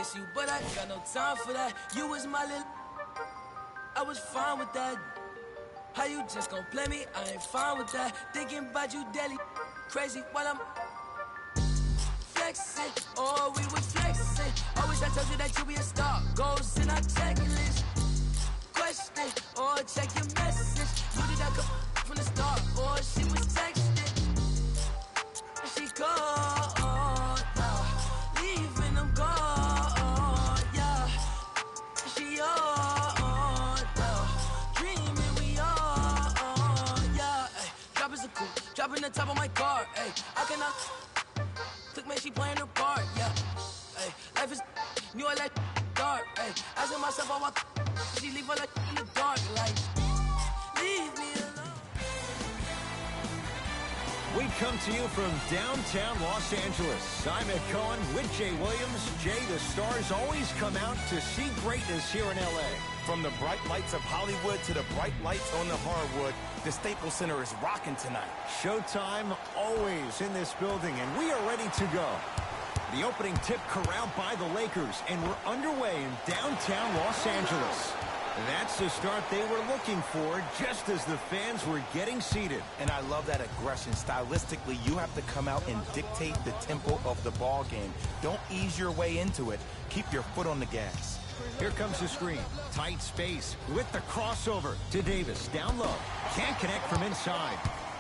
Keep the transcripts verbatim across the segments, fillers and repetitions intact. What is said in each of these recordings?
miss you, but I got no time for that. You was my little, I was fine with that. How you just gon' play me? I ain't fine with that. Thinking about you daily, crazy while I'm flexing. Oh, we was flexing. Always I told you that you be a star. Goals in our checklist. Question, or check your message. You did that come from the start, or she was texting. She called, yeah. Leaving them gone, yeah. She on, yeah. Dreaming we on, yeah. Ay, drop is a coupe, dropping the top of my car. Ay, I cannot click, man, she playing her part, yeah. Ay, life is new, I like dark. Ay, asking myself, how I she leave her like in the dark, like leave me alone. We come to you from downtown Los Angeles. I'm Ed Cohen with Jay Williams. Jay, the stars always come out to see greatness here in L A. From the bright lights of Hollywood to the bright lights on the hardwood, the Staples Center is rocking tonight. Showtime always in this building, and we are ready to go. The opening tip corralled by the Lakers, and we're underway in downtown Los Angeles. That's the start they were looking for, just as the fans were getting seated. And I love that aggression. Stylistically, you have to come out and dictate the tempo of the ball game. Don't ease your way into it. Keep your foot on the gas. Here comes the screen. Tight space with the crossover to Davis. Down low. Can't connect from inside.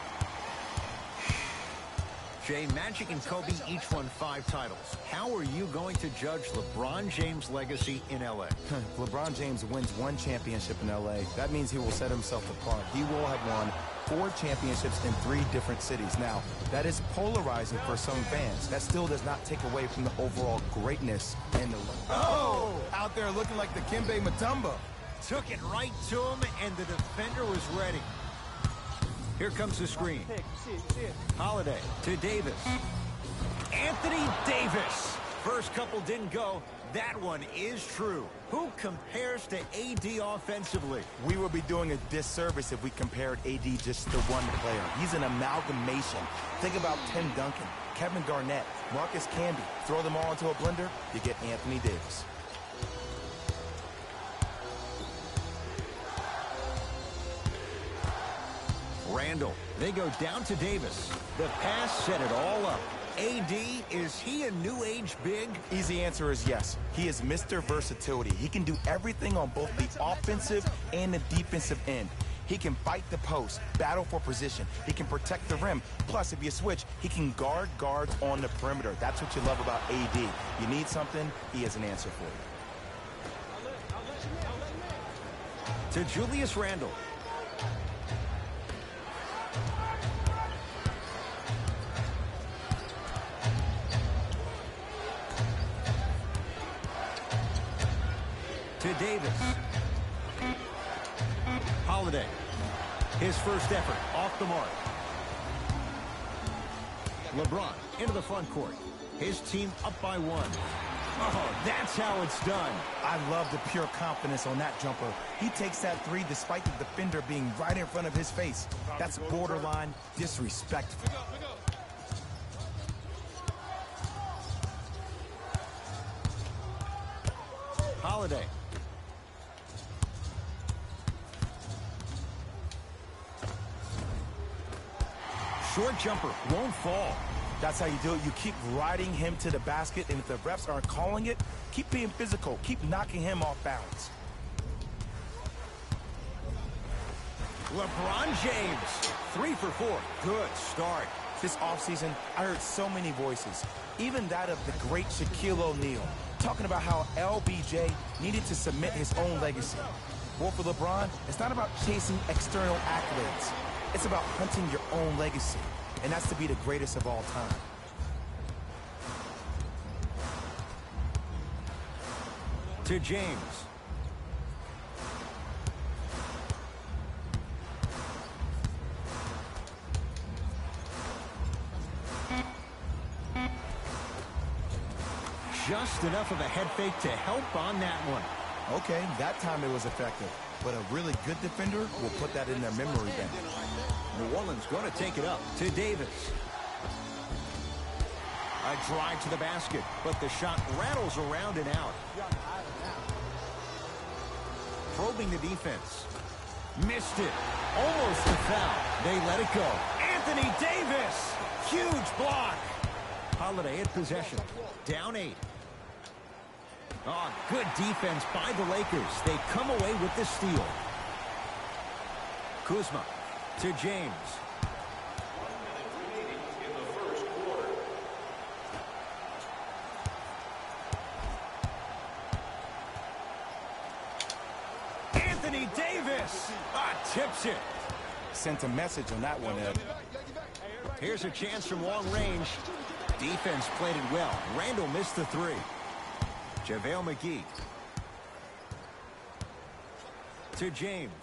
Jay, Magic and Kobe each won five titles. How are you going to judge LeBron James' legacy in L A? If LeBron James wins one championship in L A, that means he will set himself apart. He will have won four championships in three different cities. Now, that is polarizing for some fans. That still does not take away from the overall greatness in the league. Oh! Out there looking like the Kimbe Mutombo. Took it right to him, and the defender was ready. Here comes the screen. Holiday to Davis. Anthony Davis. First couple didn't go. That one is true. Who compares to A D offensively? We would be doing a disservice if we compared A D just to one player. He's an amalgamation. Think about Tim Duncan, Kevin Garnett, Marcus Camby. Throw them all into a blender, you get Anthony Davis. Randall. They go down to Davis. The pass set it all up. A D, is he a new age big? Easy answer is yes. He is Mister Versatility. He can do everything on both the offensive and the defensive end. He can fight the post, battle for position. He can protect the rim. Plus, if you switch, he can guard guards on the perimeter. That's what you love about A D. You need something, he has an answer for you. To Julius Randle. To Davis. Holiday. His first effort off the mark. LeBron into the front court. His team up by one. Oh, that's how it's done. I love the pure confidence on that jumper. He takes that three despite the defender being right in front of his face. That's borderline disrespectful. Holiday. Short jumper won't fall. That's how you do it. You keep riding him to the basket, and if the refs aren't calling it, keep being physical. Keep knocking him off balance. LeBron James, three for four. Good start. This offseason, I heard so many voices, even that of the great Shaquille O'Neal, talking about how L B J needed to cement his own legacy. Well, for LeBron, it's not about chasing external accolades. It's about hunting your own legacy, and that's to be the greatest of all time. To James. Just enough of a head fake to help on that one. Okay, that time it was effective. But a really good defender will put that in their memory bank. New Orleans going to take it up to Davis. A drive to the basket, but the shot rattles around and out. Probing the defense. Missed it. Almost a foul. They let it go. Anthony Davis. Huge block. Holiday at possession. Down eight. Oh, good defense by the Lakers. They come away with the steal. Kuzma to James. Anthony Davis. Ah, tips it. Sent a message on that one, Ed. Here's a chance from long range. Defense played it well. Randall missed the three. JaVale McGee. To James.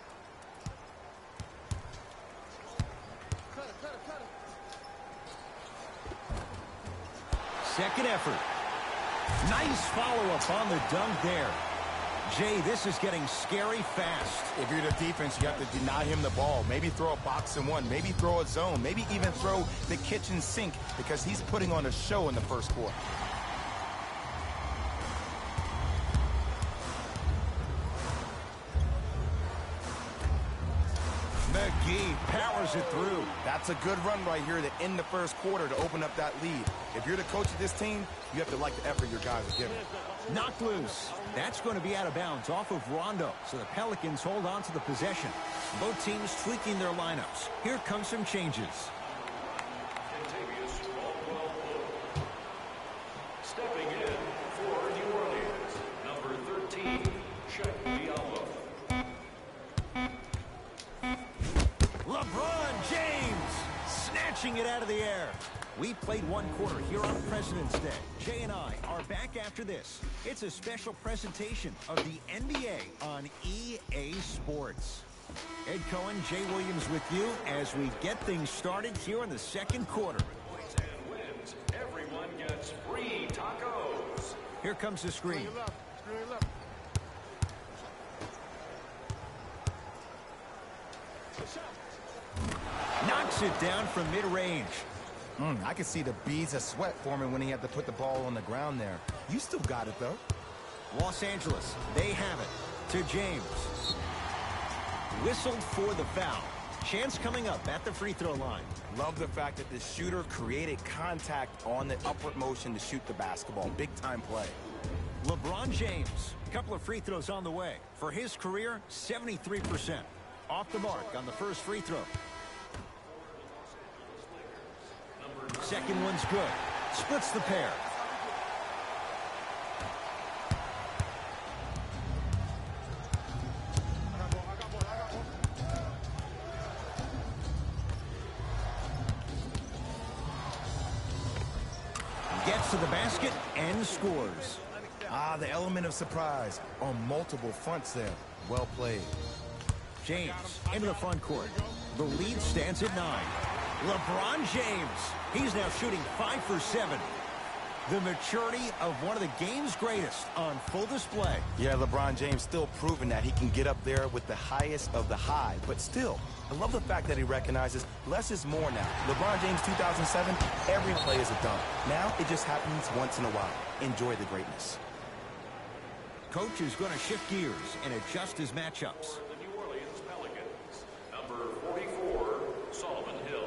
Second effort. Nice follow-up on the dunk there. Jay, this is getting scary fast. If you're the defense, you have to deny him the ball. Maybe throw a box and one. Maybe throw a zone. Maybe even throw the kitchen sink because he's putting on a show in the first quarter. McGee powers it through. That's a good run right here to end the first quarter to open up that lead. If you're the coach of this team, you have to like the effort your guys are giving. Knocked loose. That's going to be out of bounds off of Rondo, so the Pelicans hold on to the possession. Both teams tweaking their lineups. Here come some changes. Stepping in for New Orleans, number thirteen, Chet Diallo. LeBron James snatching it out of the air. We played one quarter here on President's Day. Jay and I are back after this. It's a special presentation of the N B A on E A Sports. Ed Cohen, Jay Williams with you as we get things started here in the second quarter. And wins. Everyone gets free tacos. Here comes the screen. Knocks it down from mid-range. Mm, I can see the beads of sweat forming when he had to put the ball on the ground there. You still got it, though. Los Angeles, they have it to James. Whistled for the foul. Chance coming up at the free throw line. Love the fact that the shooter created contact on the upward motion to shoot the basketball. Big time play. LeBron James, a couple of free throws on the way. For his career, seventy-three percent. Off the mark on the first free throw. Second one's good. Splits the pair. Gets to the basket and scores. Ah, the element of surprise on multiple fronts there. Well played. James into the front court. The lead stands at nine. LeBron James. He's now shooting five for seven. The maturity of one of the game's greatest on full display. Yeah, LeBron James still proving that he can get up there with the highest of the high. But still, I love the fact that he recognizes less is more now. LeBron James two thousand seven, every play is a dunk. Now it just happens once in a while. Enjoy the greatness. Coach is going to shift gears and adjust his matchups. The New Orleans Pelicans, number forty-four, Solomon Hill.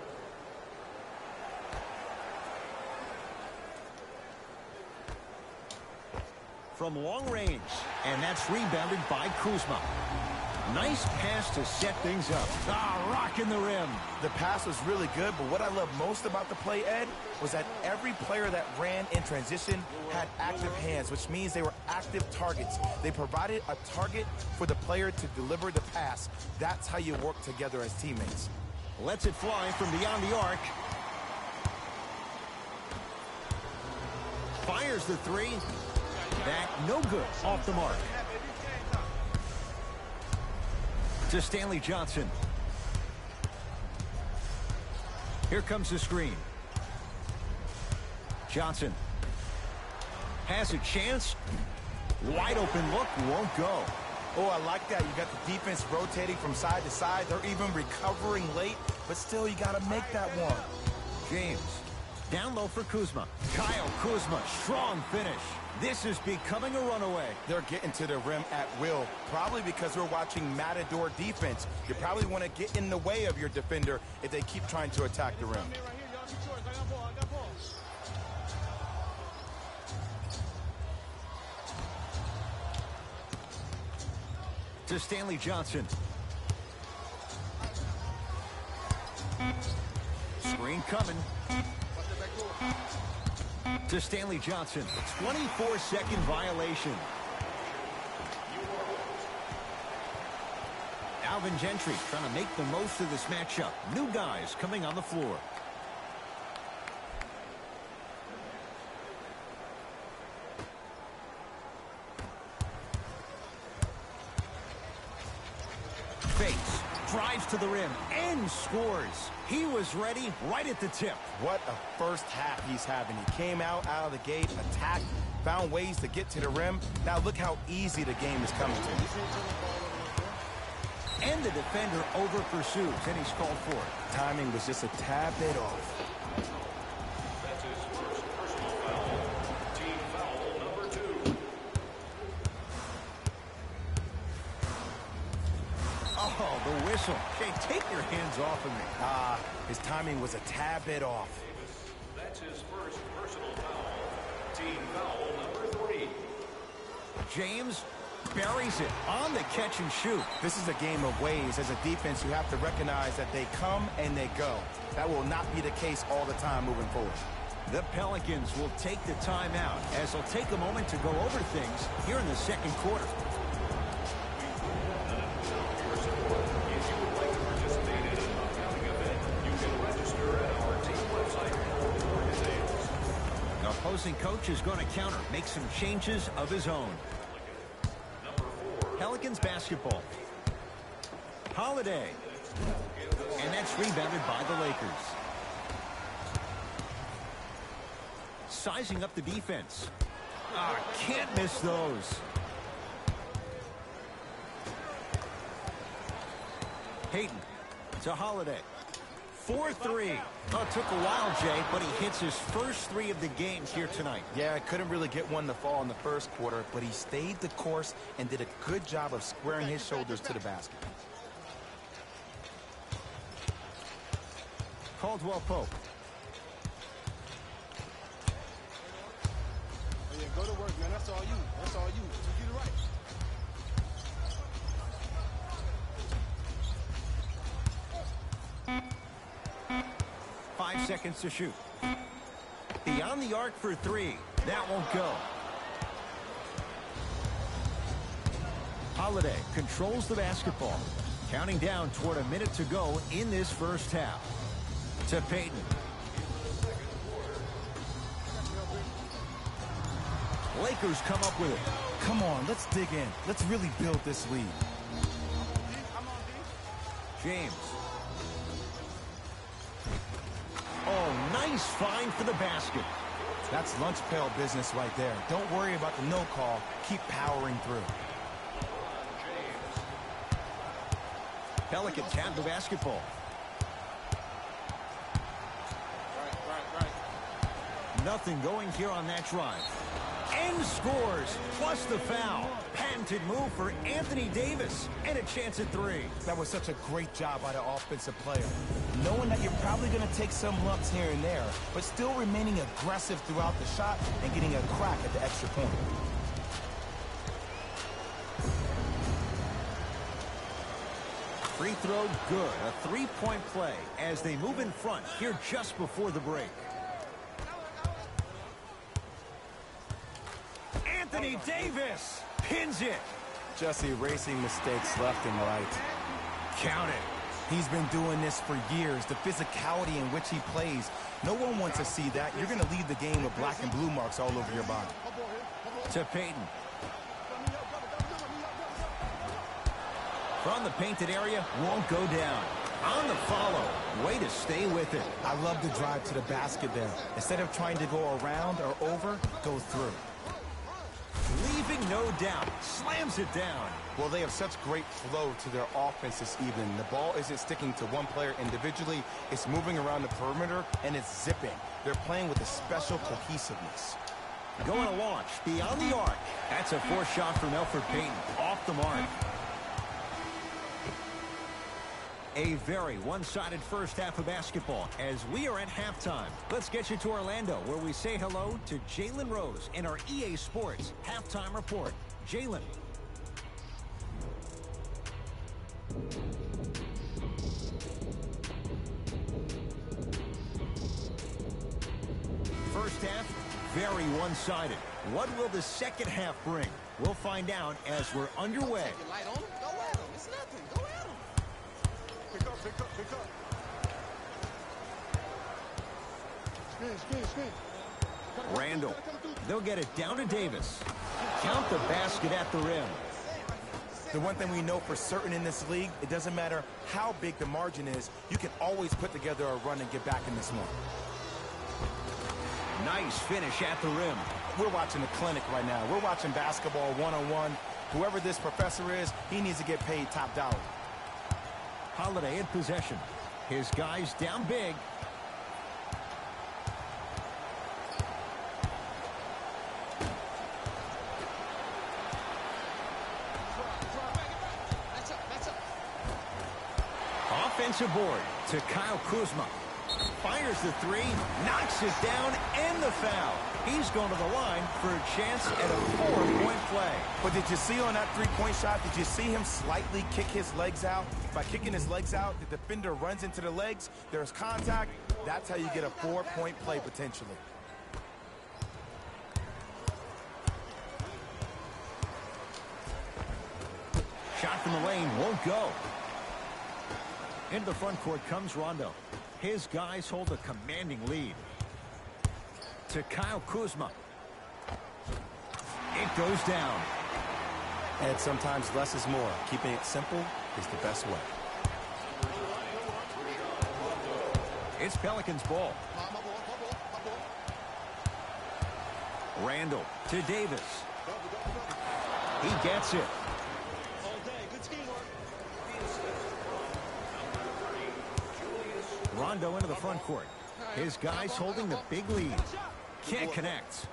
From long range, and that's rebounded by Kuzma. Nice pass to set things up. Ah, rocking the rim. The pass was really good, but what I love most about the play, Ed, was that every player that ran in transition had active hands, which means they were active targets. They provided a target for the player to deliver the pass. That's how you work together as teammates. Lets it fly from beyond the arc. Fires the three. That no good. Off the mark. To Stanley Johnson. Here comes the screen. Johnson has a chance. Wide open look, won't go. Oh, I like that. You got the defense rotating from side to side. They're even recovering late, but still you got to make that one. James Down low for Kuzma. Kyle Kuzma, strong finish. This is becoming a runaway. They're getting to the rim at will, probably because we're watching Matador defense. You probably want to get in the way of your defender if they keep trying to attack the rim. To Stanley Johnson. Screen coming. To Stanley Johnson. twenty-four second violation. Alvin Gentry trying to make the most of this matchup. New guys coming on the floor. Fakes, drives to the rim, and scores. He was ready right at the tip. What a first half he's having. He came out out of the gate, attacked, found ways to get to the rim. Now look how easy the game is coming to. And the defender over pursues, and he's called for it. Timing was just a tad bit off. That's his first personal foul. Team foul number two. Oh, the whistle. Jay, take your hands off of me. Ah, his timing was a tad bit off. That's his first personal foul. Team foul number three. James buries it on the catch and shoot. This is a game of waves. As a defense, you have to recognize that they come and they go. That will not be the case all the time moving forward. The Pelicans will take the timeout as they'll take a moment to go over things here in the second quarter. If you would like to participate in an upcoming event, you can register at our team website for more details. The opposing coach is going to counter, make some changes of his own. Pelicans basketball. Holiday. And that's rebounded by the Lakers. Sizing up the defense. Ah, can't miss those. Hayden to Holiday. four three. Oh, it took a while, Jay, but he hits his first three of the games here tonight. Yeah, couldn't really get one to fall in the first quarter, but he stayed the course and did a good job of squaring his shoulders to the basket. Caldwell Pope. Oh, yeah, go to work, man. That's all you. That's all you. You get it right. Five seconds to shoot. Beyond the arc for three. That won't go. Holiday controls the basketball. Counting down toward a minute to go in this first half. To Payton. Lakers come up with it. Come on, let's dig in. Let's really build this lead. James. Oh, nice find for the basket. That's lunch pail business right there. Don't worry about the no call. Keep powering through. Pelicans have the basketball. Right, right, right. Nothing going here on that drive. And scores, plus the foul. Patented move for Anthony Davis. And a chance at three. That was such a great job by the offensive player. Knowing that you're probably going to take some lumps here and there, but still remaining aggressive throughout the shot and getting a crack at the extra point. Free throw good. A three-point play as they move in front here just before the break. Anthony Davis pins it. Just erasing mistakes left and right. Count it. He's been doing this for years. The physicality in which he plays. No one wants to see that. You're going to leave the game with black and blue marks all over your body. To Payton. From the painted area, won't go down. On the follow. Way to stay with it. I love the drive to the basket there. Instead of trying to go around or over, go through. Leaving leaving no doubt. Slams it down. Well, they have such great flow to their offense this evening. The ball isn't sticking to one player individually. It's moving around the perimeter, and it's zipping. They're playing with a special cohesiveness. Going to launch beyond the arc. That's a forced shot from Elfrid Payton. Off the mark. A very one-sided first half of basketball as we are at halftime. Let's get you to Orlando, where we say hello to Jalen Rose in our E A Sports Halftime Report. Jalen. First half, very one-sided. What will the second half bring? We'll find out as we're underway. Take your light on him. Go at him. It's nothing. Go at him. Pick up, pick up, pick up. Screen, screen, screen. Randall. They'll get it down to Davis. Count the basket at the rim. The one thing we know for certain in this league, it doesn't matter how big the margin is, you can always put together a run and get back in this one. Nice finish at the rim. We're watching a clinic right now. We're watching basketball one-on-one. Whoever this professor is, he needs to get paid top dollar. Holiday in possession. His guys down big. Offensive board to Kyle Kuzma. Fires the three, knocks it down, and the foul. He's going to the line for a chance at a four-point play. But did you see on that three-point shot, did you see him slightly kick his legs out? By kicking his legs out, the defender runs into the legs, there's contact. That's how you get a four-point play potentially. Shot from the lane won't go. Into the front court comes Rondo. His guys hold a commanding lead. To Kyle Kuzma. It goes down. And sometimes less is more. Keeping it simple is the best way. It's Pelicans ball. Randall to Davis. He gets it. Rondo into the front court. His guys holding the big lead. Can't connect.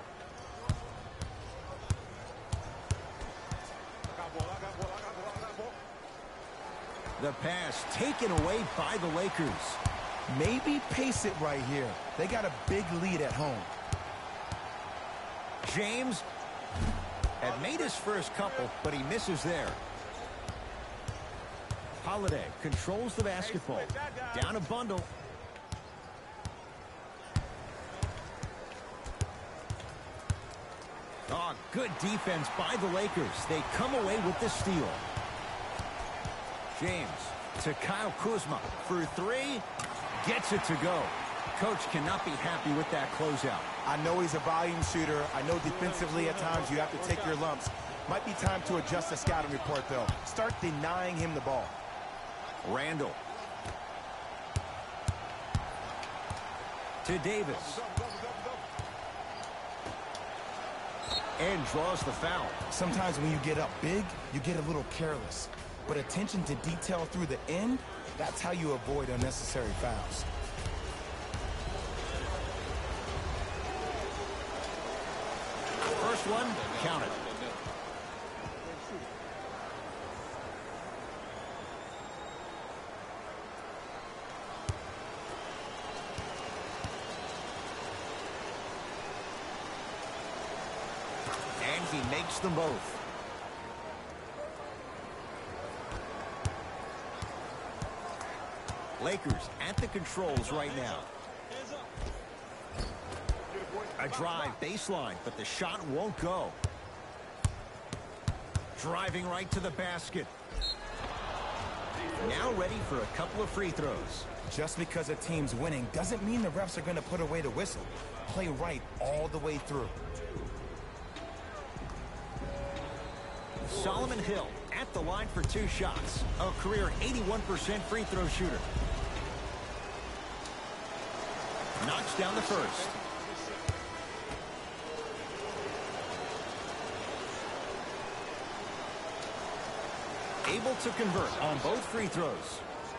The pass taken away by the Lakers. Maybe pace it right here. They got a big lead at home. James had made his first couple, but he misses there. Holiday controls the basketball. Down a bundle. Oh, good defense by the Lakers. They come away with the steal. James to Kyle Kuzma for three. Gets it to go. Coach cannot be happy with that closeout. I know he's a volume shooter. I know defensively at times you have to take your lumps. Might be time to adjust the scouting report, though. Start denying him the ball. Randall. To Davis. And draws the foul. Sometimes when you get up big, you get a little careless. But attention to detail through the end, that's how you avoid unnecessary fouls. First one, count it. And he makes them both. Lakers at the controls right now. A drive baseline, but the shot won't go. Driving right to the basket. Now ready for a couple of free throws. Just because a team's winning doesn't mean the refs are going to put away the whistle. Play right all the way through. Solomon Hill at the line for two shots. A career eighty-one percent free throw shooter. Knocks down the first. able to convert on both free throws.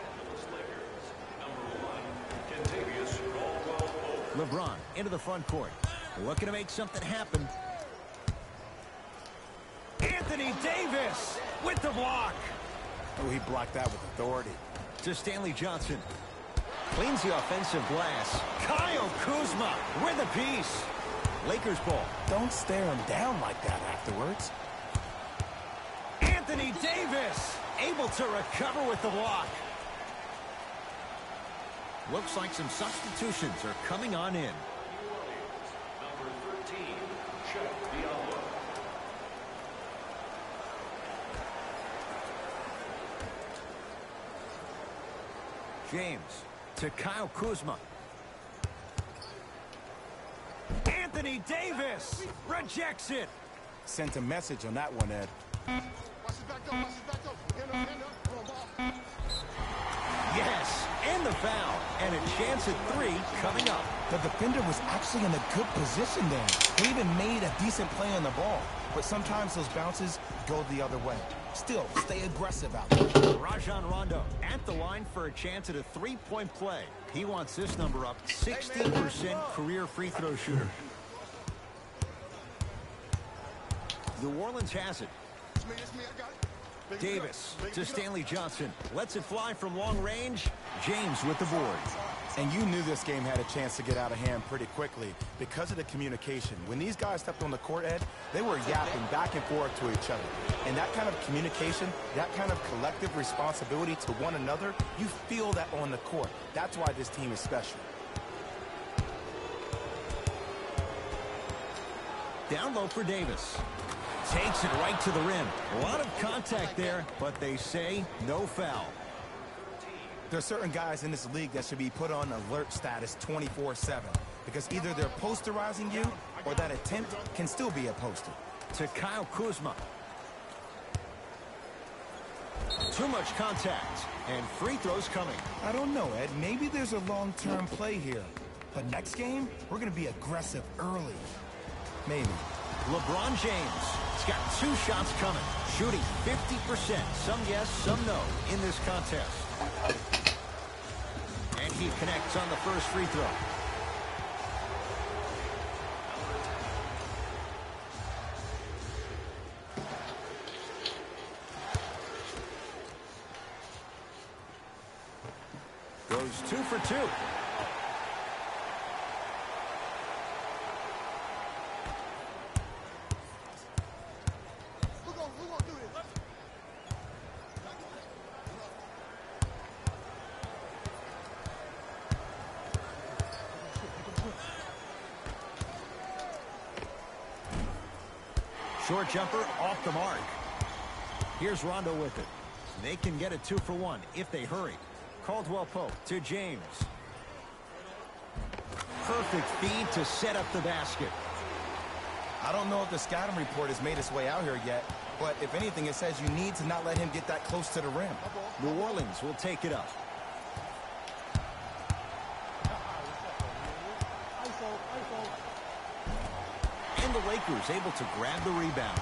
LeBron into the front court. Looking to make something happen. Anthony Davis with the block. Oh, he blocked that with authority. To Stanley Johnson. Cleans the offensive glass. Kyle Kuzma with a piece. Lakers ball. Don't stare him down like that afterwards. Anthony Davis able to recover with the block. Looks like some substitutions are coming on in. Number thirteen, Cheick Diallo. James to Kyle Kuzma. Anthony Davis rejects it. Sent a message on that one, Ed. Watch his back door, watch his back door. Hand up, hand up. Come on, ball. Yes, and the foul. And a chance at three coming up. The defender was actually in a good position there. He even made a decent play on the ball. But sometimes those bounces go the other way. Still, stay aggressive out there. Rajon Rondo at the line for a chance at a three-point play. He wants this number up. sixty percent career free throw shooter. New Orleans has it. It's me, it's me, I got it. Big it up. Davis Big to it up. Stanley Johnson. Lets it fly from long range. James with the board. And you knew this game had a chance to get out of hand pretty quickly because of the communication. When these guys stepped on the court, Ed, they were yapping back and forth to each other. And that kind of communication, that kind of collective responsibility to one another, you feel that on the court. That's why this team is special. Down low for Davis. Takes it right to the rim. A lot of contact there, but they say no foul. There are certain guys in this league that should be put on alert status twenty-four seven because either they're posterizing you or that attempt can still be a poster. To Kyle Kuzma. Too much contact, and free throws coming. I don't know, Ed. Maybe there's a long-term play here. But next game, we're going to be aggressive early. Maybe. LeBron James. He's got two shots coming. Shooting fifty percent. Some yes, some no in this contest. And he connects on the first free throw. Goes two for two. Who gon' who gon' do this? Short jumper off the mark. Here's Rondo with it. They can get a two for one if they hurry. Caldwell Pope to James. Perfect feed to set up the basket. I don't know if the scouting report has made its way out here yet, but if anything, it says you need to not let him get that close to the rim. New Orleans will take it up. And the Lakers able to grab the rebound.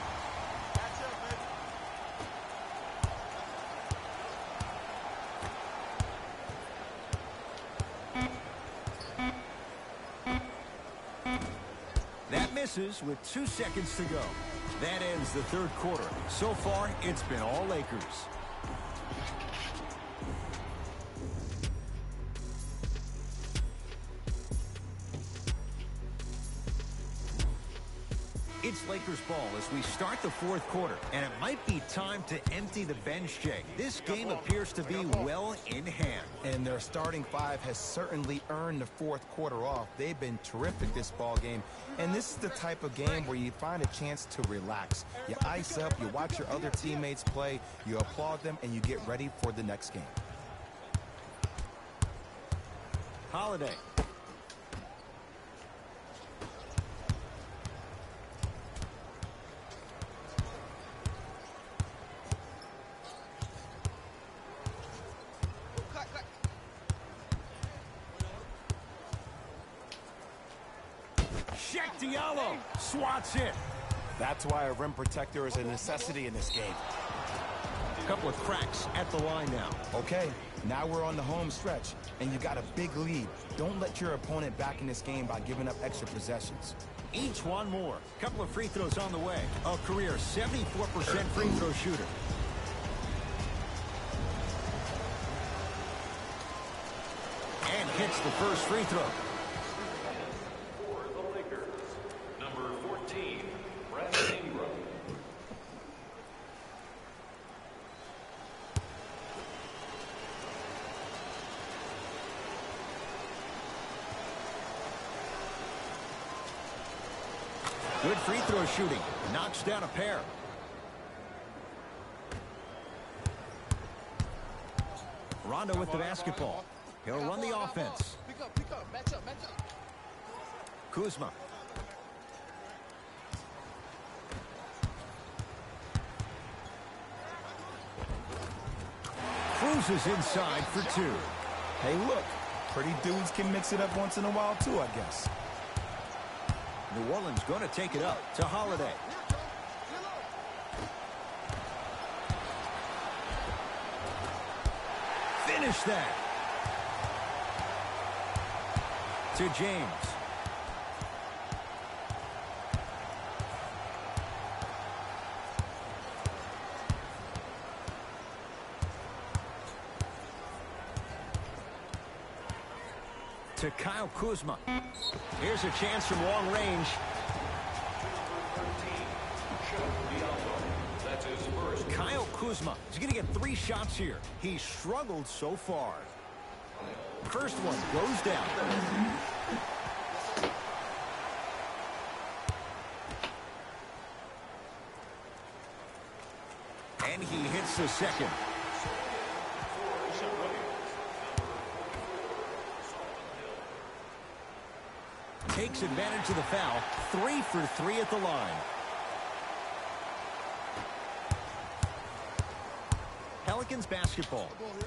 That misses with two seconds to go. That ends the third quarter. So far, it's been all Lakers. It's Lakers ball as we start the fourth quarter, and it might be time to empty the bench, Jay. This game appears to be well in hand. And their starting five has certainly earned the fourth quarter off. They've been terrific this ball game. And this is the type of game where you find a chance to relax. You ice up, you watch your other teammates play, you applaud them, and you get ready for the next game. Holiday. Cheick Diallo swats it. That's why a rim protector is a necessity in this game. A couple of cracks at the line now. Okay, now we're on the home stretch, and you got a big lead. Don't let your opponent back in this game by giving up extra possessions. Each one more. Couple of free throws on the way. A career seventy-four percent free throw shooter. And hits the first free throw. For the Lakers, number fourteen, Brandon Ingram. Good free throw shooting. Knocks down a pair. Rondo with the basketball. He'll run the offense. Pick up, pick up, match up, match up. Kuzma. Cruises inside for two. Hey, look, pretty dudes can mix it up once in a while, too, I guess. New Orleans going to take it up to Holiday. Finish that. To James. To Kyle Kuzma. Here's a chance from long range. That's his first. Kyle Kuzma is going to get three shots here. He's struggled so far. First one goes down. And he hits the second. Takes advantage of the foul. Three for three at the line. Pelicans basketball.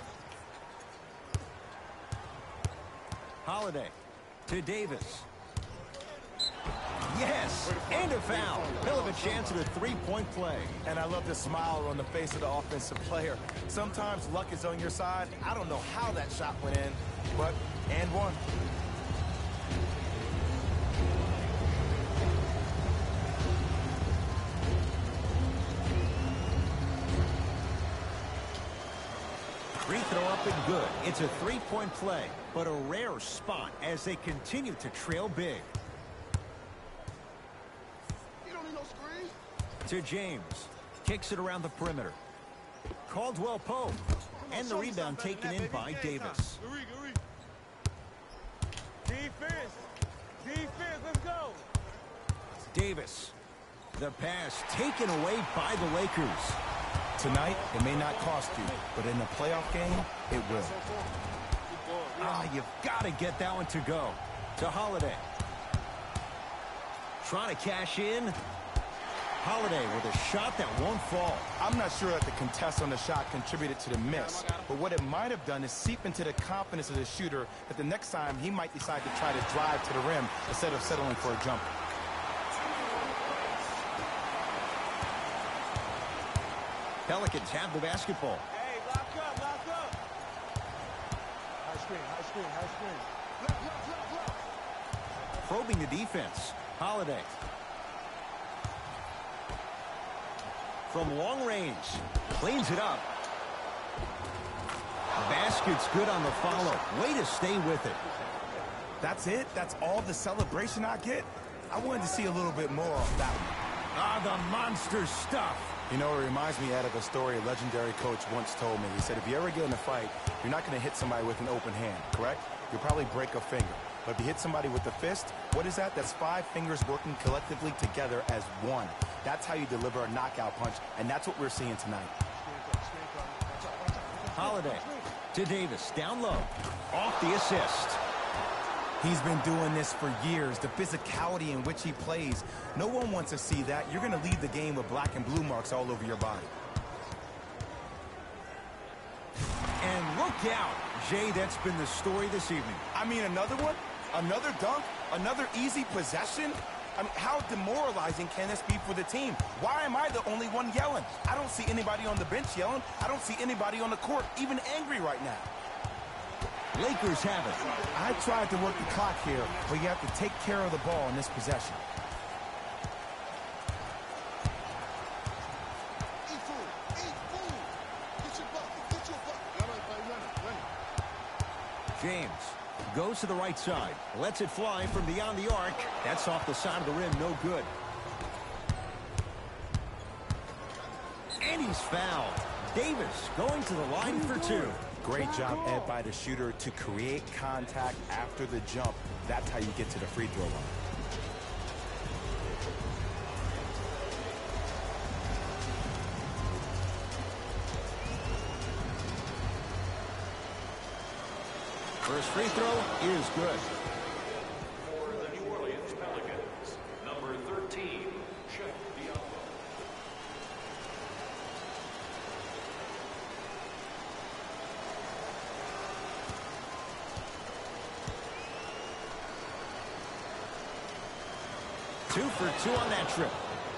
Holiday to Davis. Yes, and a foul. He'll have a chance at a three-point play. And I love the smile on the face of the offensive player. Sometimes luck is on your side. I don't know how that shot went in, but and one. Free throw up and good. It's a three-point play, but a rare spot as they continue to trail big. You don't need no screen. To James. Kicks it around the perimeter. Caldwell Pope. And the rebound taken in by Davis. Defense. Defense, let's go. Davis. The pass taken away by the Lakers. Tonight, it may not cost you, but in a playoff game, it will. Ah, you've got to get that one to go. To Holiday. Trying to cash in. Holiday with a shot that won't fall. I'm not sure that the contest on the shot contributed to the miss, but what it might have done is seep into the confidence of the shooter that the next time he might decide to try to drive to the rim instead of settling for a jumper. Pelicans have the basketball. Hey, lock up, lock up. High screen, high screen, high screen. Look, look, look, look. Probing the defense. Holiday. From long range. Cleans it up. Basket's good on the follow. Way to stay with it. That's it? That's all the celebration I get? I wanted to see a little bit more of that one. Ah, the monster stuff. You know, it reminds me out of a story a legendary coach once told me. He said, if you ever get in a fight, you're not going to hit somebody with an open hand, correct? You'll probably break a finger. But if you hit somebody with a fist, what is that? That's five fingers working collectively together as one. That's how you deliver a knockout punch, and that's what we're seeing tonight. Holiday to Davis. Down low. Off the assist. He's been doing this for years, the physicality in which he plays. No one wants to see that. You're going to lead the game with black and blue marks all over your body. And look out. Jay, that's been the story this evening. I mean, another one? Another dunk? Another easy possession? I mean, how demoralizing can this be for the team? Why am I the only one yelling? I don't see anybody on the bench yelling. I don't see anybody on the court even angry right now. Lakers have it. I tried to work the clock here, but you have to take care of the ball in this possession. James goes to the right side. Lets it fly from beyond the arc. That's off the side of the rim. No good. And he's fouled. Davis going to the line for two. Great job, Ed, by the shooter to create contact after the jump. That's how you get to the free throw line. First free throw is good. For the New Orleans Pelicans, number thirteen, Cheick Diallo. Two for two on that trip.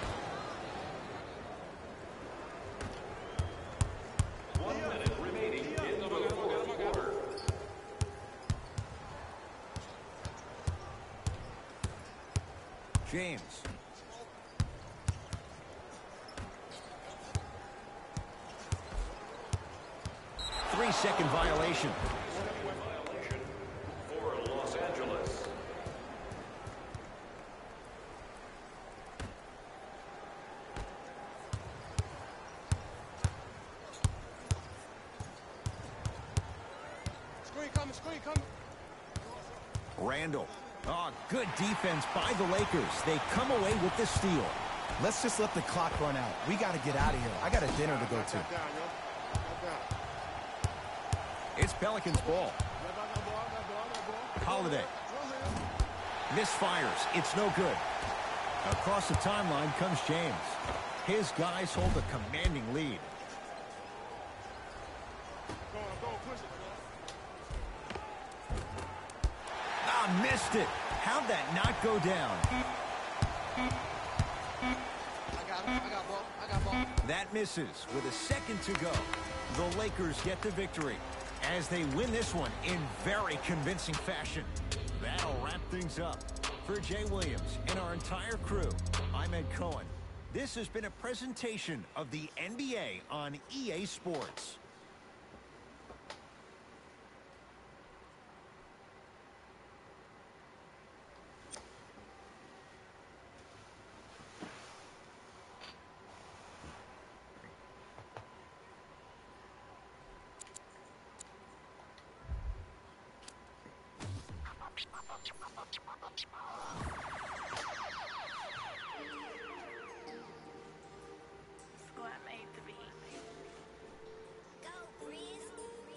One minute remaining in the fourth quarter. James. Three-second violation. Violation for Los Angeles. Screen coming, screen coming. Randall. Oh, good defense by the Lakers. They come away with the steal. Let's just let the clock run out. We got to get out of here. I got a dinner to go to. Got down, yo. Got down. It's Pelicans ball. Got ball, got ball, got ball, got ball. Holiday. Go ahead. Misfires. It's no good. Across the timeline comes James. His guys hold a commanding lead. Go on, go on, push it. Ah, missed it. How'd that not go down? I got him. I got ball. I got ball. That misses with a second to go. The Lakers get the victory as they win this one in very convincing fashion. That'll wrap things up. For Jay Williams and our entire crew, I'm Ed Cohen. This has been a presentation of the N B A on E A Sports. Squad made to be. Go, Breeze.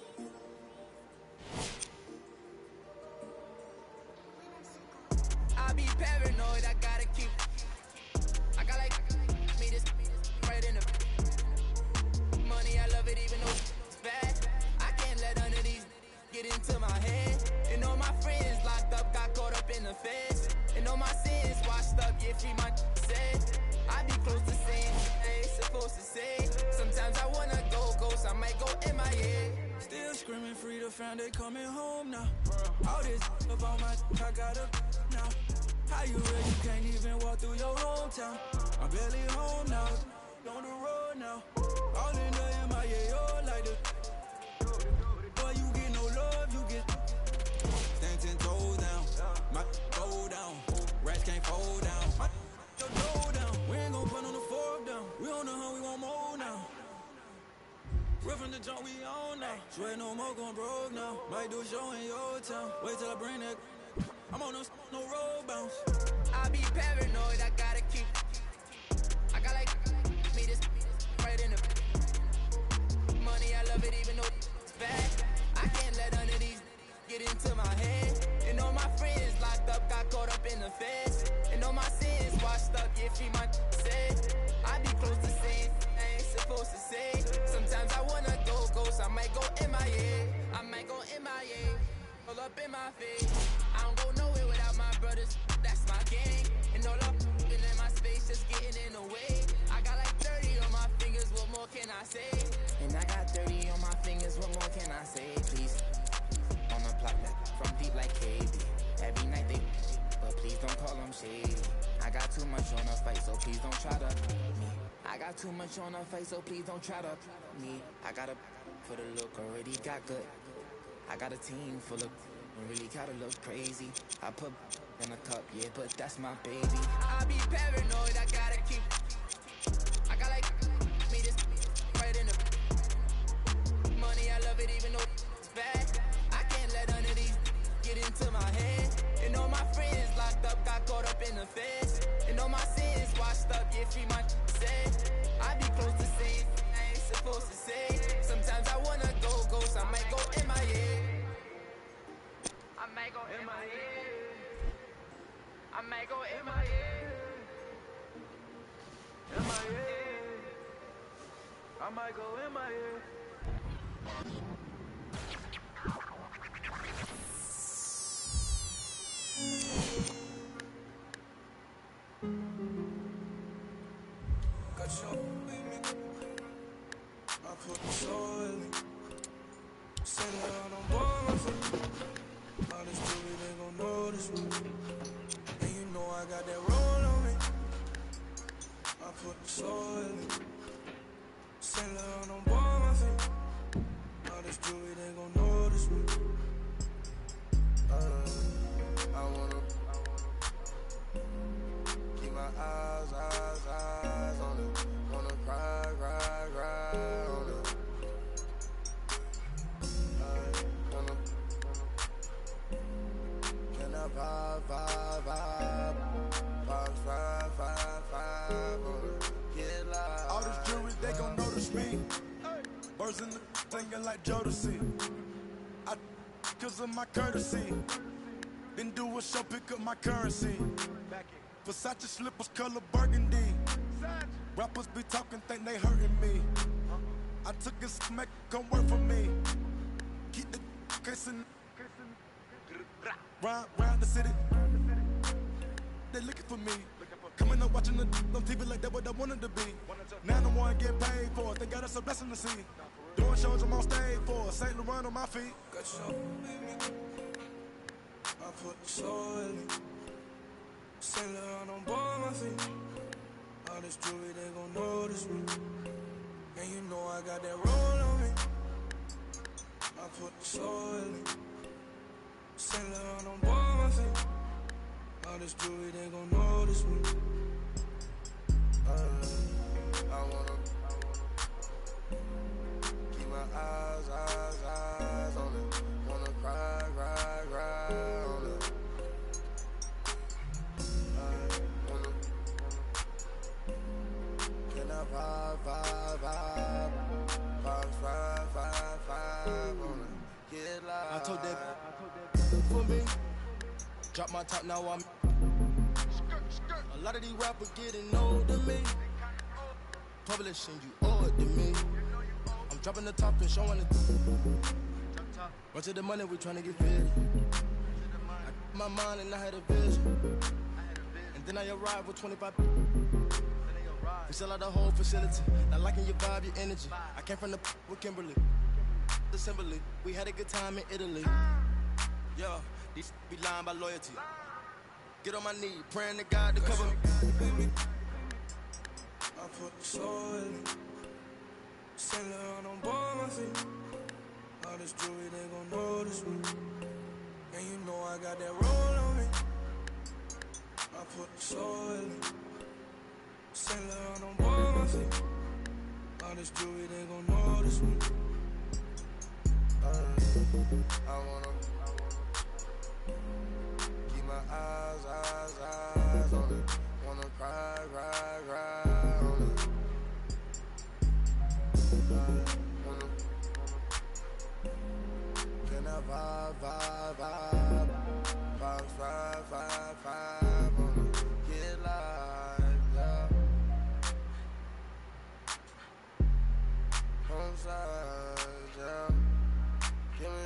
I be paranoid, I gotta keep. I got like me this right in the money. I love it even though it's bad. I can't let none of these get into my head. And all my friends locked up, got caught up in the feds. And all my sins washed up, yeah, free my said. I be close to saying, I ain't supposed to say. Sometimes I wanna go ghost, I might go M I A. Still screaming free the fam, they coming home now. All this about my, I got up now. How you real, you can't even walk through your hometown. I'm barely home now, on the road now. All in the M I A, all like the. Boy, you get no love, you get. Stand ten toes down, my go down. Rats can't fold down, my your toe down. We ain't gon' put on the fork down. We on the hunt, we want more now. We're from the jump, we on now. Swear no more gon' broke now. Might do a show in your town. Wait till I bring that. I'm on no, no road bounce. I be paranoid, I gotta keep. I got like me this right in the money. I love it even though it's bad. I can't let none of these get into my head. And all my friends locked up, got caught up in the feds. And all my sins washed up, yeah, free my said. I be close to saying I ain't supposed to say. Sometimes I wanna go ghost, I might go M I A. I might go M I A. Pull up in my face. I don't go nowhere without my brothers. That's my gang. And And all up in my space just getting in the way. I got like thirty on my fingers, what more can I say? And I got thirty on my fingers, what more can I say? Please, on the plot like from deep like K D. Every night they, but please don't call them shady. I got too much on the fight, so please don't try to me. I got too much on the fight, so please don't try to me. I got a for the look, already got good. I got a team full of really gotta look crazy. I put in a cup, yeah, but that's my baby. I be paranoid, I gotta keep. I got like me this right in the money. I love it even though it's bad. I can't let none of these get into my head. And all my friends locked up, got caught up in the feds. And all my sins washed up, yeah, free my said. I be close to saying I ain't supposed to say. Sometimes I wanna go ghost, I might go in my head. I might go in my head. I might go in my head. In my head. I might go in my head. Got your baby. I put the soul in me. Say that on board my feet. All this jewelry, they gon' notice me. And you know I got that roll on me. I put the soul in me. Say that on board my feet. All this jewelry, they gon' notice me. Uh, I wanna keep my eyes, eyes, eyes on it. Wanna cry, cry, cry on it. I wanna, can I vibe, vibe, vibe? Five, five, five, five on it. Get live. All this jewelry, they gon' notice me. Birds in the singing like Jodeci. I cause of my courtesy. Then do a show, pick up my currency. Versace slippers, color burgundy. Rappers be talking, think they hurting me. I took a smack, come work for me. Keep the kissing. Round, round the city. They looking for me. Coming up watching the on T V like that what I wanted to be. Now the one get paid for it. They got us a blessing to see. Doing shows I'm on stage for. Saint Laurent on my feet. Got your baby. I put the soul in me. Say that on board my feet. All this jewelry, they gon' notice me. And you know I got that roll on me. I put the soul in me. Say that on board my feet. All this jewelry, they gon' notice me. Uh, I wanna keep my eyes, eyes, eyes on it. Wanna cry, cry, cry on it. I wanna, can I vibe, vibe, vibe? Five, five, five, five on it. Get live. I told that for me. Drop my top, now I'm. A lot of these rappers getting old to me. Publishing, you owe it to me. I'm dropping the top and showing it. Run to the money, we tryna get fed. I kept my mind and I had a vision. And then I arrived with twenty-five. We sell out the whole facility. Not liking your vibe, your energy. I came from the with Kimberly. Assembly, we had a good time in Italy. Yeah, these be lying by loyalty. Get on my knee, praying to God to cover me. I put the soul in me. Say that on board my feet. All this jewelry, they gon' notice me. And you know I got that roll on me. I put the soul in me. Say that on board my feet. All this jewelry, they gon' notice me. Uh, I wanna keep my eyes, eyes, eyes on it. Wanna cry, cry, cry on it. I wanna, can I vibe, vibe, vibe? Five, five, five, five on it. Get live, yeah. Home side, yeah. Give me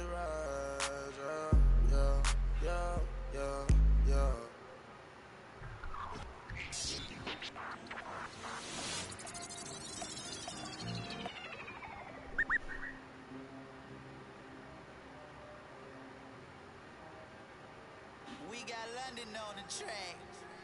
right, yeah, yeah, yeah, yeah, yeah. got London on the track.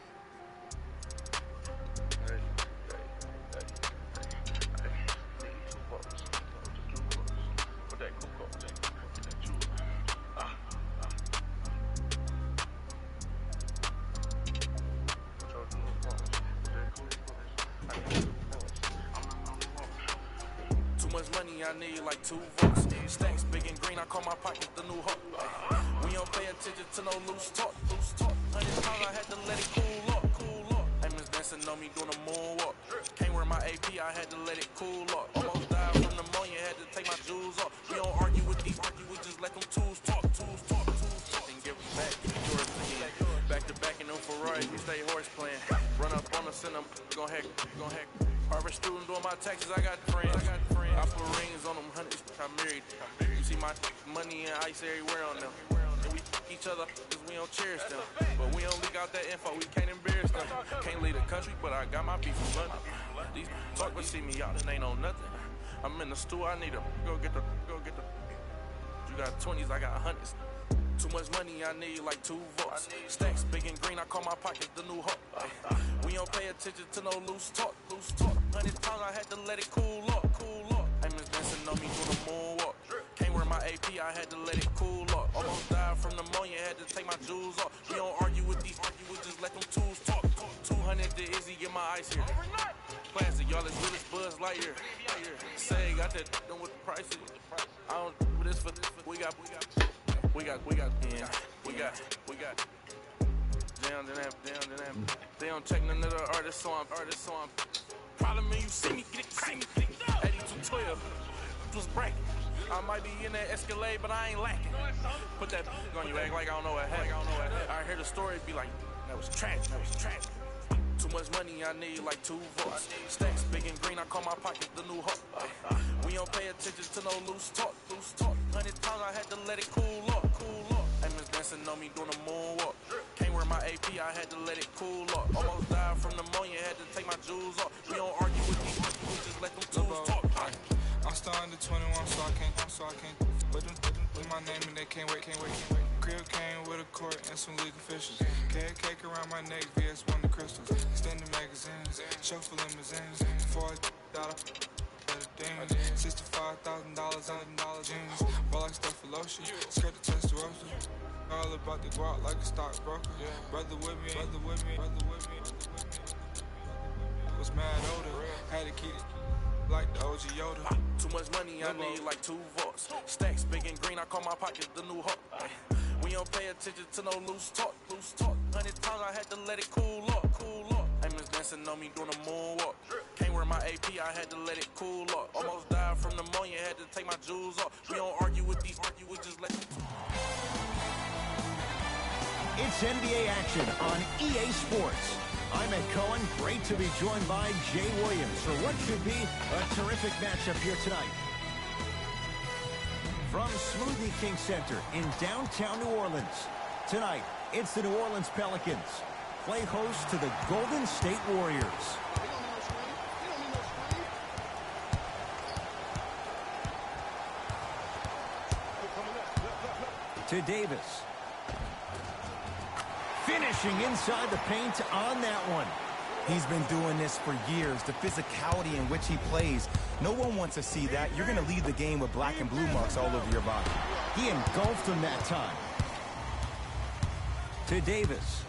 I need like two votes. Stacks big and green, I call my pockets the new hope. We don't pay attention to no loose talk, loose talk. Hundred times I had to let it cool up, cool up. Amos dancing on me doing a moonwalk. Can't wear my A P, I had to let it cool up. Almost died from pneumonia, had to take my jewels off. We don't argue with these, argue, we just let them tools talk, tools talk, tools talk. And give it back, yours again. Back to back in them Ferraris, we stay horse playing. Run up on us and I'm gon' heck, gon' heck. Harvard student doing my taxes, I got friends. I got friends. I put rings on them hundreds, I'm married. You see my money and ice everywhere on them. And we each other cause we don't cherish them. But we don't leak out that info, we can't embarrass them. Can't leave the country, but I got my beef from London. These talk but see me out and ain't on nothing. I'm in the stew, I need to go get the, go get the. You got twenties, I got hundreds. Too much money, I need like two votes. Stacks big and green, I call my pockets the new hope. We don't pay attention to no loose talk, loose talk. Hundred times I had to let it cool up, cool up. Amos dancing on me doing a moonwalk. Can't wear my A P, I had to let it cool up. Almost died from pneumonia, had to take my jewels off. We don't argue with these, argue, we just let them tools talk. two hundred to Izzy, get my ice here. Plastic, y'all as real as Buzz Lightyear. Say, got that done with the prices. I don't do this for this, we got, we got. We got, we got, yeah, we got, we got. Down to them, down to them. They don't check none of the artists, so I'm, artists, so I'm. Problem is, you see me, get it, see me, get it. eighty-two twelve, was breaking. I might be in that Escalade, but I ain't lacking. Put that on you, act like I don't know what happened. I don't know what happened. I hear the story, be like, that was trash, that was trash. Too much money, I need like two votes. Stacks big and green, I call my pockets the new hope. We don't pay attention to no loose talk, loose talk. Hundred times I had to let it cool up, cool up. Amos dancing on me doing a moonwalk. Can't wear my A P, I had to let it cool up. Almost died from pneumonia, had to take my jewels off. We don't argue with these, argue, we just let them tools talk. I'm still under twenty-one, so I can't, so I can't. Put them, put them, put my name and they can't wait, can't wait, can't wait. Crib came with a court and some legal officials. Carrot cake around my neck, V S one the crystals. Extended magazines, chauffeur limousines. Four dollar demons. Sixty-five thousand dollars on dollar jeans. Ball like stuff for lotion. Skirt the testosterone. All about the guap like a stockbroker. Brother with me, brother with me, brother with me. Was mad older, had to keep it. Like the O G Yoda. Too much money, I need like two votes. Stacks big and green, I call my pockets the new hope. We don't pay attention to no loose talk, loose talk. Hundred times I had to let it cool up, cool up. Amos dancing on me doing a moonwalk. Can't wear my A P, I had to let it cool up. Almost died from pneumonia, had to take my jewels off. We don't argue with these, argue, we just let them. It's N B A action on E A Sports. I'm Ed Cohen. Great to be joined by Jay Williams for what should be a terrific matchup here tonight. From Smoothie King Center in downtown New Orleans. Tonight, it's the New Orleans Pelicans. Play host to the Golden State Warriors. To Davis. Finishing inside the paint on that one. He's been doing this for years. The physicality in which he plays. No one wants to see that. You're going to leave the game with black and blue marks all over your body. He engulfed him that time. To Davis.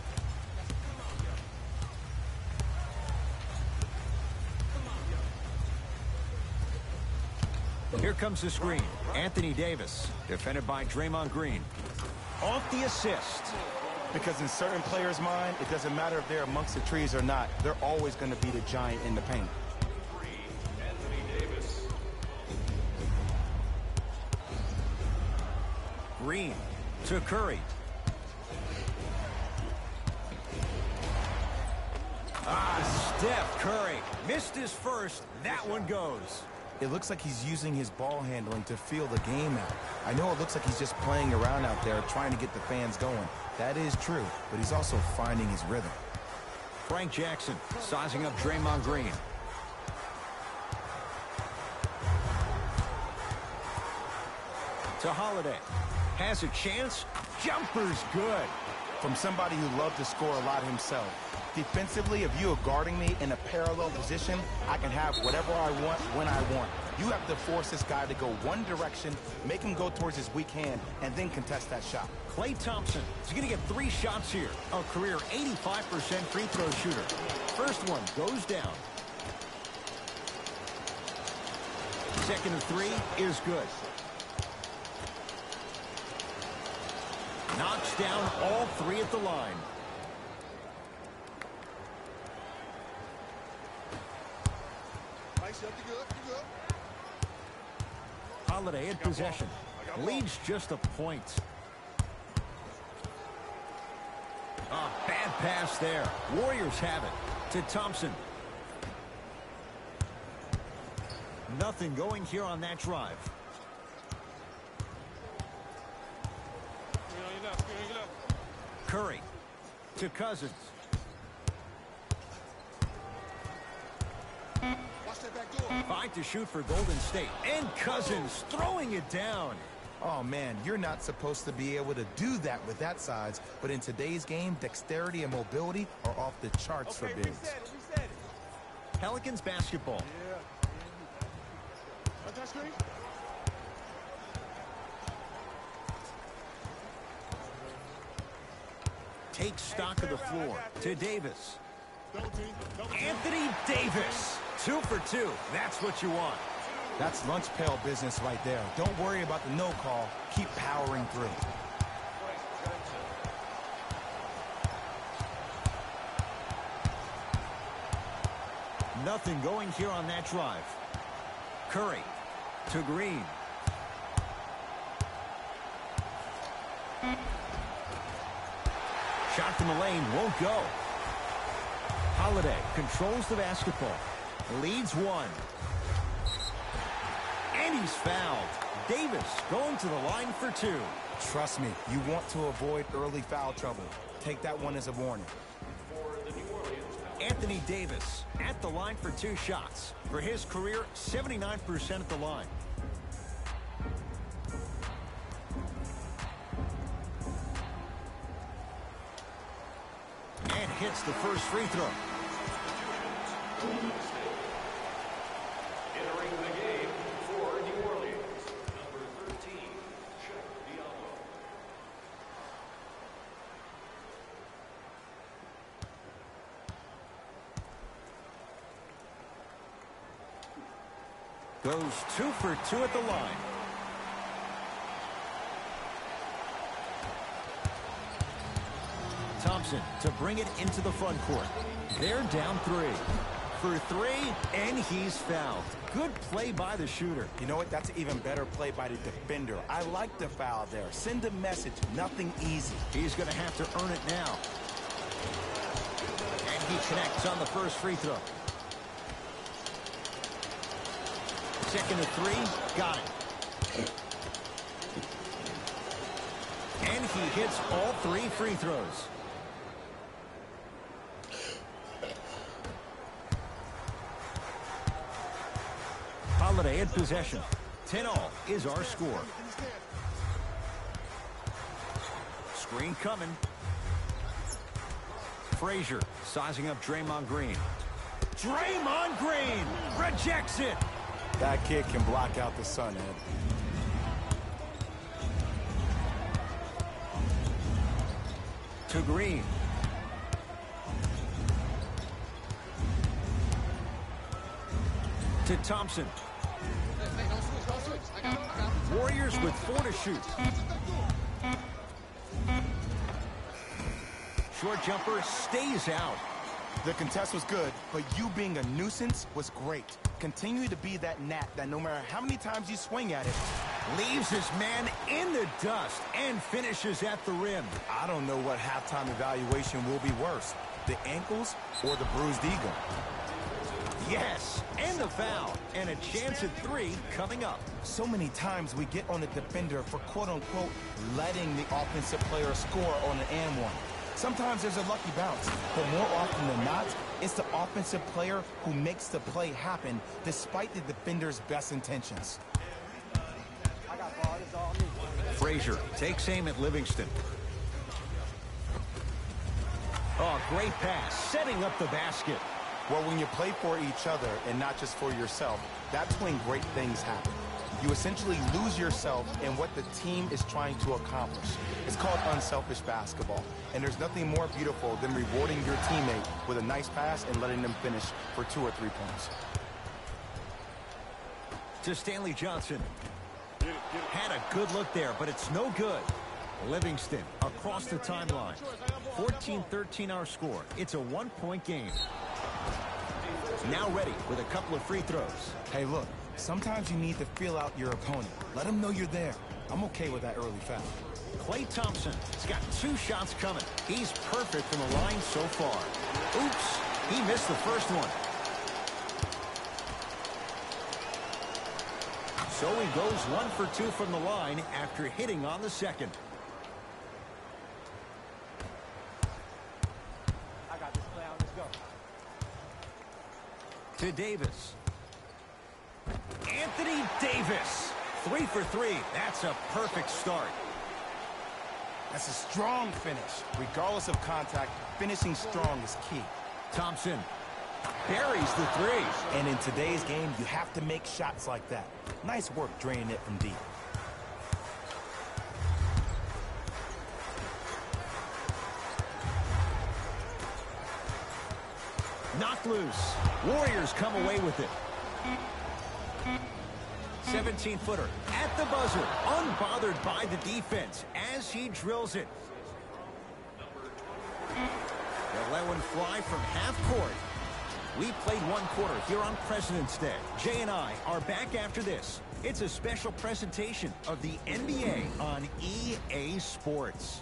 Here comes the screen. Anthony Davis, defended by Draymond Green. Off the assist. Because in certain players' mind, it doesn't matter if they're amongst the trees or not. They're always going to be the giant in the paint. Green to Curry. Ah, Steph Curry missed his first. That one goes. It looks like he's using his ball handling to feel the game out. I know it looks like he's just playing around out there trying to get the fans going. That is true, but he's also finding his rhythm. Frank Jackson sizing up Draymond Green. To Holiday. Has a chance. Jumper's good. from somebody who loved to score a lot himself. Defensively, if you are guarding me in a parallel position, I can have whatever I want when I want. You have to force this guy to go one direction, make him go towards his weak hand, and then contest that shot. Klay Thompson is going to get three shots here. A career eighty-five percent free throw shooter. First one goes down. Second of three is good. Knocks down all three at the line. Holiday in possession. Leads just a point. A bad pass there. Warriors have it to Thompson. Nothing going here on that drive. Curry to Cousins. Five to shoot for Golden State. And Cousins throwing it down. Oh, man, you're not supposed to be able to do that with that size. But in today's game, dexterity and mobility are off the charts okay, for bigs. Reset it, reset it. Pelicans basketball. Yeah. Screen. Takes stock of the floor to Davis. Anthony Davis. Two for two. That's what you want. That's lunch pail business right there. Don't worry about the no call. Keep powering through. Nothing going here on that drive. Curry to Green. Shot from the lane won't go. Holiday controls the basketball. Leads one. And he's fouled. Davis going to the line for two. Trust me, you want to avoid early foul trouble. Take that one as a warning. Anthony Davis at the line for two shots. For his career, seventy-nine percent at the line. And hits the first free throw. Entering the game for New Orleans, number thirteen, Cheick Diallo. Goes two for two at the line. Thompson to bring it into the front court. They're down three. For three, and he's fouled. Good play by the shooter. You know what? That's an even better play by the defender. I like the foul there. Send a message. Nothing easy. He's going to have to earn it now. And he connects on the first free throw. Second of three, got it. And he hits all three free throws. Holiday in possession. ten all is our score. Screen coming. Frazier sizing up Draymond Green. Draymond Green rejects it. That kid can block out the sun, Ed. To Green. To Thompson. Warriors with four to shoot. Short jumper stays out. The contest was good, but you being a nuisance was great. Continue to be that gnat that no matter how many times you swing at it, leaves his man in the dust and finishes at the rim. I don't know what halftime evaluation will be worse, the ankles or the bruised ego. Yes, and the foul, and a chance at three coming up. So many times we get on the defender for quote-unquote letting the offensive player score on an and one. Sometimes there's a lucky bounce, but more often than not, it's the offensive player who makes the play happen despite the defender's best intentions. Frazier takes aim at Livingston. Oh, great pass, setting up the basket. Well, when you play for each other and not just for yourself, that's when great things happen. You essentially lose yourself in what the team is trying to accomplish. It's called unselfish basketball, and there's nothing more beautiful than rewarding your teammate with a nice pass and letting them finish for two or three points. To Stanley Johnson. Had a good look there, but it's no good. Livingston across the timeline. fourteen thirteen our score. It's a one-point game. Now ready with a couple of free throws. Hey, look, sometimes you need to feel out your opponent. Let them know you're there. I'm okay with that early foul. Klay Thompson has got two shots coming. He's perfect from the line so far. Oops, he missed the first one. So he goes one for two from the line after hitting on the second. I got this play out. Let's go. To Davis. Anthony Davis. Three for three. That's a perfect start. That's a strong finish. Regardless of contact, finishing strong is key. Thompson buries the three. And in today's game, you have to make shots like that. Nice work draining it from deep. Knocked loose. Warriors come away with it. seventeen footer at the buzzer. Unbothered by the defense as he drills it. They'll let one fly from half court. We played one quarter here on President's Day. Jay and I are back after this. It's a special presentation of the N B A on E A Sports.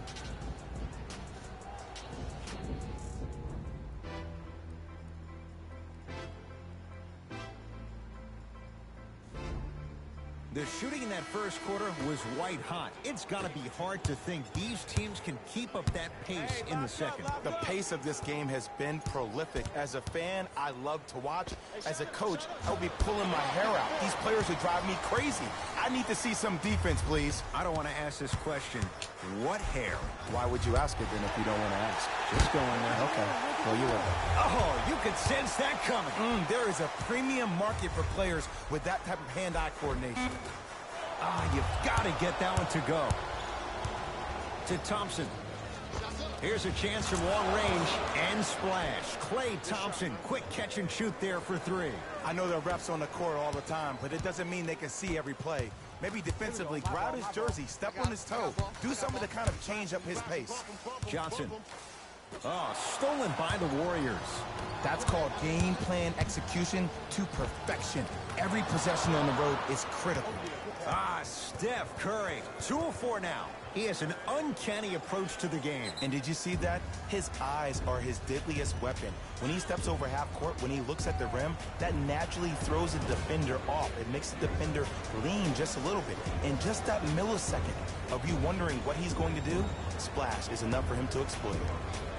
The shooting in that first quarter was white hot. It's got to be hard to think these teams can keep up that pace in the second. The pace of this game has been prolific. As a fan, I love to watch. As a coach, I would be pulling my hair out. These players would drive me crazy. I need to see some defense, please. I don't want to ask this question. What hair? Why would you ask it then if you don't want to ask? Just going there. Okay. Well, you will. Oh, you could sense that coming. Mm, there is a premium market for players with that type of hand-eye coordination. Ah, you've got to get that one to go. To Thompson. Here's a chance from long range and splash. Klay Thompson, quick catch and shoot there for three. I know there are refs on the court all the time, but it doesn't mean they can see every play. Maybe defensively, grab his jersey, step on his toe, do something to kind of change up his pace. Johnson. Oh, stolen by the Warriors. That's called game plan execution to perfection. Every possession on the road is critical. Ah, Steph Curry. two of four now. He has an uncanny approach to the game. And did you see that? His eyes are his deadliest weapon. When he steps over half court, when he looks at the rim, that naturally throws the defender off. It makes the defender lean just a little bit. And just that millisecond of you wondering what he's going to do, splash is enough for him to exploit it.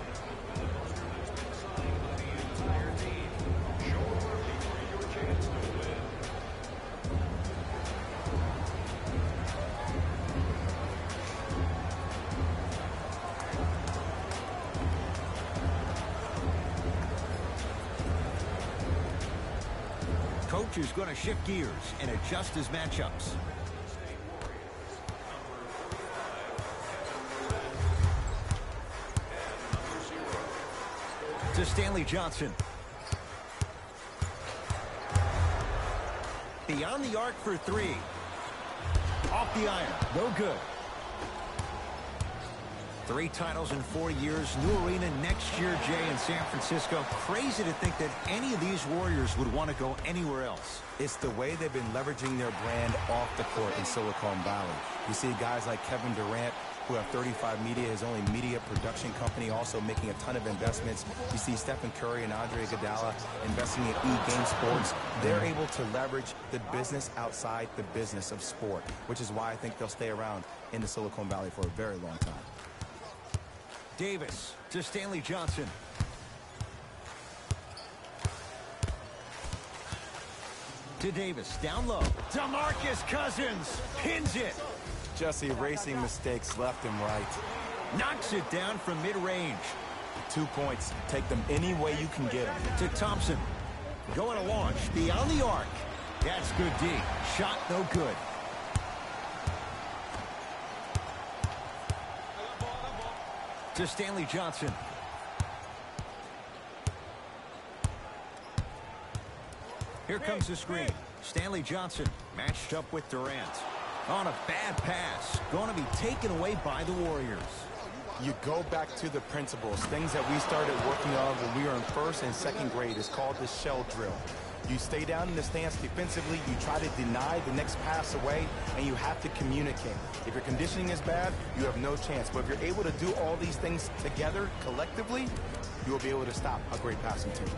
Coach is going to shift gears and adjust his matchups. To Stanley Johnson. Beyond the arc for three. Off the iron. No good. Three titles in four years. New arena next year, Jay, in San Francisco. Crazy to think that any of these Warriors would want to go anywhere else. It's the way they've been leveraging their brand off the court in Silicon Valley. You see guys like Kevin Durant, who have thirty-five Media, his only media production company, also making a ton of investments. You see Stephen Curry and Andre Iguodala investing in E-Game Sports. They're able to leverage the business outside the business of sport, which is why I think they'll stay around in the Silicon Valley for a very long time. Davis to Stanley Johnson. To Davis, down low. DeMarcus Cousins pins it. Just erasing mistakes left and right. Knocks it down from mid-range. two points. Take them any way you can get them. To Thompson. Going to launch. Beyond the arc. That's good D. Shot no good. To Stanley Johnson. Here comes the screen. Stanley Johnson matched up with Durant. On a bad pass. Going to be taken away by the Warriors. You go back to the principles, things that we started working on when we were in first and second grade. Is called the shell drill. You stay down in the stance defensively, you try to deny the next pass away, and you have to communicate. If your conditioning is bad, you have no chance. But if you're able to do all these things together, collectively, you will be able to stop a great passing team.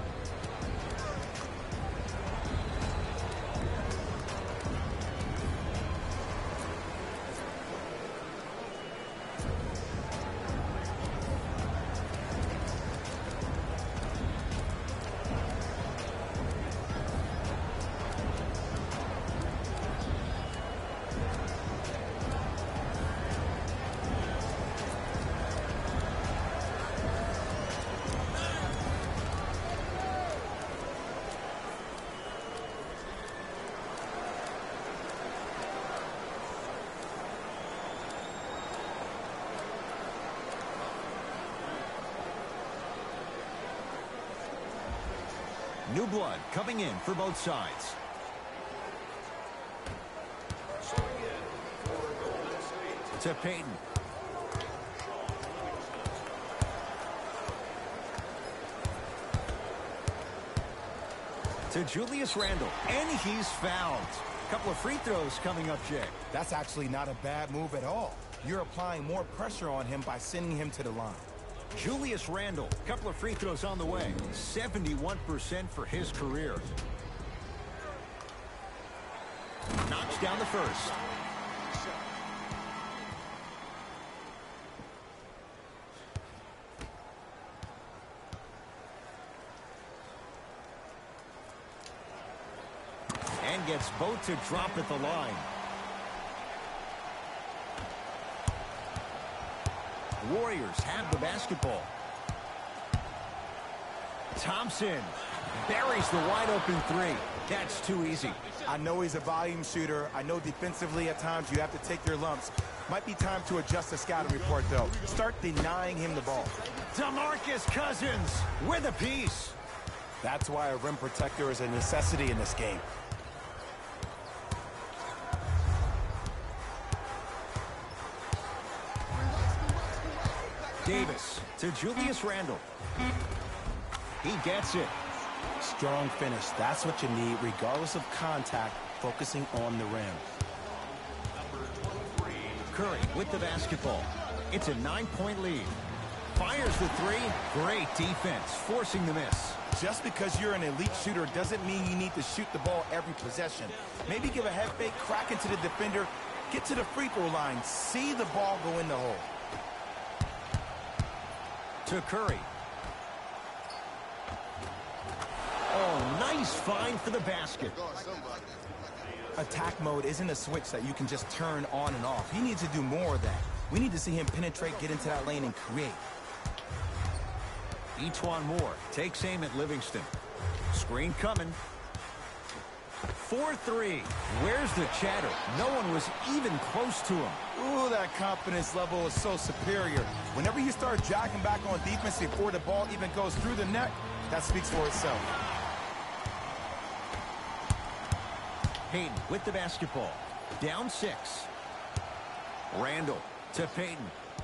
New blood coming in for both sides. To Payton. To Julius Randle. And he's fouled. A couple of free throws coming up, Jay. That's actually not a bad move at all. You're applying more pressure on him by sending him to the line. Julius Randle, a couple of free throws on the way. seventy-one percent for his career. Knocks down the first. And gets both to drop at the line. Warriors have the basketball. Thompson buries the wide open three. That's too easy. I know he's a volume shooter. I know defensively at times you have to take your lumps. Might be time to adjust the scouting report, though. Start denying him the ball. DeMarcus Cousins with a piece. That's why a rim protector is a necessity in this game. Davis to Julius Randle. He gets it. Strong finish. That's what you need, regardless of contact, focusing on the rim. Curry with the basketball. It's a nine-point lead. Fires the three. Great defense, forcing the miss. Just because you're an elite shooter doesn't mean you need to shoot the ball every possession. Maybe give a head fake, crack into the defender, get to the free throw line, see the ball go in the hole. To Curry. Oh, nice find for the basket. Attack mode isn't a switch that you can just turn on and off. He needs to do more of that. We need to see him penetrate, get into that lane, and create. E'Twaun Moore takes aim at Livingston. Screen coming. four three. Where's the chatter? No one was even close to him. Ooh, that confidence level is so superior. Whenever you start jogging back on defense before the ball even goes through the net, that speaks for itself. Payton with the basketball. Down six. Randle to Payton.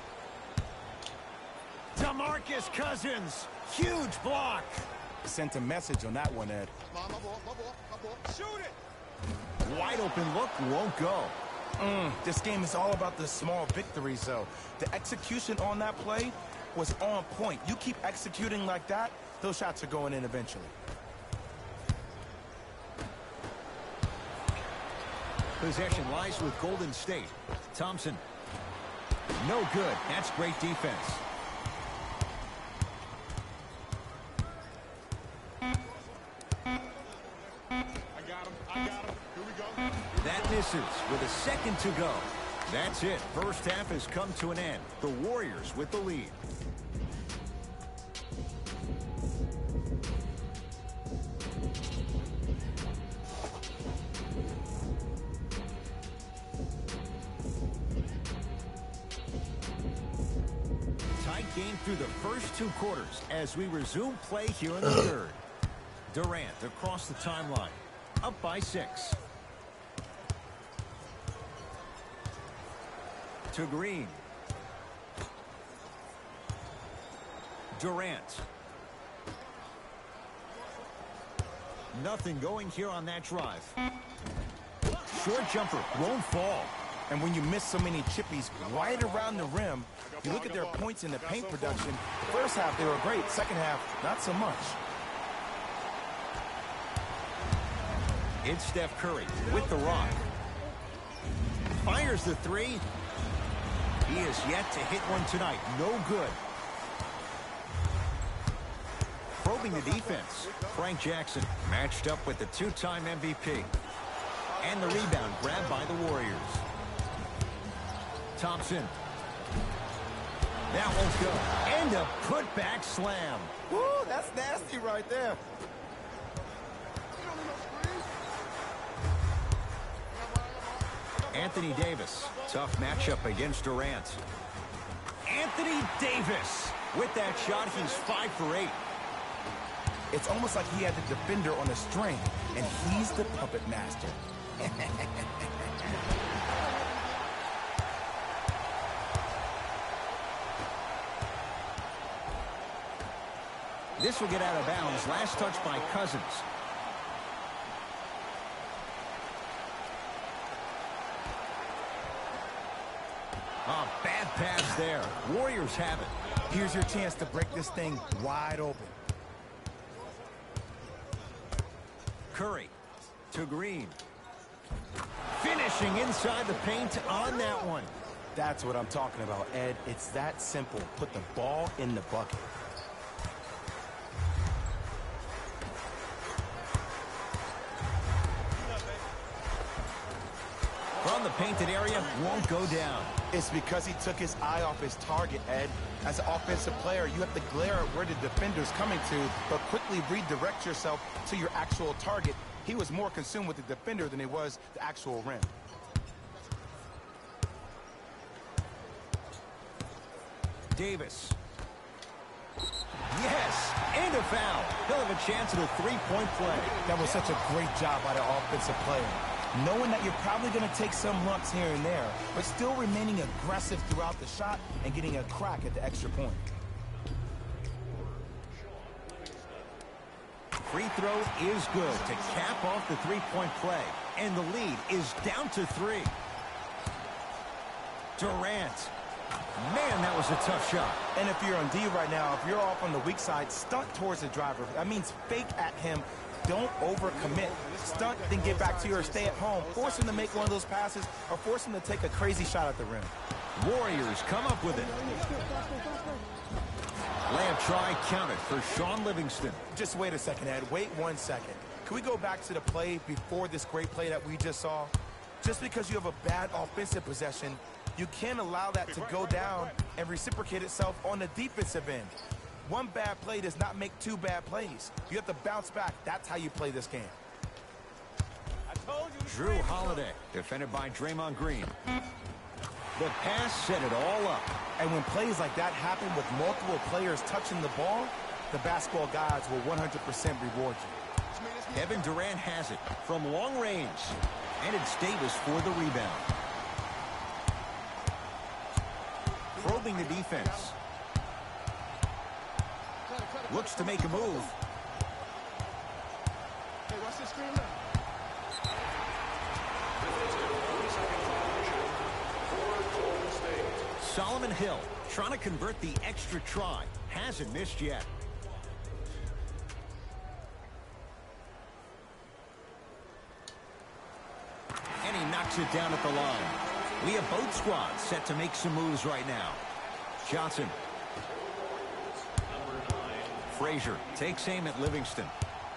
DeMarcus Cousins. Huge block. Sent a message on that one, Ed. Shoot it! Wide open look won't go. Mm, this game is all about the small victories, though. The execution on that play was on point. You keep executing like that, those shots are going in eventually. Possession lies with Golden State. Thompson. No good. That's great defense. That misses with a second to go. That's it. First half has come to an end. The Warriors with the lead. game through the first two quarters as we resume play here in the third. Durant across the timeline, up by six. To Green. Durant. Nothing going here on that drive. Short jumper won't fall. And when you miss so many chippies right around the rim, you look at their points in the paint production. The first half, they were great. Second half, not so much. It's Steph Curry with the rock. Fires the three. He is yet to hit one tonight. No good. Probing the defense. Frank Jackson matched up with the two-time M V P. And the rebound grabbed by the Warriors. Thompson. That won't go. And a putback slam. Woo, that's nasty right there. Anthony Davis. Tough matchup against Durant. Anthony Davis. With that shot, he's five for eight. It's almost like he had the defender on a string, and he's the puppet master. This will get out of bounds. Last touch by Cousins. Oh, bad pass there. Warriors have it. Here's your chance to break this thing wide open. Curry to Green. Finishing inside the paint on that one. That's what I'm talking about, Ed. It's that simple. Put the ball in the bucket. From the painted area, won't go down. It's because he took his eye off his target, Ed. As an offensive player, you have to glare at where the defender's coming to, but quickly redirect yourself to your actual target. He was more consumed with the defender than he was the actual rim. Davis. Yes, and a foul. He'll have a chance at a three-point play. That was such a great job by the offensive player. Knowing that you're probably going to take some lumps here and there, but still remaining aggressive throughout the shot and getting a crack at the extra point. Free throw is good to cap off the three-point play. And the lead is down to three. Durant. Man, that was a tough shot. And if you're on D right now, if you're off on the weak side, stunt towards the driver. That means fake at him. Don't overcommit. Stunt, then get back to you or stay at home. Force him to make one of those passes or force him to take a crazy shot at the rim. Warriors come up with it. Layup try counted for Sean Livingston. Just wait a second, Ed. Wait one second. Can we go back to the play before this great play that we just saw? Just because you have a bad offensive possession, you can't allow that to go down and reciprocate itself on the defensive end. One bad play does not make two bad plays. You have to bounce back. That's how you play this game. Drew Holiday, defended by Draymond Green. The pass set it all up. And when plays like that happen with multiple players touching the ball, the basketball gods will one hundred percent reward you. Kevin Durant has it from long range. And it's Davis for the rebound. Probing the defense. Looks to make a move. Hey, watch this screen now. Solomon Hill trying to convert the extra try. Hasn't missed yet. And he knocks it down at the line. We have both squads set to make some moves right now. Johnson. Frazier takes aim at Livingston.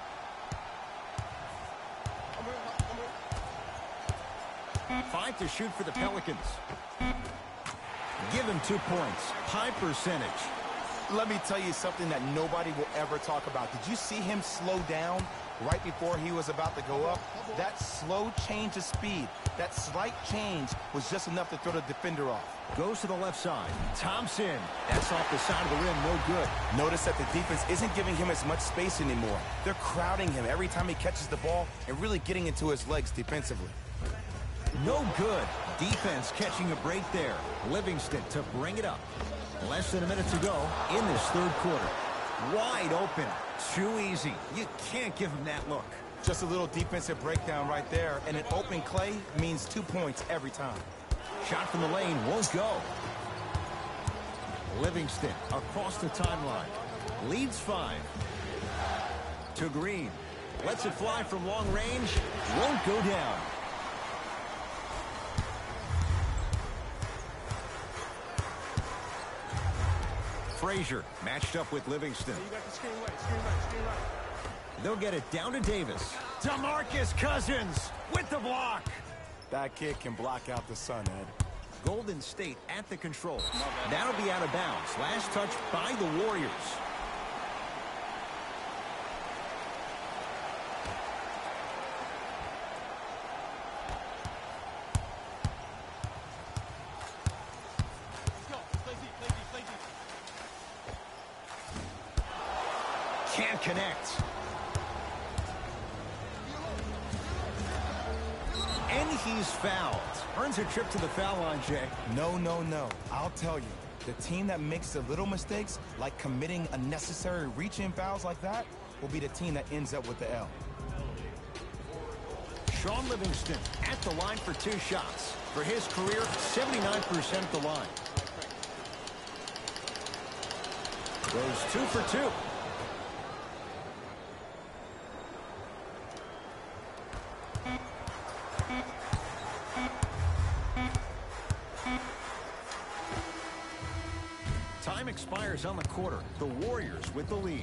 Five to shoot for the Pelicans. Give him two points. High percentage. Let me tell you something that nobody will ever talk about. Did you see him slow down right before he was about to go up, that slow change of speed, that slight change was just enough to throw the defender off. Goes to the left side. Thompson. That's off the side of the rim. No good. Notice that the defense isn't giving him as much space anymore. They're crowding him every time he catches the ball and really getting into his legs defensively. No good. Defense catching a break there. Livingston to bring it up. Less than a minute to go in this third quarter. Wide open. Too easy. You can't give him that look. Just a little defensive breakdown right there, and an open clay means two points every time. Shot from the lane won't go. Livingston across the timeline. Leads five. To Green. Lets it fly from long range. Won't go down. Frazier matched up with Livingston. They'll get it down to Davis. DeMarcus Cousins with the block. That kid can block out the sun, Ed. Golden State at the control. That'll be out of bounds. Last touch by the Warriors. Can't connect. And he's fouled. Earns a trip to the foul line, Jay. No, no, no. I'll tell you. The team that makes the little mistakes, like committing unnecessary reach-in fouls like that, will be the team that ends up with the L. Shaun Livingston at the line for two shots. For his career, seventy-nine percent at the line. Goes two for two. Time expires on the quarter. The Warriors with the lead.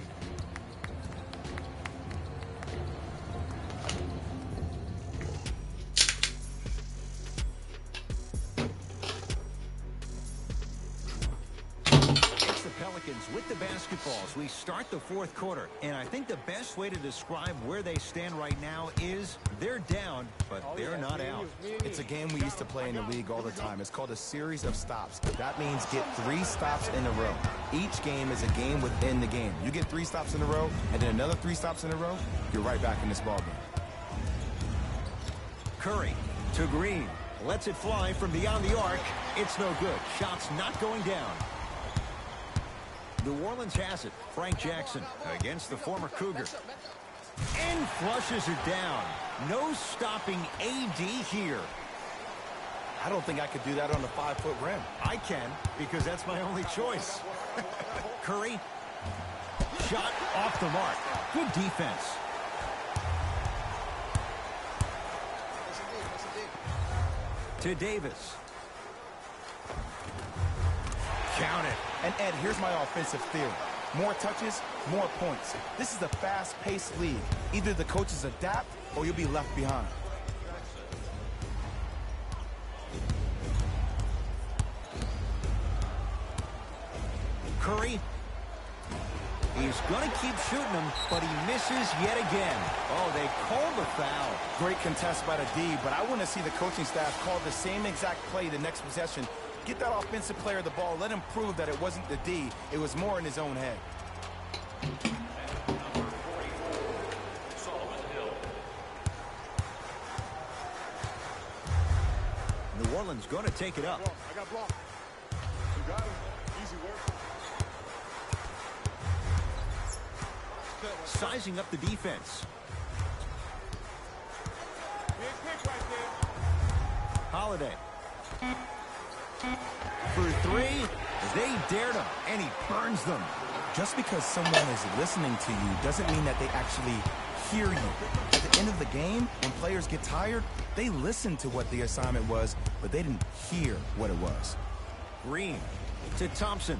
It's the Pelicans with the basketball as we start the fourth quarter. And I think the best way to describe where they stand right now is they're down, but they're not out. It's a game we used to play in the league all the time. It's called a series of stops. That means get three stops in a row. Each game is a game within the game. You get three stops in a row, and then another three stops in a row, you're right back in this ballgame. Curry to Green. Lets it fly from beyond the arc. It's no good. Shots not going down. New Orleans has it. Frank Jackson against the former Cougar. And flushes it down. No stopping A D here. I don't think I could do that on the five-foot rim. I can, because that's my only choice. Curry. Shot off the mark. Good defense. To Davis. Count it. And Ed, here's my offensive theory. More touches, more points. This is a fast-paced league. Either the coaches adapt or you'll be left behind. Curry. He's going to keep shooting them, but he misses yet again. Oh, they called the foul. Great contest by the D, but I want to see the coaching staff call the same exact play the next possession. Get that offensive player the ball. Let him prove that it wasn't the D. It was more in his own head. New Orleans going to take it up. I got blocked. You got him. Easy work. Sizing up the defense. Big pick right there. Holiday. For three, they dared him, and he burns them. Just because someone is listening to you doesn't mean that they actually hear you. At the end of the game, when players get tired, they listen to what the assignment was, but they didn't hear what it was. Green to Thompson.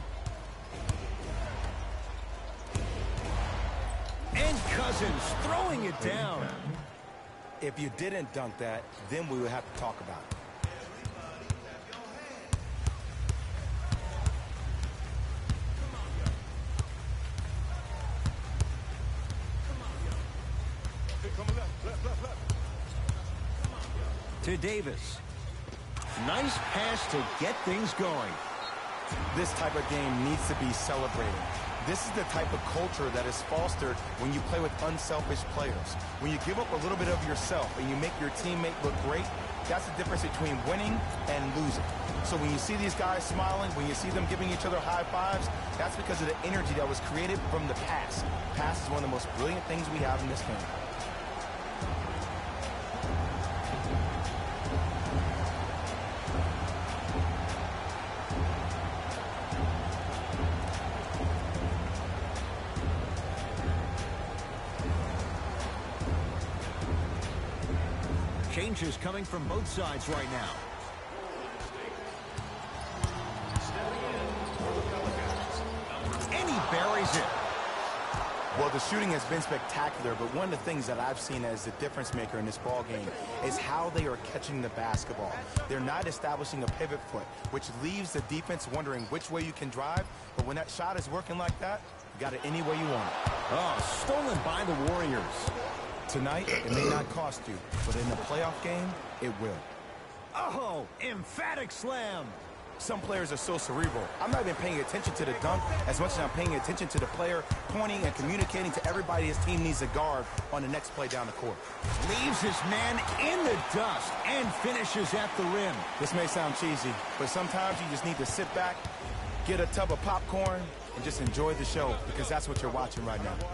And Cousins throwing it down. If you didn't dunk that, then we would have to talk about it. To Davis. Nice pass to get things going. This type of game needs to be celebrated. This is the type of culture that is fostered when you play with unselfish players. When you give up a little bit of yourself and you make your teammate look great, that's the difference between winning and losing. So when you see these guys smiling, when you see them giving each other high fives, that's because of the energy that was created from the pass. Pass is one of the most brilliant things we have in this game. Changes coming from both sides right now. And he buries it. Well, the shooting has been spectacular, but one of the things that I've seen as the difference maker in this ball game is how they are catching the basketball. They're not establishing a pivot foot, which leaves the defense wondering which way you can drive, but when that shot is working like that, you got it any way you want it. Oh, stolen by the Warriors. Tonight, it may not cost you, but in a playoff game, it will. Oh, emphatic slam. Some players are so cerebral. I'm not even paying attention to the dunk as much as I'm paying attention to the player pointing and communicating to everybody his team needs a guard on the next play down the court. Leaves his man in the dust and finishes at the rim. This may sound cheesy, but sometimes you just need to sit back, get a tub of popcorn, and just enjoy the show, because that's what you're watching right now.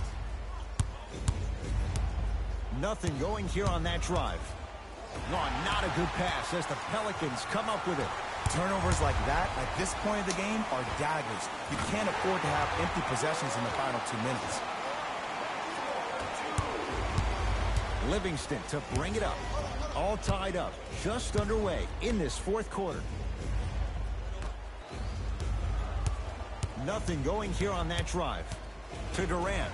Nothing going here on that drive. No, not a good pass as the Pelicans come up with it. Turnovers like that at this point of the game are daggers. You can't afford to have empty possessions in the final two minutes. Livingston to bring it up. All tied up, just underway in this fourth quarter. Nothing going here on that drive. To Durant.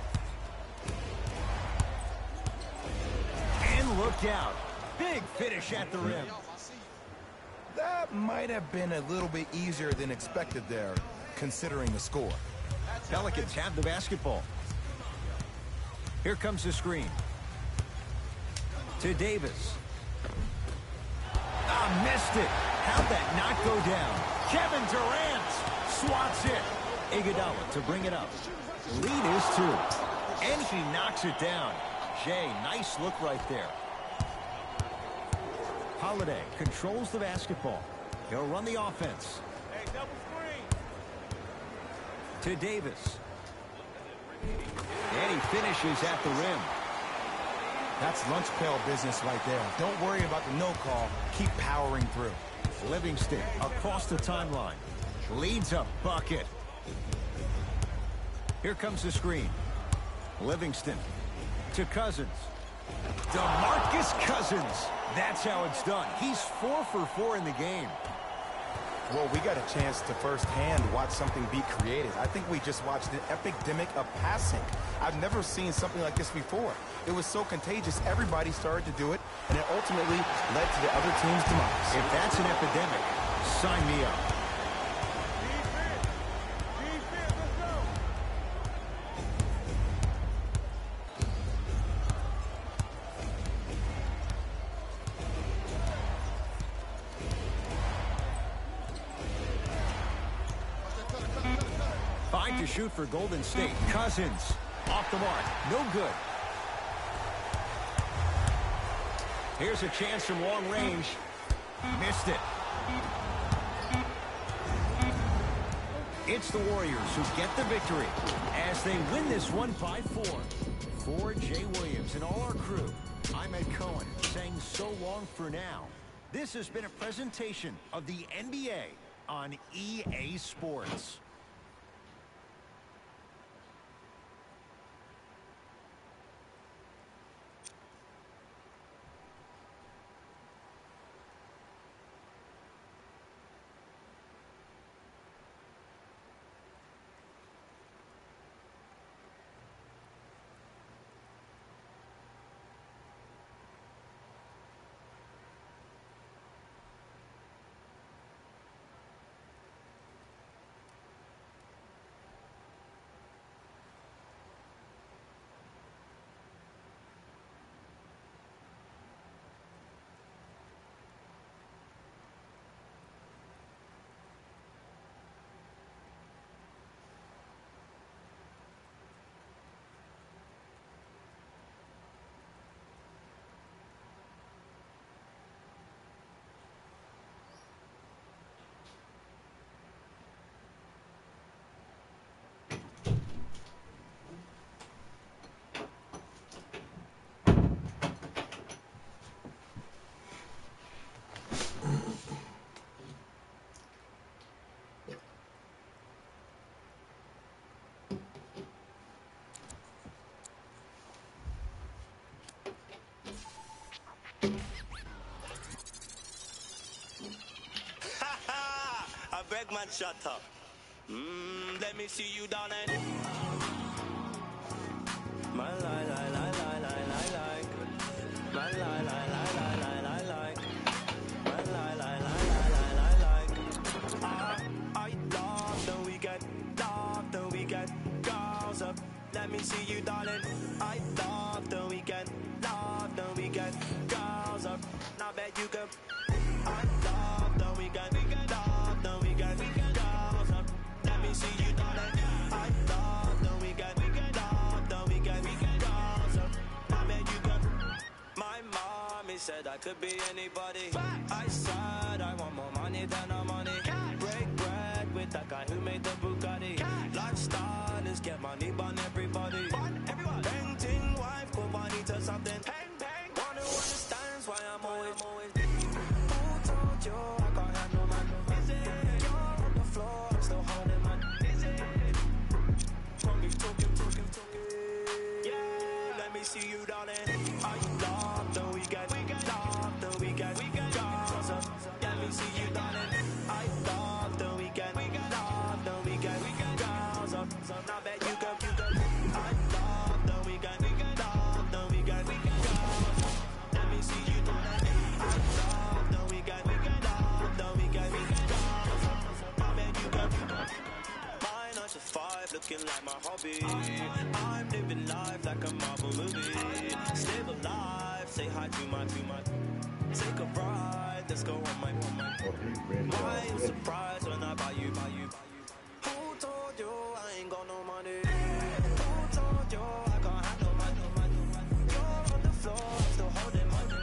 And look out. Big finish at the rim. That might have been a little bit easier than expected there, considering the score. Pelicans have the basketball. Here comes the screen. To Davis. Ah, missed it. How'd that not go down? Kevin Durant swats it. Iguodala to bring it up. Lead is two. And he knocks it down. Jay, nice look right there. Holiday controls the basketball. He'll run the offense. Hey, double screen. To Davis. And he finishes at the rim. That's lunch pail business right there. Don't worry about the no call. Keep powering through. Livingston across the timeline. Leads a bucket. Here comes the screen. Livingston to Cousins. DeMarcus Cousins. That's how it's done. He's four for four in the game. Well, we got a chance to firsthand watch something be created. I think we just watched an epidemic of passing. I've never seen something like this before. It was so contagious, everybody started to do it, and it ultimately led to the other team's demise. If that's an epidemic, sign me up. Defense. Defense, let's go. Five to shoot for Golden State. Cousins off the mark. No good. Here's a chance from long range. Missed it. It's the Warriors who get the victory as they win this one by four. For Jay Williams and all our crew, I'm Ed Cohen saying so long for now. This has been a presentation of the N B A on E A Sports. I beg man, shut up. Mm, let me see you, darling. My lie, lie, lie, lie, lie, lie, like. My lie, lie, lie, lie, lie, lie, like. My lie, lie, lie, lie, lie, lie, like. I, I love the weekend, love the weekend. Girls up, let me see you, darling. I love the weekend, love the weekend. Girls up, now bet you can. I love the weekend, love the weekend. Girls up, let me see you, darling. I love the weekend, love the weekend. Girls up, now bet you can. My mommy said I could be anybody. I said I want more money than no money. Break bread with that guy who made the Bugatti. Lifestyle is get money, burn everybody. Painting wife, put money to something. One who understands why I'm always, always. Who told you I can't handle man? Is it? You're on the floor, I'm still holding man. Is it? From me talking, talking, talking. Yeah, let me see you, darling. I love the weekend, love the weekend. Girls up, let me see you, darling. I love the weekend, love the weekend. Girls up, now bet you go, you go. I love the weekend, love the weekend. Girls up, let me see you, darling. I love the weekend, love the weekend. Girls up, now bet you go, you go. My nine to five looking like my hobby. I'm living life like a Marvel movie. Stable life, say hi to my, to my. Take a ride, let's go on my, on my. Why you surprised when I buy you, buy you, buy you? Who told you I ain't got no money? Who told you I can't handle my, no money? You're on the floor, I'm still holding money.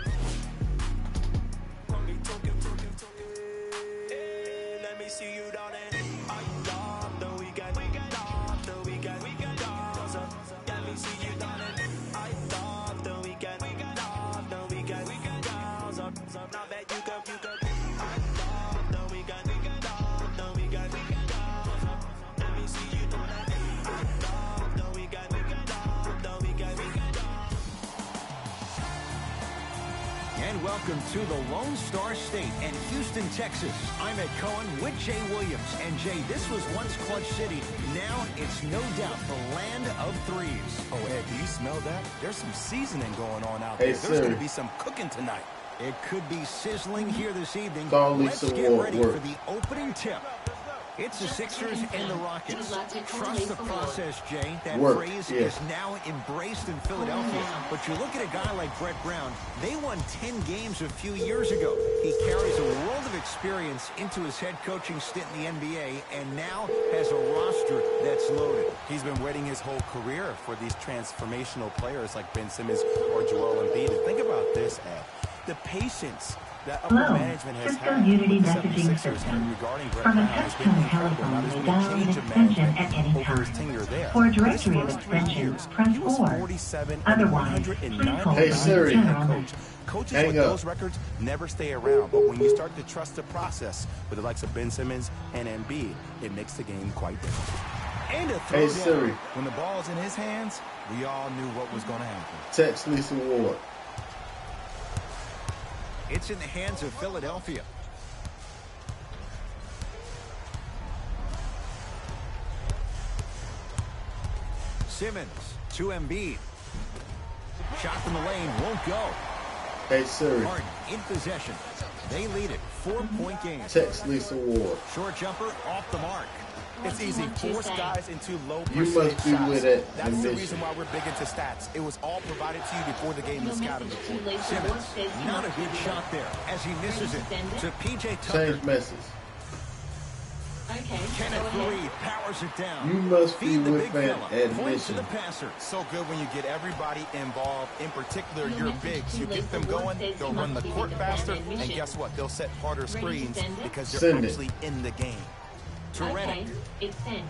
Come be talking, talking, talking. Hey, let me see you, darling. I love the weekend, love the weekend. Girls up, let me see you, darling. I love the weekend, love the weekend. Girls up, now bet you go, you go. I love the weekend, love the weekend. Girls up, let me see you, darling. I love the weekend, love the weekend. And welcome to the Lone Star State and Houston, Texas. I'm Ed Cohen with Jay Williams. And Jay, this was once Clutch City. Now it's no doubt the land of threes. Oh, Ed, do you smell that? There's some seasoning going on out Hey, there. There's Siri. going to be some cooking tonight. It could be sizzling here this evening. Call Let's Lisa get Ward, ready work. for the opening tip. It's the Sixers and the Rockets. Trust the process, Jay. That Work, phrase yeah. is now embraced in Philadelphia. But you look at a guy like Brett Brown, they won ten games a few years ago. He carries a world of experience into his head coaching stint in the N B A and now has a roster that's loaded. He's been waiting his whole career for these transformational players like Ben Simmons or Joel Embiid. And think about this, Ed. The patience that upper Hello, management has Cisco had Unity with the messaging seventy-sixers system. regarding Brett From a Brown has been touch-tone incredible. Now, telephone, there's may been a dial an change of extension management at any over his time. tenure there. For a But his directory of first three extensions, years, press he was four. forty-seven and Otherwise, one hundred please nine hold Hey, for Siri. head general coach. Coaches Hang with up. those records never stay around, but when you start to trust the process with the likes of Ben Simmons and Embiid, it makes the game quite different. And a Hey, throwdown. Siri. When the ball's in his hands, we all knew what was going to happen. Text Lisa Ward. It's in the hands of Philadelphia. Simmons to Embiid. Shot from the lane won't go. Hey, Siri. Harden in possession. They lead it. Four-point game. Text Lisa Ward. Short jumper off the mark. It's easy. Force guys into low You percentage must be shots. with it. That's the Mission. reason why we're big into stats. It was all provided to you before the game was scouted report. Simmons, not a good shot there as he misses it to P J Tucker. Change message. Okay. Kenneth Faried powers it down. You must be Feed the with big an fella. Point to admission. the passer. So good when you get everybody involved, in particular your bigs. You get them going, they'll run the court faster, and guess what? They'll set harder screens because they're Send it. actually in the game. To Redick. Okay, it's sent.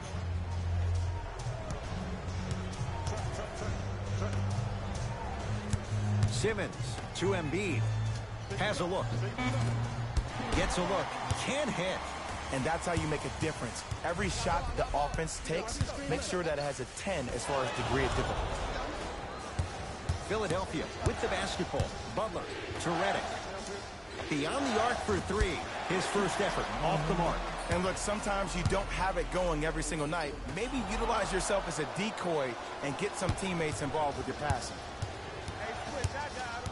Simmons to Embiid. Has a look. Gets a look. Can't hit. And that's how you make a difference. Every shot that the offense takes, make sure that it has a ten as far as degree of difficulty. Philadelphia with the basketball. Butler to Redick. Beyond the arc for three. His first effort off the mark. And look, sometimes you don't have it going every single night. Maybe utilize yourself as a decoy and get some teammates involved with your passing. Hey, switch, I got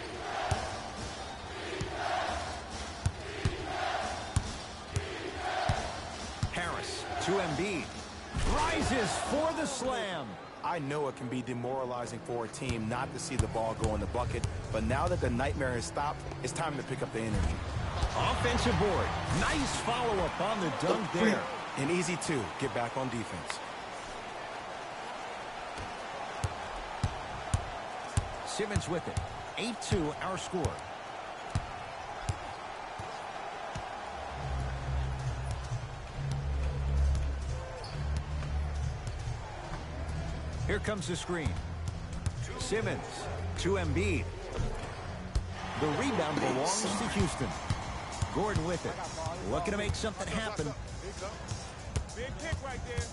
him. Harris to Embiid. Rises for the slam. I know it can be demoralizing for a team not to see the ball go in the bucket, but now that the nightmare has stopped, it's time to pick up the energy. Offensive board. Nice follow-up on the dunk there. And easy, too. Get back on defense. Simmons with it. eight two our score. Here comes the screen. Simmons to Embiid. The rebound belongs to Houston. Gordon with it. Looking to make something happen. Big pick right there.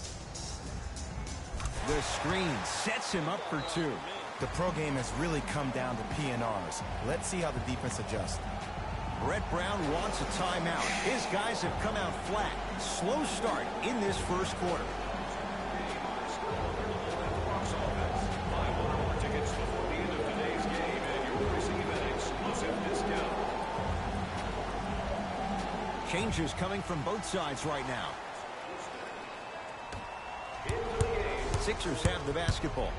The screen sets him up for two. The pro game has really come down to P N Rs. Let's see how the defense adjusts. Brett Brown wants a timeout. His guys have come out flat. Slow start in this first quarter. Changes coming from both sides right now. Sixers have the basketball.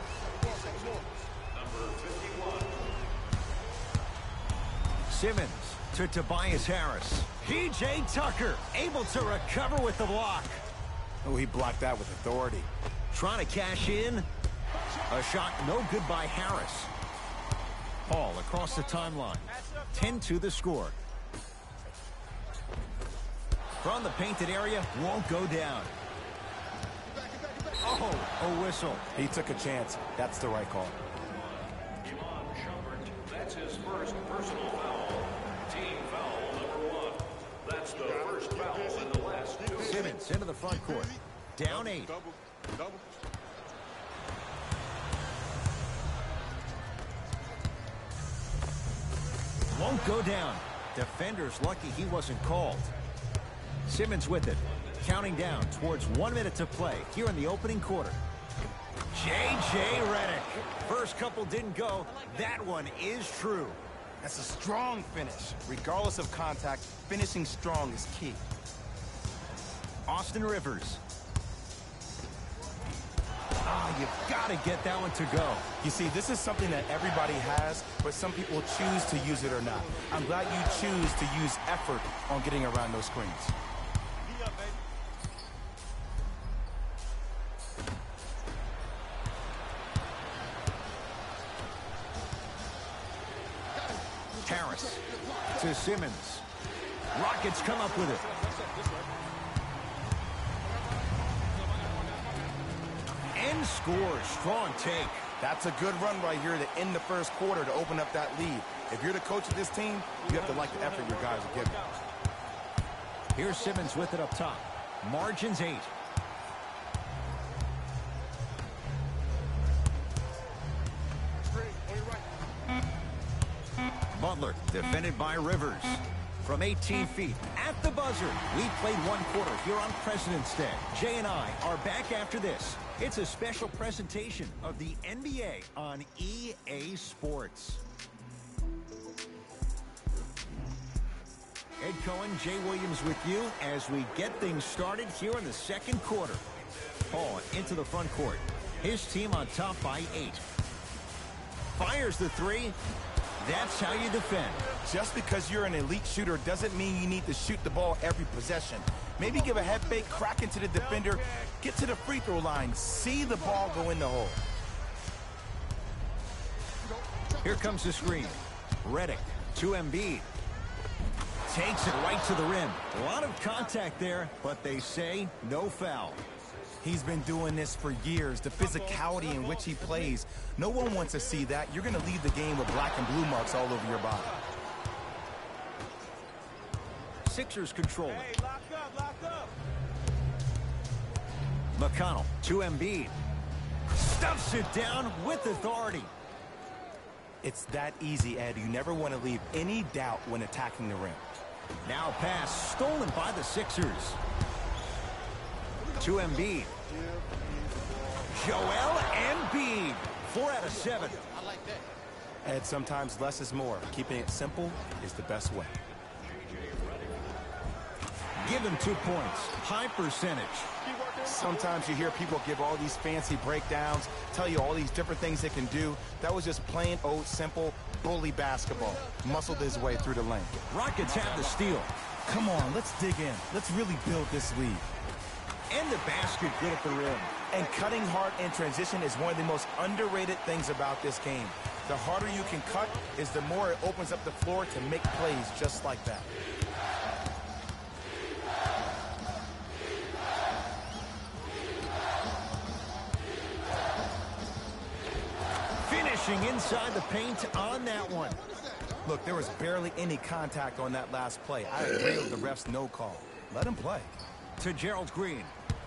Simmons to Tobias Harris. P J Tucker able to recover with the block. Oh, he blocked that with authority. Trying to cash in. A shot no good by Harris. Paul across the timeline. ten two the score. From the painted area, won't go down. Oh, a whistle. He took a chance. That's the right call. Iman Shumpert, that's his first personal foul. Team foul number one. That's the first foul in the last two. Simmons into the front court. Down eight. Double, double. Won't go down. Defender's lucky he wasn't called. Simmons with it. Counting down towards one minute to play here in the opening quarter. J J Redick. First couple didn't go. That one is true. That's a strong finish. Regardless of contact, finishing strong is key. Austin Rivers. Ah, you've got to get that one to go. You see, this is something that everybody has, but some people choose to use it or not. I'm glad you choose to use effort on getting around those screens. Harris to Simmons. Rockets come up with it. End score, strong take. That's a good run right here to end the first quarter to open up that lead. If you're the coach of this team, you have to like the effort your guys are giving. Here's Simmons with it up top. Margins eight. Butler defended by Rivers. From eighteen feet at the buzzer. We played one quarter here on President's Day. Jay and I are back after this. It's a special presentation of the N B A on E A Sports. Ed Cohen, Jay Williams with you as we get things started here in the second quarter. Paul into the front court. His team on top by eight. Fires the three. That's how you defend. Just because you're an elite shooter doesn't mean you need to shoot the ball every possession. Maybe give a head fake, crack into the defender, get to the free throw line, see the ball go in the hole. Here comes the screen. Redick to Embiid. Takes it right to the rim. A lot of contact there, but they say no foul. He's been doing this for years. The physicality in which he plays. No one wants to see that. You're going to leave the game with black and blue marks all over your body. Sixers control it. Hey, lock up, lock up. McConnell to Embiid. Stuffs it down with authority. It's that easy, Ed. You never want to leave any doubt when attacking the rim. Now a pass stolen by the Sixers. To Embiid. Joel Embiid. Four out of seven. I like that. Ed, sometimes less is more. Keeping it simple is the best way. Give him two points. High percentage. Sometimes you hear people give all these fancy breakdowns, tell you all these different things they can do. That was just plain old simple bully basketball. Muscled his way through the lane. Rockets have the steal. Come on, let's dig in. Let's really build this lead. And the basket good at the rim. And cutting hard in transition is one of the most underrated things about this game. The harder you can cut is the more it opens up the floor to make plays just like that. Finishing inside the paint on that one. Look, there was barely any contact on that last play. I agree with the ref's no call. Let him play. To Gerald Green.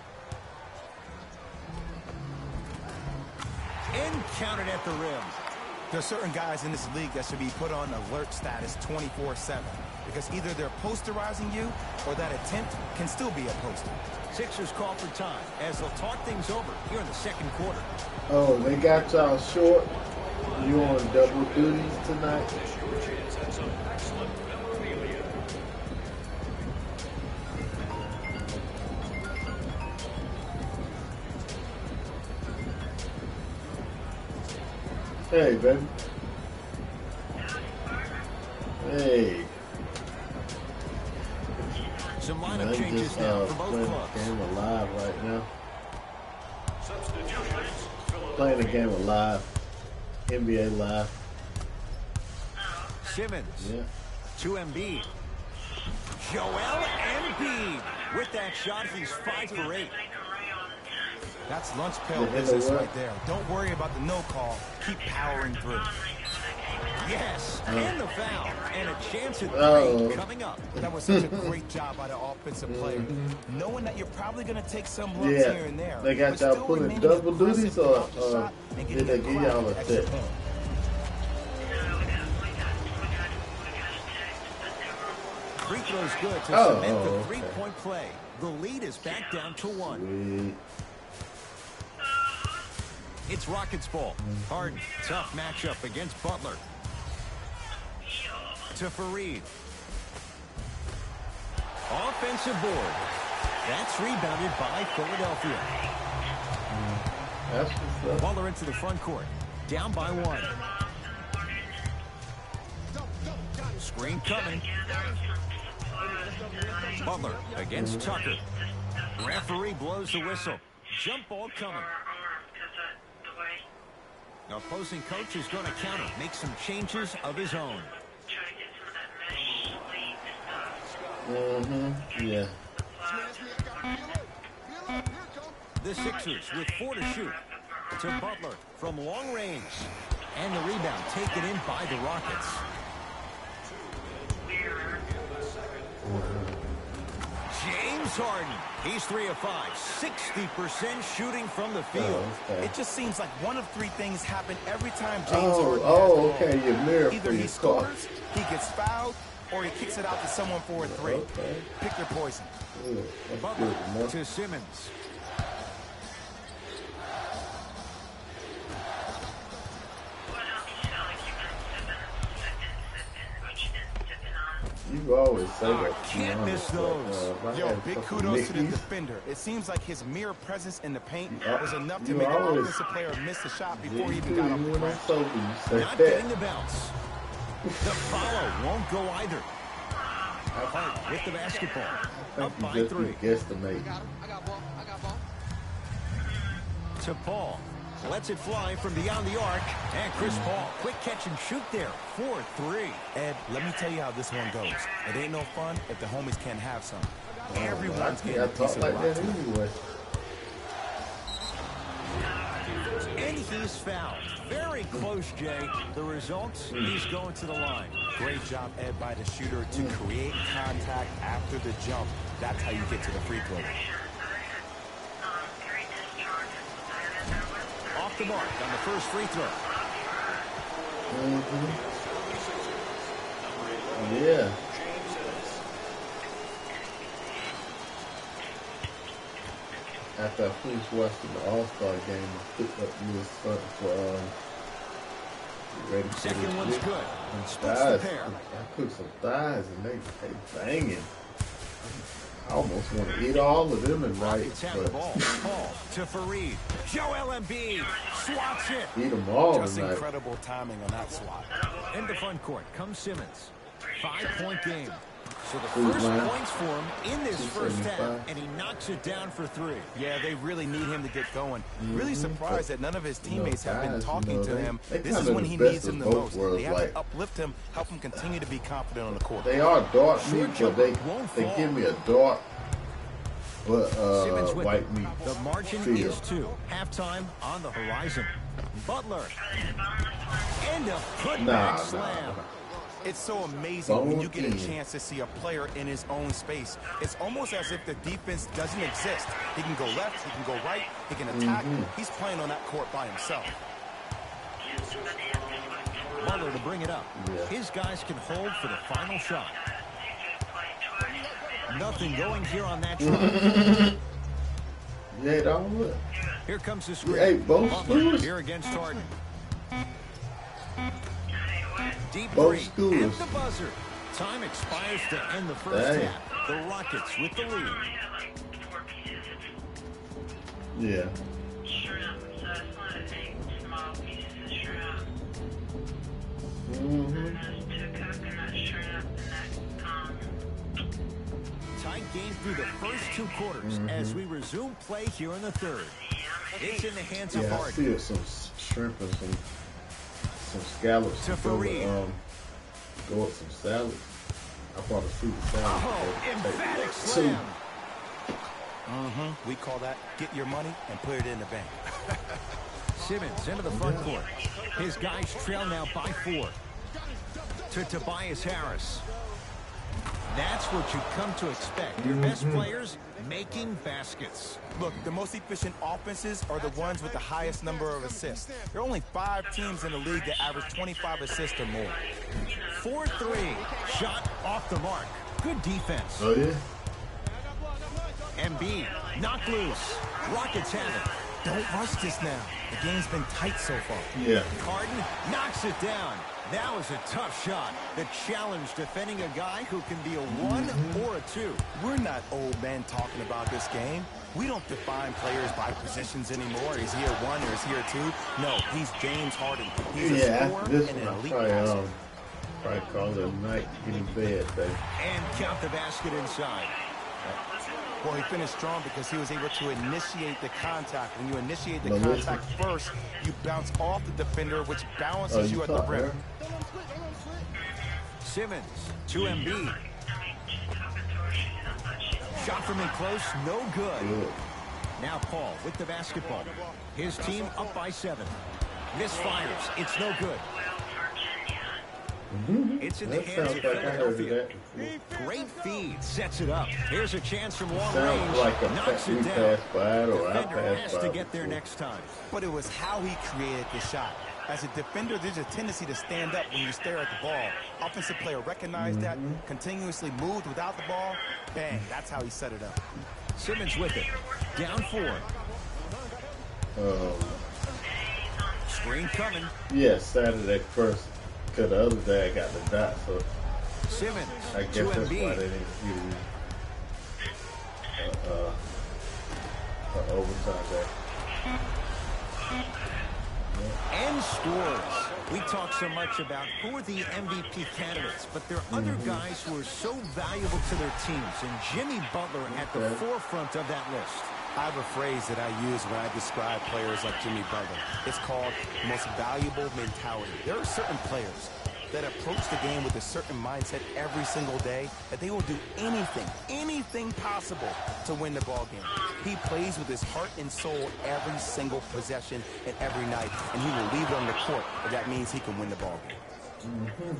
And counted at the rim. There's certain guys in this league that should be put on alert status twenty-four seven because either they're posterizing you or that attempt can still be a poster. Sixers call for time as they'll talk things over here in the second quarter. Oh, they got y'all short. You on double duties tonight? Hey, baby. Hey. Some lineup I'm changes just, now uh, for both playing clubs. the game alive right now. Playing the game alive. N B A Live. Simmons. Yeah. To Embiid. Joel Embiid. With that shot, he's five for eight. That's lunch pail Yeah, business what? right there. Don't worry about the no call. Keep powering through. Yes, Uh. and the foul. And a chance at three Uh-oh. coming up. That was such a great job by the offensive player. Knowing that you're probably going to take some looks Yeah. here and there. They got but y'all still pulling remaining double aggressive duties or off the uh, shot and did getting they a give crowd y'all a extra set? point. Free throw's good to Oh, cement oh, the okay. three-point play. The lead is back down to one. Sweet. It's Rockets ball. Hard, tough matchup against Butler. To Fareed. Offensive board. That's rebounded by Philadelphia. That's what's up. Butler into the front court. Down by one. Screen coming. Butler against Tucker. Referee blows the whistle. Jump ball coming. The opposing coach is going to counter, make some changes of his own. Mm-hmm. Yeah. The Sixers with four to shoot. To Butler from long range. And the rebound taken in by the Rockets. James Harden. He's three of five. sixty percent shooting from the field. Oh, okay. It just seems like one of three things happen every time James Oh, Harden oh, has the ball. okay. Your mirror Either for he your car. scores, he gets fouled, or he kicks it out to someone for a three. Okay. Pick your poison. Ooh, that's Butler good enough. to Simmons. You always say Oh, that. can't you know, miss but, those. Uh, if I Yo, had big fucking kudos to the Mickey's, defender. It seems like his mere presence in the paint Yeah. was enough to You make an always- offensive player miss the shot before he you even do, got off you the went on ground. sober, you say Not that. getting the bounce. The follow won't go either. Hart with the basketball. I Up think by you just three. be guesstimating. I got ball. I got ball. To Paul. Lets it fly from beyond the arc. And Chris Paul, quick catch and shoot there. four three. Ed, let me tell you how this one goes. It ain't no fun if the homies can't have some. Everyone's I, getting I a piece talk of like the that rock. anyway. And he's fouled. Very close, Jay. The result, he's going to the line. Great job, Ed, by the shooter to create contact after the jump. That's how you get to the free throw. Off the mark on the first free throw. Mm-hmm. Yeah. After I finished watching the All-Star game, I picked up a little something for um, ready for Second this one's week. good. And Splits the thighs, pair. I cooked some thighs and they they banging. I almost want to eat all of them and right, Rockets have the but ball. Paul to Fareed. Joel Embiid swats it. eat them all Just tonight. incredible timing on that swat. In the front court comes Simmons. Five-point game. So the Who's first mine? points for him in this first half, two seventy-five. and he knocks it down for three. Yeah, they really need him to get going. Mm-hmm. Really surprised that none of his teammates You know, have been guys, talking you know, to they- him. they This is kinda when the he best needs of him the both most. worlds, They have like- to uplift him, help him continue to be confident on the court. They are dark Short meat, but jumper they won't they fall. give me a dark but Simmons uh, with white it. meat. The margin feel. is two. Halftime on the horizon. Butler. And a putback Nah, slam. nah. It's so amazing when you get a Bone in. chance to see a player in his own space. It's almost as if the defense doesn't exist. He can go left, he can go right, he can attack. Mhm. He's playing on that court by himself. Butler to bring it up. Yeah. His guys can hold for the final shot. Nothing going here on that drive. Yeah, don't look. Here comes the screen. Hey, both Butler schools. here against Harden. Deep Both three. schools. At the buzzer. Time expires to end the first Dang. half. The Rockets with the lead. Yeah. Mm-hmm. Tight game through the first two quarters Mhm. as we resume play here in the third. It's in the hands of Yeah, I Harden. see some shrimp and some some scallops To to go with, Fareed. um, go with some salad. I brought a fruit salad. Oh, so take emphatic two. slam. Mm-hmm. We call that get your money and put it in the bank. Simmons into the front court. His guys trail now by four. To Tobias Harris. That's what you come to expect. Your best players making baskets. Look, the most efficient offenses are the ones with the highest number of assists. There are only five teams in the league that average twenty-five assists or more. four three. Shot off the mark. Good defense. Oh, yeah? Embiid knocked loose. Rockets have it. Don't rush this now. The game's been tight so far. Yeah. Harden knocks it down. That was a tough shot. The challenge defending a guy who can be a one or a two. We're not old men talking about this game. We don't define players by positions anymore. Is he a one or is he a two? No, he's James Harden. He's a Yeah, scorer after this and one, an I elite probably, passer. um, probably call it a night, get in bed, baby. And count the basket inside. Well, he finished strong because he was able to initiate the contact. When you initiate the Melissa. contact first, you bounce off the defender, which balances Oh, you, you at the caught rim. her? Simmons to Embiid. Shot from in close, no good. Good. Now Paul with the basketball. His team up by seven. Misfires. It's no good. It's in the That hands sounds of like I heard of Philadelphia. that. Great feed. Sets it up. Here's a chance from long Sounds range. like a Knocks pa- we it down. passed by it or I Defender passed has by to it get there before. next time. But it was how he created the shot. As a defender, there's a tendency to stand up when you stare at the ball. Offensive player recognized that, continuously moved without the ball. Bang, that's how he set it up. Simmons with it. Down four. Um, Screen coming. yeah, Saturday first. Because the other day I got the dot, so Simmons I guess to that's why they Embiid. didn't give me uh, uh, uh, overtime back. And scores. We talk so much about who are the M V P candidates, but there are other guys who are so valuable to their teams, and Jimmy Butler at the Okay. forefront of that list. I have a phrase that I use when I describe players like Jimmy Butler. It's called most valuable mentality. There are certain players that approach the game with a certain mindset every single day that they will do anything, anything possible to win the ball game. He plays with his heart and soul every single possession and every night, and he will leave it on the court if that means he can win the ball game. Mm-hmm.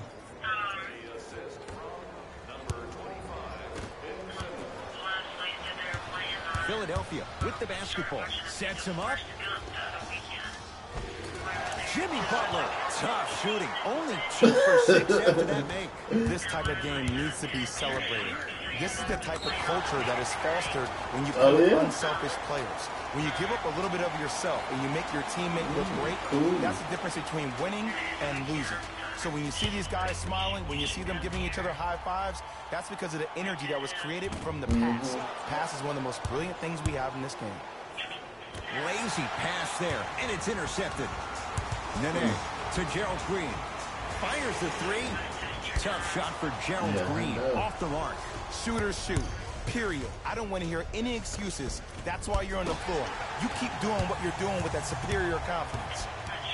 Philadelphia with the basketball. Sets him up. Jimmy Butler. Tough shooting. Only two for six after that make. This type of game needs to be celebrated. This is the type of culture that is fostered when you play Oh, with yeah? unselfish players. When you give up a little bit of yourself and you make your teammate look great, that's the difference between winning and losing. So when you see these guys smiling, when you see them giving each other high fives, that's because of the energy that was created from the pass. Pass is one of the most brilliant things we have in this game. Lazy pass there, and it's intercepted. Nene to Gerald Green. Fires the three. Tough shot for Gerald Yeah, Green. I know. Off the mark. Shooters shoot, period. I don't want to hear any excuses. That's why you're on the floor. You keep doing what you're doing with that superior confidence.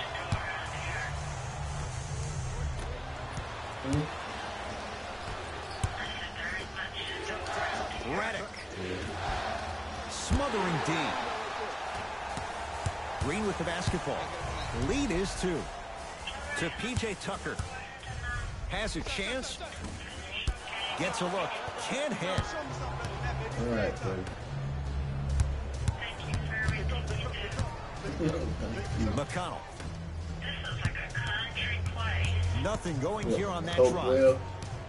Redick. Smothering D. Green with the basketball. Lead is two. To P J Tucker. Has a chance. Gets a look. Can't hit. All right, buddy. McConnell. Nothing going here on that Oh, drive. well.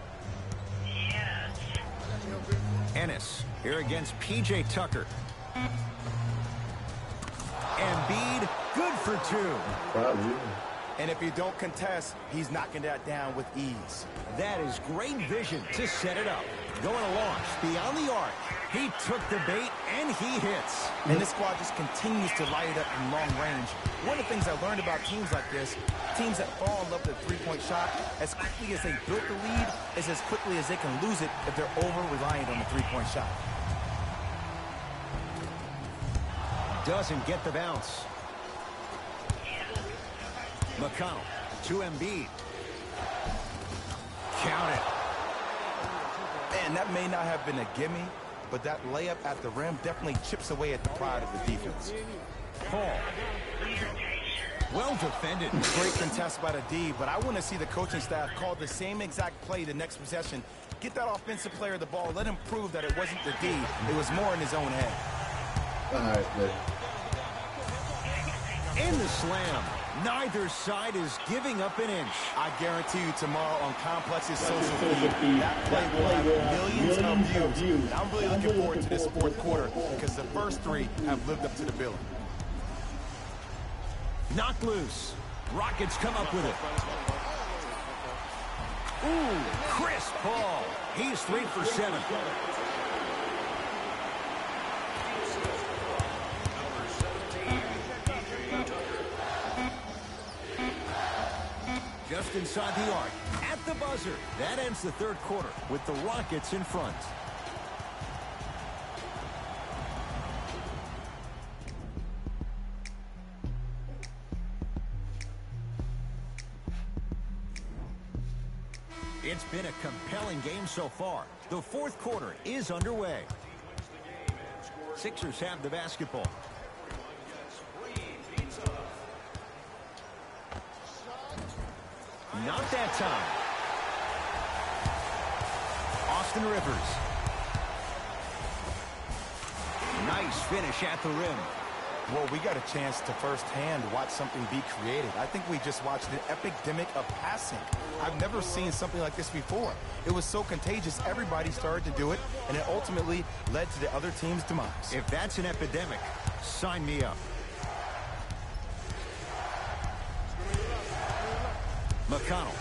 Ennis here against P J Tucker. Embiid, good for two. Probably. And if you don't contest, he's knocking that down with ease. That is great vision to set it up. Going to launch beyond the arc. He took the bait, and he hits. And this squad just continues to light it up from long range. One of the things I learned about teams like this, teams that fall in love with the three-point shot, as quickly as they built the lead, is as quickly as they can lose it if they're over-reliant on the three-point shot. Doesn't get the bounce. McConnell to Embiid. Count it. Man, that may not have been a gimme, but that layup at the rim definitely chips away at the pride of the defense. Paul. Well defended. Great contest by the D, but I want to see the coaching staff call the same exact play the next possession. Get that offensive player the ball. Let him prove that it wasn't the D. It was more in his own head. All right, buddy. In the slam. Neither side is giving up an inch. I guarantee you tomorrow on Complex's social feed, that play will have millions of views. And I'm really looking forward to this fourth quarter because the first three have lived up to the billing. Knocked loose. Rockets come up with it. Ooh, Chris Paul. He's three for seven. Just inside the arc. At the buzzer. That ends the third quarter with the Rockets in front. It's been a compelling game so far. The fourth quarter is underway. Sixers have the basketball. Not that time. Austin Rivers. Nice finish at the rim. Well, we got a chance to firsthand watch something be created. I think we just watched an epidemic of passing. I've never seen something like this before. It was so contagious, everybody started to do it, and it ultimately led to the other team's demise. If that's an epidemic, sign me up. McConnell.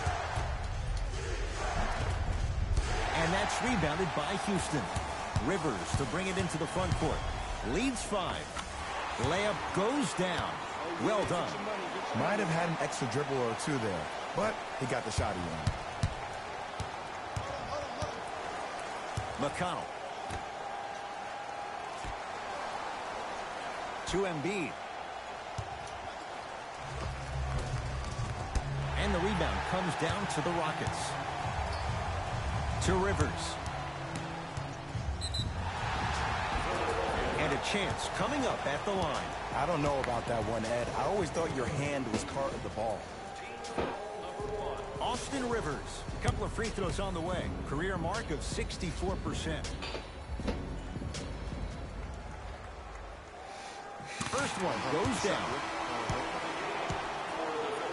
And that's rebounded by Houston. Rivers to bring it into the front court. Leads five. Layup goes down. Well done. Might have had an extra dribble or two there, but he got the shot he wanted. McConnell. To Embiid. And the rebound comes down to the Rockets. To Rivers. And a chance coming up at the line. I don't know about that one, Ed. I always thought your hand was part of the ball. Austin Rivers. A couple of free throws on the way. Career mark of sixty-four percent. First one goes down.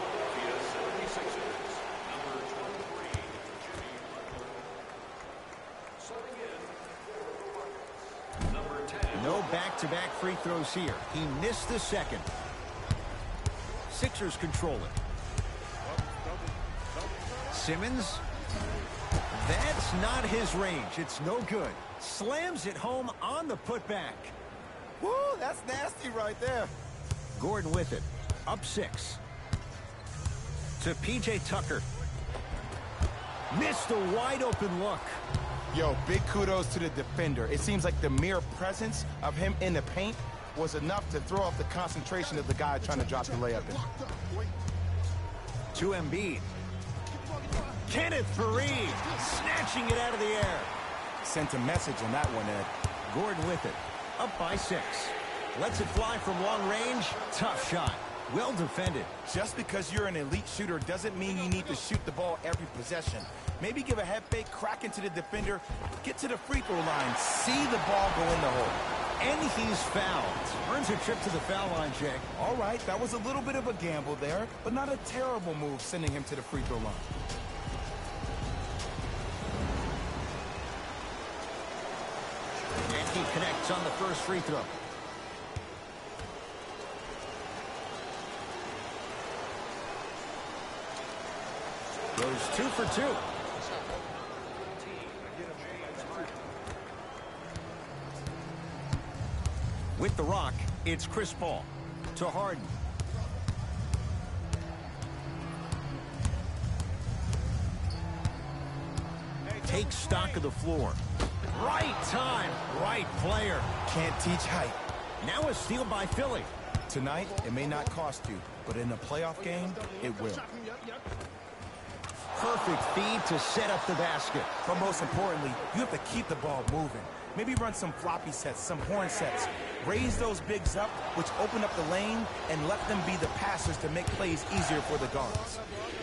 back-to-back free throws here. He missed the second. Sixers control it. Simmons. That's not his range. It's no good. Slams it home on the putback. Woo, that's nasty right there. Gordon with it. Up six. To P J Tucker. Missed a wide open look. Yo, big kudos to the defender. It seems like the mere presence of him in the paint was enough to throw off the concentration of the guy trying to drop the layup in. To Embiid. Kenneth Faried snatching it out of the air. Sent a message on that one, Ed. Gordon with it. Up by six. Lets it fly from long range. Tough shot. Well defended. Just because you're an elite shooter doesn't mean you need to shoot the ball every possession. Maybe give a head fake, crack into the defender, get to the free throw line, see the ball go in the hole. And he's fouled. Earns a trip to the foul line, Jake. All right, that was a little bit of a gamble there, but not a terrible move sending him to the free throw line. And he connects on the first free throw. Goes two for two. With the rock, it's Chris Paul. To Harden. Takes stock of the floor. Right time, right player. Can't teach height. Now a steal by Philly. Tonight, it may not cost you, but in a playoff game, it will. Perfect feed to set up the basket. But most importantly, you have to keep the ball moving. Maybe run some floppy sets, some horn sets. Raise those bigs up, which open up the lane, and let them be the passers to make plays easier for the guards.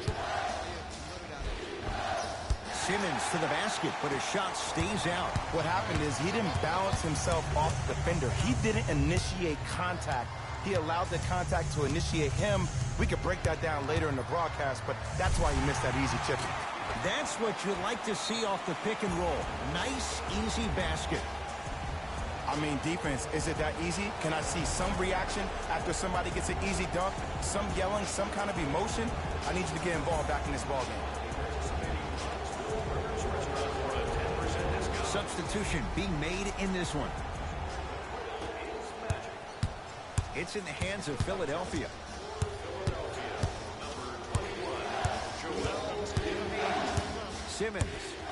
Simmons to the basket, but his shot stays out. What happened is he didn't balance himself off the defender. He didn't initiate contact. He allowed the contact to initiate him. We could break that down later in the broadcast, but that's why he missed that easy chip. That's what you like to see off the pick and roll. Nice, easy basket. I mean, defense, is it that easy? Can I see some reaction after somebody gets an easy dunk? Some yelling, some kind of emotion? I need you to get involved back in this ballgame. Substitution being made in this one. It's in the hands of Philadelphia. Simmons.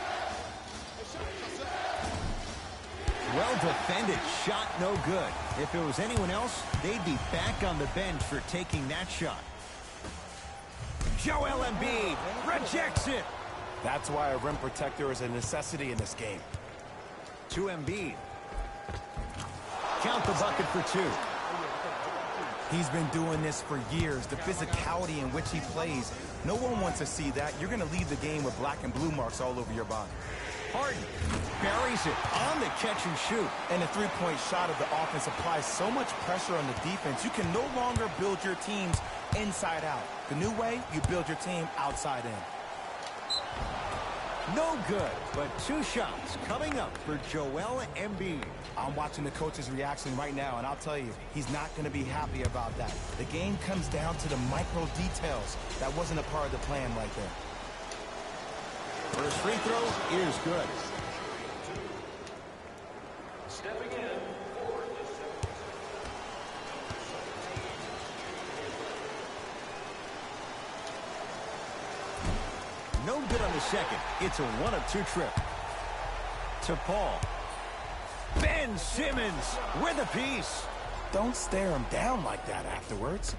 Well defended. Shot no good. If it was anyone else, they'd be back on the bench for taking that shot. Joel Embiid rejects it. That's why a rim protector is a necessity in this game. To Embiid. Count the bucket for two. He's been doing this for years. The physicality in which he plays. No one wants to see that. You're going to leave the game with black and blue marks all over your body. Harden buries it on the catch and shoot. And the three-point shot of the offense applies so much pressure on the defense. You can no longer build your teams inside out. The new way, you build your team outside in. No good, but two shots coming up for Joel Embiid. I'm watching the coach's reaction right now, and I'll tell you, he's not going to be happy about that. The game comes down to the micro details. That wasn't a part of the plan right there. First free throw is good. Stepping in for the No good on the second. It's a one of two trip. To Paul. Ben Simmons with a piece. Don't stare him down like that afterwards.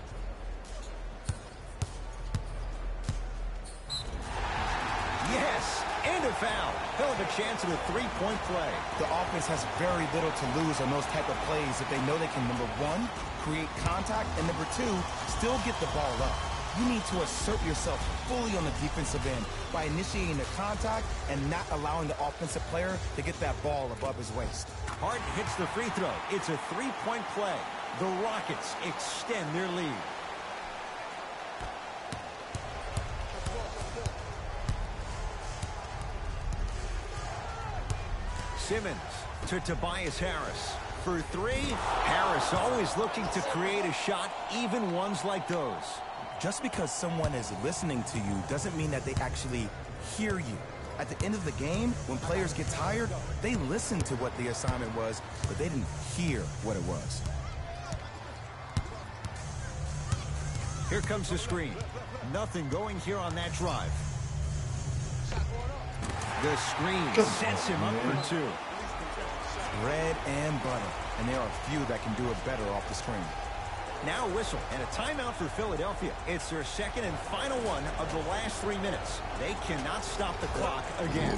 Yes, and a foul. They'll have a chance at a three-point play. The offense has very little to lose on those type of plays if they know they can, number one, create contact, and number two, still get the ball up. You need to assert yourself fully on the defensive end by initiating the contact and not allowing the offensive player to get that ball above his waist. Harden hits the free throw. It's a three-point play. The Rockets extend their lead. Simmons to Tobias Harris. for three. Harris always looking to create a shot, even ones like those. Just because someone is listening to you doesn't mean that they actually hear you. At the end of the game, when players get tired, they listen to what the assignment was, but they didn't hear what it was. Here comes the screen. Nothing going here on that drive. The screen sets him up for two. Bread and butter, and there are a few that can do it better off the screen. Now a whistle and a timeout for Philadelphia. It's their second and final one of the last three minutes. They cannot stop the clock again.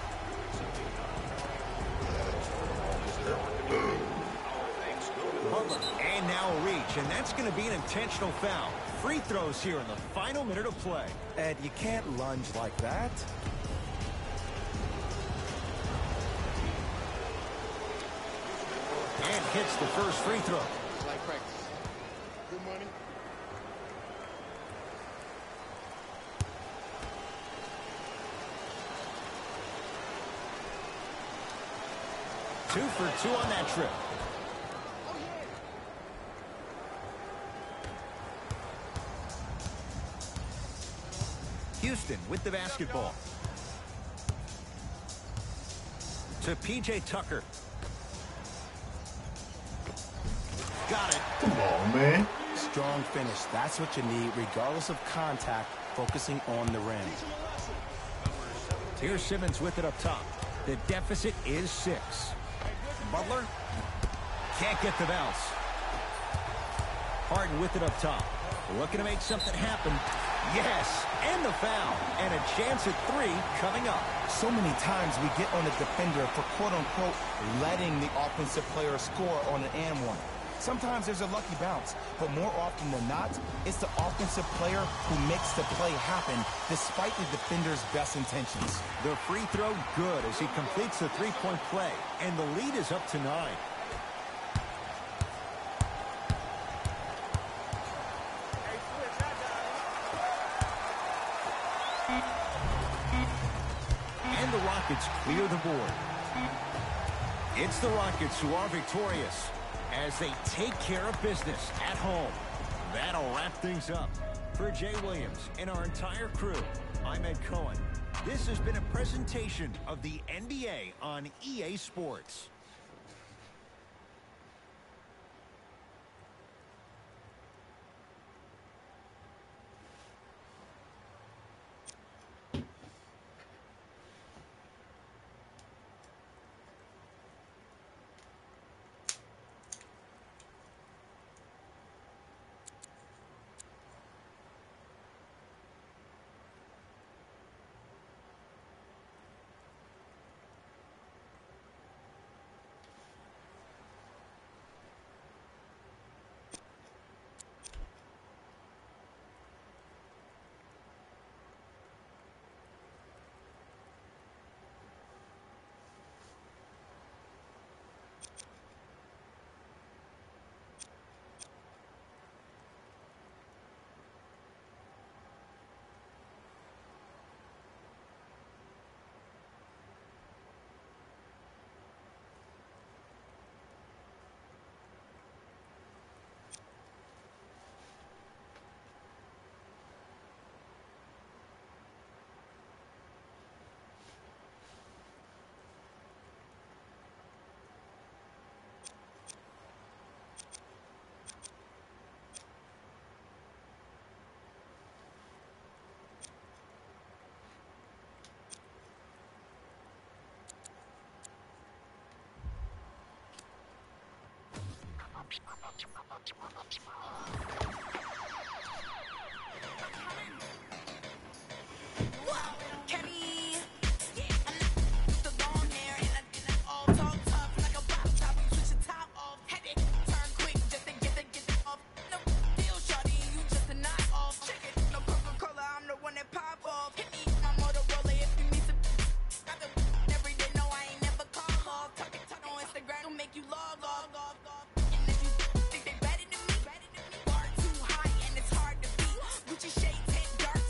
Butler, and now a reach, and that's going to be an intentional foul. Free throws here in the final minute of play. Ed, you can't lunge like that. And hits the first free throw. Like practice. Good money. Two for two on that trip. Houston with the basketball. To P J Tucker. Got it. Come on, man. Strong finish. That's what you need, regardless of contact, focusing on the rim. Here's Simmons with it up top. The deficit is six. Butler can't get the bounce. Harden with it up top. Looking to make something happen. Yes, and the foul. And a chance at three coming up. So many times we get on the defender for quote-unquote letting the offensive player score on an and one. Sometimes there's a lucky bounce, but more often than not, it's the offensive player who makes the play happen despite the defender's best intentions. The free throw good as he completes the three-point play, and the lead is up to nine. And the Rockets clear the board. It's the Rockets who are victorious as they take care of business at home. That'll wrap things up. For Jay Williams and our entire crew, I'm Ed Cohen. This has been a presentation of the N B A on E A Sports. Gucci shade, tan, dark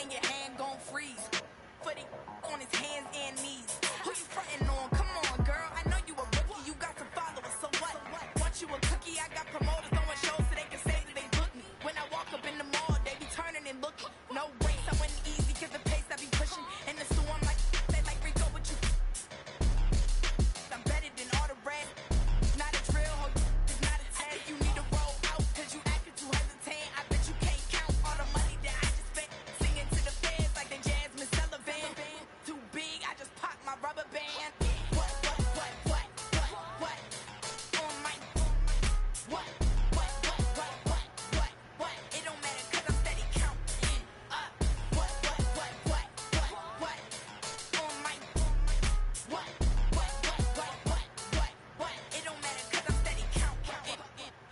and your hand gon' freeze. For the on his hands and knees. Who you frontin' on? Come on, girl. I know you a rookie. You got some followers, so what? Want you a cookie? I got promoters on shows so they can say that they book me. When I walk up in the mall, they be turning and looking. No way, I went easy cause the pace I be pushing. In the store, I'm like, they like Rico with you. I'm better than all the rest. Not a drill, ho, it's not a test. You need to roll out cause you acting too hesitant. I bet you can't count all the money that I just spent. Singing to the fans like they Jasmine Sullivan. Too big, I just popped my rubber band. What, what, what, what, what, what? On my, what, what, what, what, what, what, what? It don't matter cause I'm steady counting up. What, what, what, what, what, what? On my, what, what, what, what, what, what, what? It don't matter cause I'm steady counting.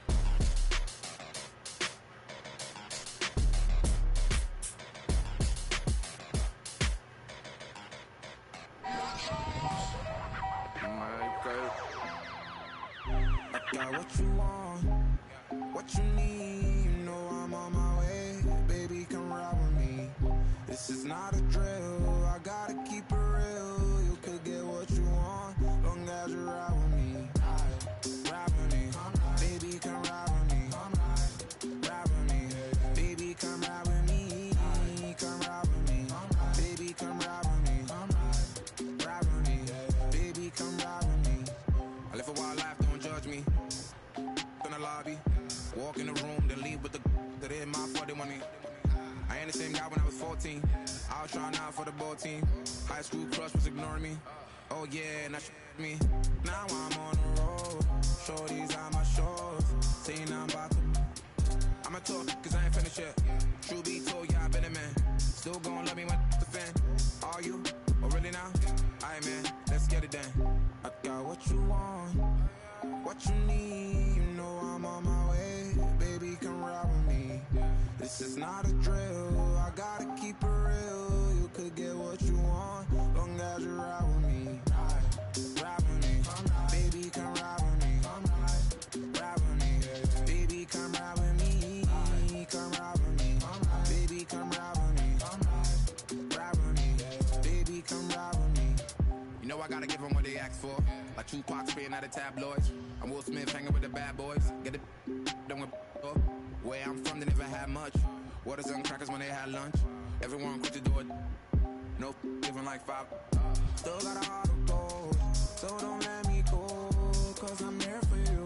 I got what you want, what you need. You know I'm on my way, baby, come ride with me. This is not a drill, I gotta keep it real. You could get what you want, long as you ride with me. Ride with me, baby, come ride with me. Ride with me, baby, come ride with me. Come ride with me, baby, come ride with me. Ride with me, baby, come ride with me. I live a wild life, don't judge me. In the lobby, walk in the room, then leave with the that in my forty money. I ain't the same guy when I was fourteen. I was trying out for the ball team. High school crush was ignoring me. Oh yeah, now she me. Now I'm on the road. Shorties on my shores. Saying I'm about to. I'ma talk, cause I ain't finished yet. True be told, yeah, I been a man. Still gon' love me when the fan. Are you? Oh really now? Aight man, let's get it then. I got what you want, what you need. You know I'm on my way, baby, come ride with me. This is not a drill, I gotta keep it real. You could get what you want, long as you ride with me. Ride with me, baby, come ride with me. Ride with me, baby, come ride with me. Come ride with me, baby, come ride with me. Ride with me, baby, come ride with me. You know I gotta give them what they ask for. Like Tupac spitting out of tabloids. I'm Will Smith hanging with the bad boys. Get it done with where I'm from, they never had much. Waters on crackers when they had lunch. Everyone quick to do it. No giving like five. Still got a heart of gold, so don't let me go, cause I'm here for you.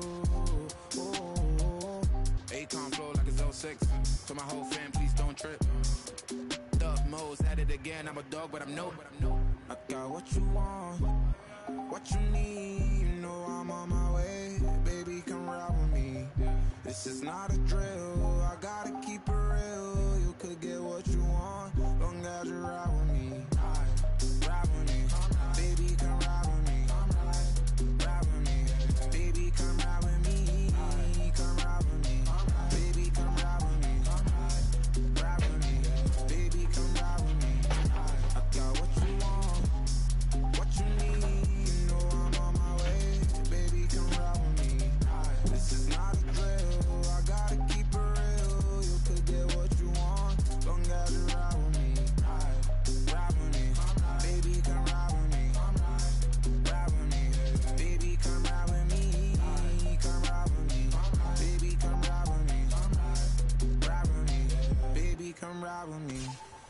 Oh, Akon flow like it's oh six. To my whole fam, please don't trip. Duck Mo's at it again. I'm a dog, but I'm no. I got what you want, what you need. You know I'm on my way, baby, come ride with me. This is not a drill, I gotta keep it real. You could get what you want, long as you ride with me. Ride with me, baby, come ride with me. Ride with me, baby, come ride with me. Come ride with me, baby, come ride with me. Ride with me, baby, come ride with me. I got what you want, what you need. You know I'm on my way, baby, come ride with me. This is not a drill, I gotta keep it real. You could get what you want, long as you ride with me. Ride with me, baby, come ride with me. Ride with me, baby, come ride with me. Come ride with me, baby, come ride with me. Ride with me, baby, come ride with me.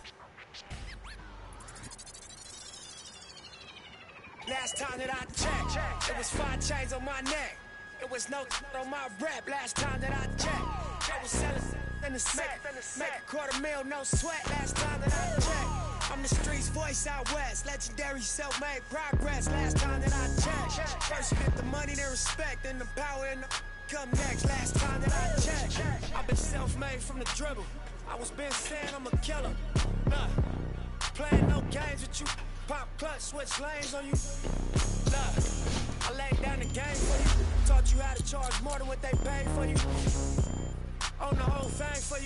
Last time that I checked, it was five chains on my neck. It was no on my rap. Last time that I checked, I was selling in the set. Make a quarter mil, no sweat. Last time that I checked, I'm the streets voice out west. Legendary self-made progress. Last time that I checked, first you get the money, then respect, then the power and the come next. Last time that I checked, I've been self-made from the dribble. I was been saying I'm a killer. Nah, playing no games with you. Pop clutch, switch lanes on you. Nah, I laid down the game for you. Taught you how to charge more than what they paid for you. On the whole thing for you.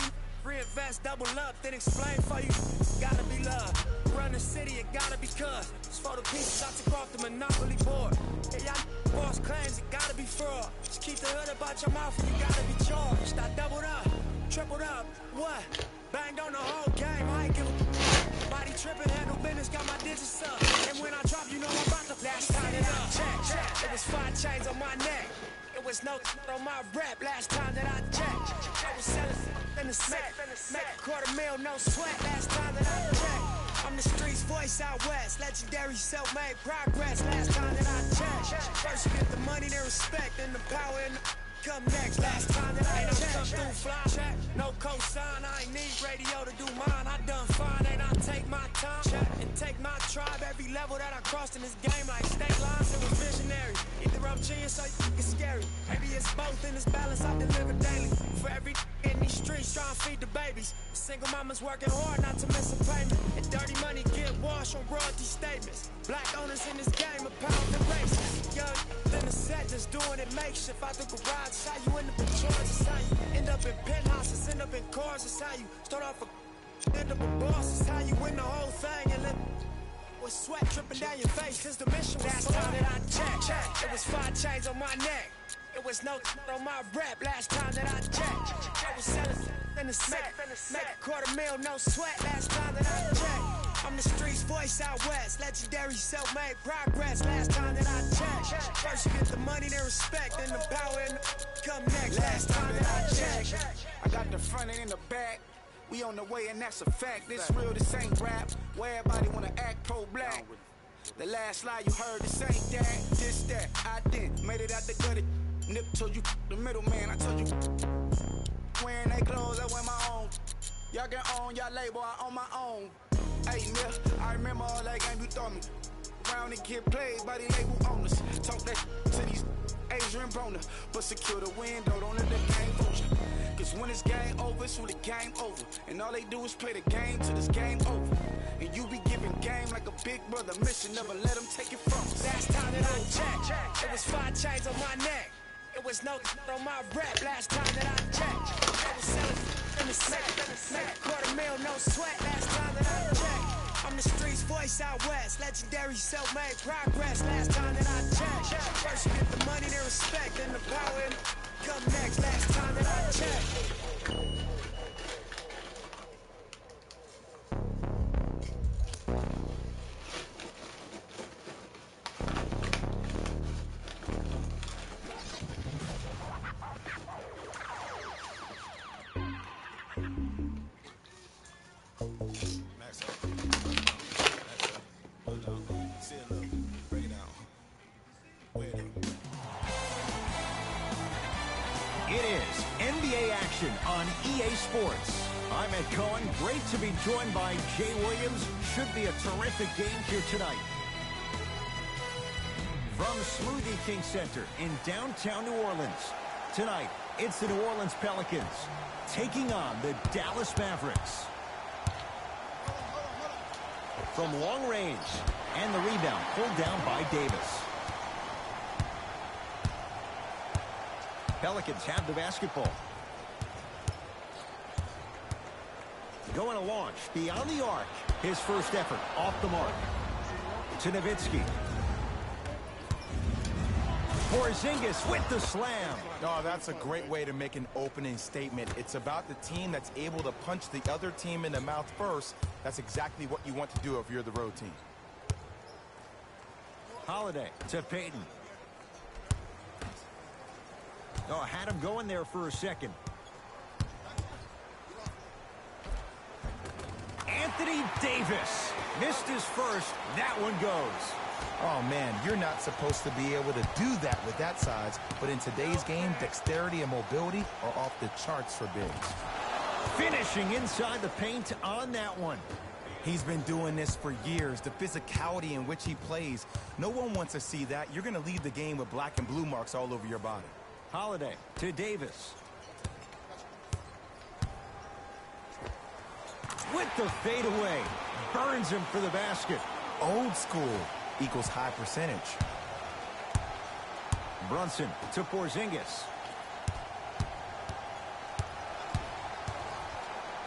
Reinvest, double up, then explain for you. Gotta be love. Run the city, it gotta be cuz. It's for the pieces I took off the monopoly board. Yeah, y'all boss claims, it gotta be fraud. Just keep the hood about your mouth and you gotta be charged. I doubled up, tripled up, what? Banged on the whole game, I ain't give a body tripping, handle business, got my digits up. And when I drop, you know I'm about to last time that I checked, check. It was five chains on my neck. It was no on my rap last time that I checked. I was selling in the set, make a quarter mil, no sweat last time that I checked. I'm the streets voice out west, legendary self-made progress last time that I checked. First you get the money, then respect, then the power and the come next. Last time that I checked. Come through fly check, no cosign, I ain't need radio to do mine. I done fine, ain't I take my time check and take my tribe. Every level that I crossed in this game like state lines, it was visionary. Either I'm genius or it's scary. Maybe it's both in this balance I deliver daily. For every in these streets trying to feed the babies. Single mamas working hard not to miss a payment. And dirty money get washed on royalty statements. Black owners in this game are powerful racist. Young in the set just doing it makeshift. Out the garage, it's how you end up in charge. It's how you end up in penthouses, end up in cars. It's how you start off a end up a boss. It's how you win the whole thing and let with sweat dripping down your face. Cause the mission was last time that I checked, checked. It was five chains on my neck. It was no on my rap last time that I checked. I was selling in the set, make a quarter mil, no sweat last time that I checked. I'm the streets voice out west, legendary self-made progress last time that I checked. First you get the money, then respect, then the power and the come next last time that I checked. I got the front and in the back. We on the way and that's a fact. This real, this ain't rap. Where everybody wanna act pro-black. The last lie you heard, this ain't that, this that. I did, made it out the gutter. Nip told you the middleman, I told you wearing they clothes, I wear my own. Y'all can own y'all label, I own my own. Hey, Mill, I remember all that game you thought me. Round and get played by the label owners. Talk that to these Adrian Broner, but secure the window, don't let the game coach you. Cause when it's game over, it's when the game over. And all they do is play the game till this game over. And you be giving game like a big brother mission, never let them take it from us. Last time that I checked, it was five chains on my neck. It was no on my rap last time that I checked. I was selling in the set, make a quarter mil, no sweat last time that I checked. I'm the streets voice out west, legendary self-made progress last time that I checked. First you get the money, then respect, then the power and come next last time that I checked. It is N B A action on E A Sports. I'm Ed Cohen. Great to be joined by Jay Williams. Should be a terrific game here tonight. From Smoothie King Center in downtown New Orleans. Tonight, it's the New Orleans Pelicans taking on the Dallas Mavericks. From long range, and the rebound pulled down by Davis. Pelicans have the basketball. Going to launch beyond the arc. His first effort off the mark. To Nowitzki. Porzingis with the slam. Oh, that's a great way to make an opening statement. It's about the team that's able to punch the other team in the mouth first. That's exactly what you want to do if you're the road team. Holiday to Payton. Oh, had him going there for a second. Anthony Davis missed his first. That one goes. Oh, man, you're not supposed to be able to do that with that size. But in today's game, dexterity and mobility are off the charts for bigs. Finishing inside the paint on that one. He's been doing this for years. The physicality in which he plays. No one wants to see that. You're going to leave the game with black and blue marks all over your body. Holiday to Davis. With the fadeaway. Burns him for the basket. Old school equals high percentage. Brunson to Porzingis.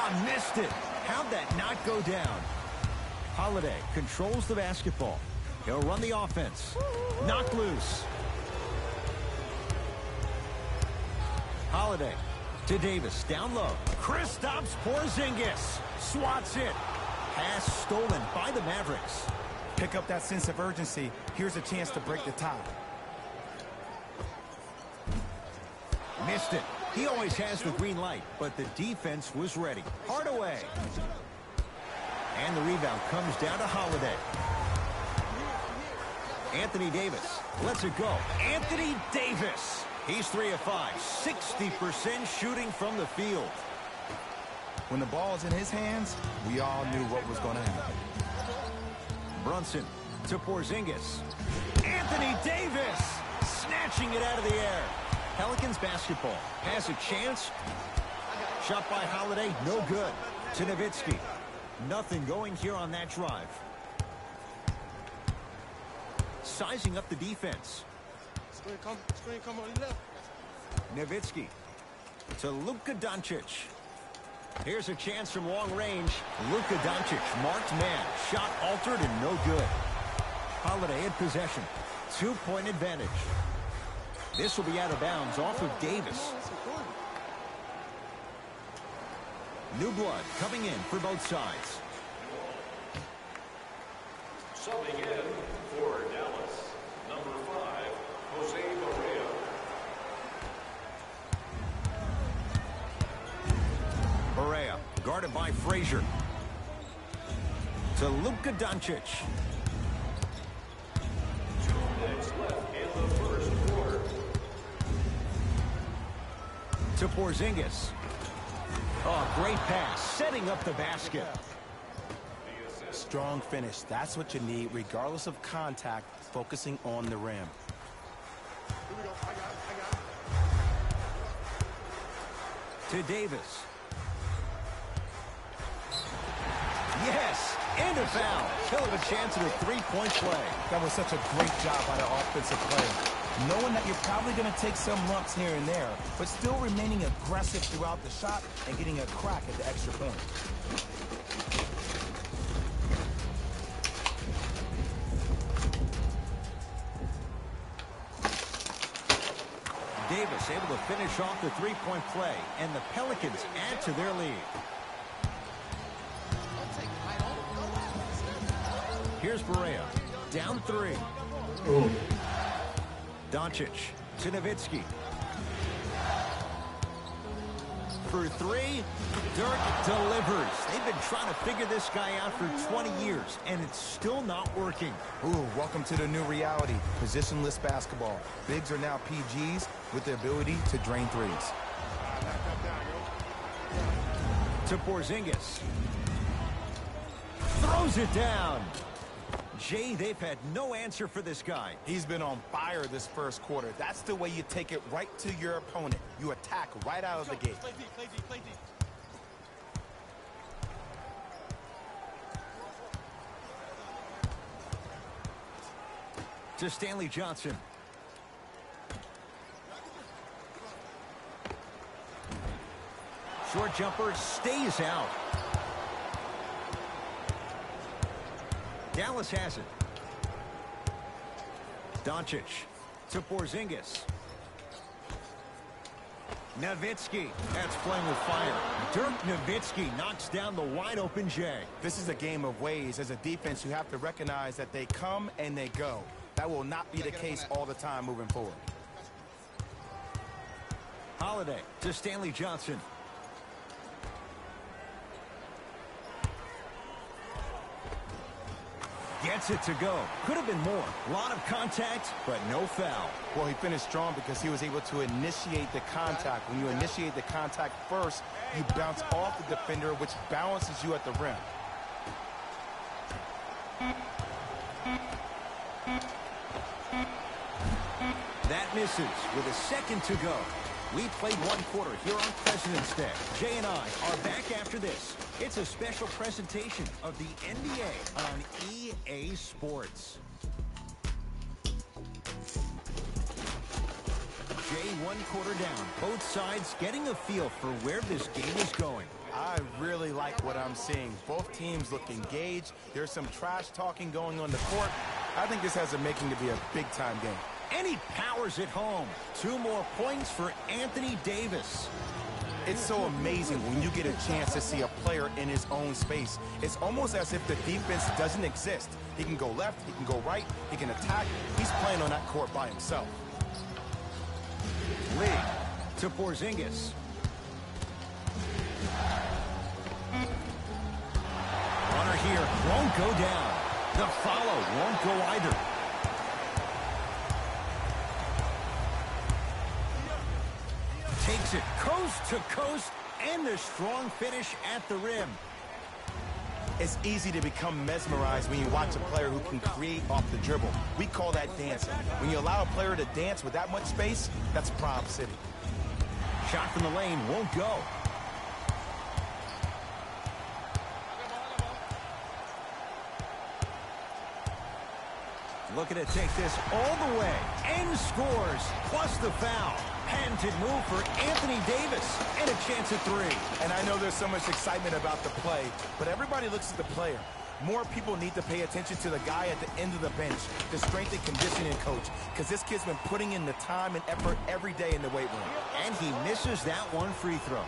missed it. How'd that not go down? Holiday controls the basketball. He'll run the offense. Knocked loose. Holiday to Davis, down low. Kristaps Porzingis swats it. Pass stolen by the Mavericks. Pick up that sense of urgency. Here's a chance to break the tie. Missed it. He always has the green light, but the defense was ready. Hardaway. And the rebound comes down to Holiday. Anthony Davis lets it go. Anthony Davis. He's three of five. sixty percent shooting from the field. When the ball's in his hands, we all knew what was going to happen. Brunson to Porzingis. Anthony Davis snatching it out of the air. Pelicans basketball has a chance. Shot by Holiday, no good. To Nowitzki. Nothing going here on that drive. Sizing up the defense. Screen come, screen come on the left. Nowitzki to Luka Doncic. Here's a chance from long range. Luka Doncic, marked man. Shot altered and no good. Holiday in possession. Two-point advantage. This will be out of bounds off of Davis. New blood coming in for both sides. Subbing in for Dallas, number five, Jose Barea. Barea guarded by Frazier. To Luka Doncic. Two minutes left in the first quarter. To Porzingis. Oh, great pass. Setting up the basket. Strong finish. That's what you need, regardless of contact, focusing on the rim. To Davis. Yes, and a foul. Hell of a chance at a three-point play. That was such a great job by the offensive player. Knowing that you're probably going to take some lumps here and there, but still remaining aggressive throughout the shot and getting a crack at the extra point. Davis able to finish off the three-point play, and the Pelicans add to their lead. Here's Barea, down three. Ooh. Doncic to Nowitzki. For three, Dirk delivers. They've been trying to figure this guy out for twenty years, and it's still not working. Ooh, welcome to the new reality. Positionless basketball. Bigs are now P Gs with the ability to drain threes. To Porzingis. Throws it down. Jay, they've had no answer for this guy. He's been on fire this first quarter. That's the way you take it right to your opponent. You attack right out of the gate. Play deep, play deep, play deep. To Stanley Johnson. Short jumper stays out. Dallas has it. Doncic to Porzingis. Nowitzki. That's playing with fire. Dirk Nowitzki knocks down the wide-open Jay. This is a game of ways. As a defense, you have to recognize that they come and they go. That will not be the case all the time moving forward. Holiday to Stanley Johnson. Gets it to go. Could have been more. A lot of contact, but no foul. Well, he finished strong because he was able to initiate the contact. When you initiate the contact first, you bounce off the defender, which balances you at the rim. That misses with a second to go. We played one quarter here on President's Day. Jay and I are back after this. It's a special presentation of the N B A on E A Sports. Jay, one quarter down. Both sides getting a feel for where this game is going. I really like what I'm seeing. Both teams look engaged. There's some trash talking going on the court. I think this has a making to be a big-time game. And he powers it home. Two more points for Anthony Davis. It's so amazing when you get a chance to see a player in his own space. It's almost as if the defense doesn't exist. He can go left, he can go right, he can attack. He's playing on that court by himself. Lee to Porzingis. Runner here won't go down. The follow won't go either. Takes it coast to coast, and the strong finish at the rim. It's easy to become mesmerized when you watch a player who can create off the dribble. We call that dancing. When you allow a player to dance with that much space, that's Prob City. Shot from the lane won't go. Looking to take this all the way, and scores, plus the foul. Patented move for Anthony Davis, and a chance at three. And I know there's so much excitement about the play, but everybody looks at the player. More people need to pay attention to the guy at the end of the bench, the strength and conditioning coach, because this kid's been putting in the time and effort every day in the weight room. And he misses that one free throw.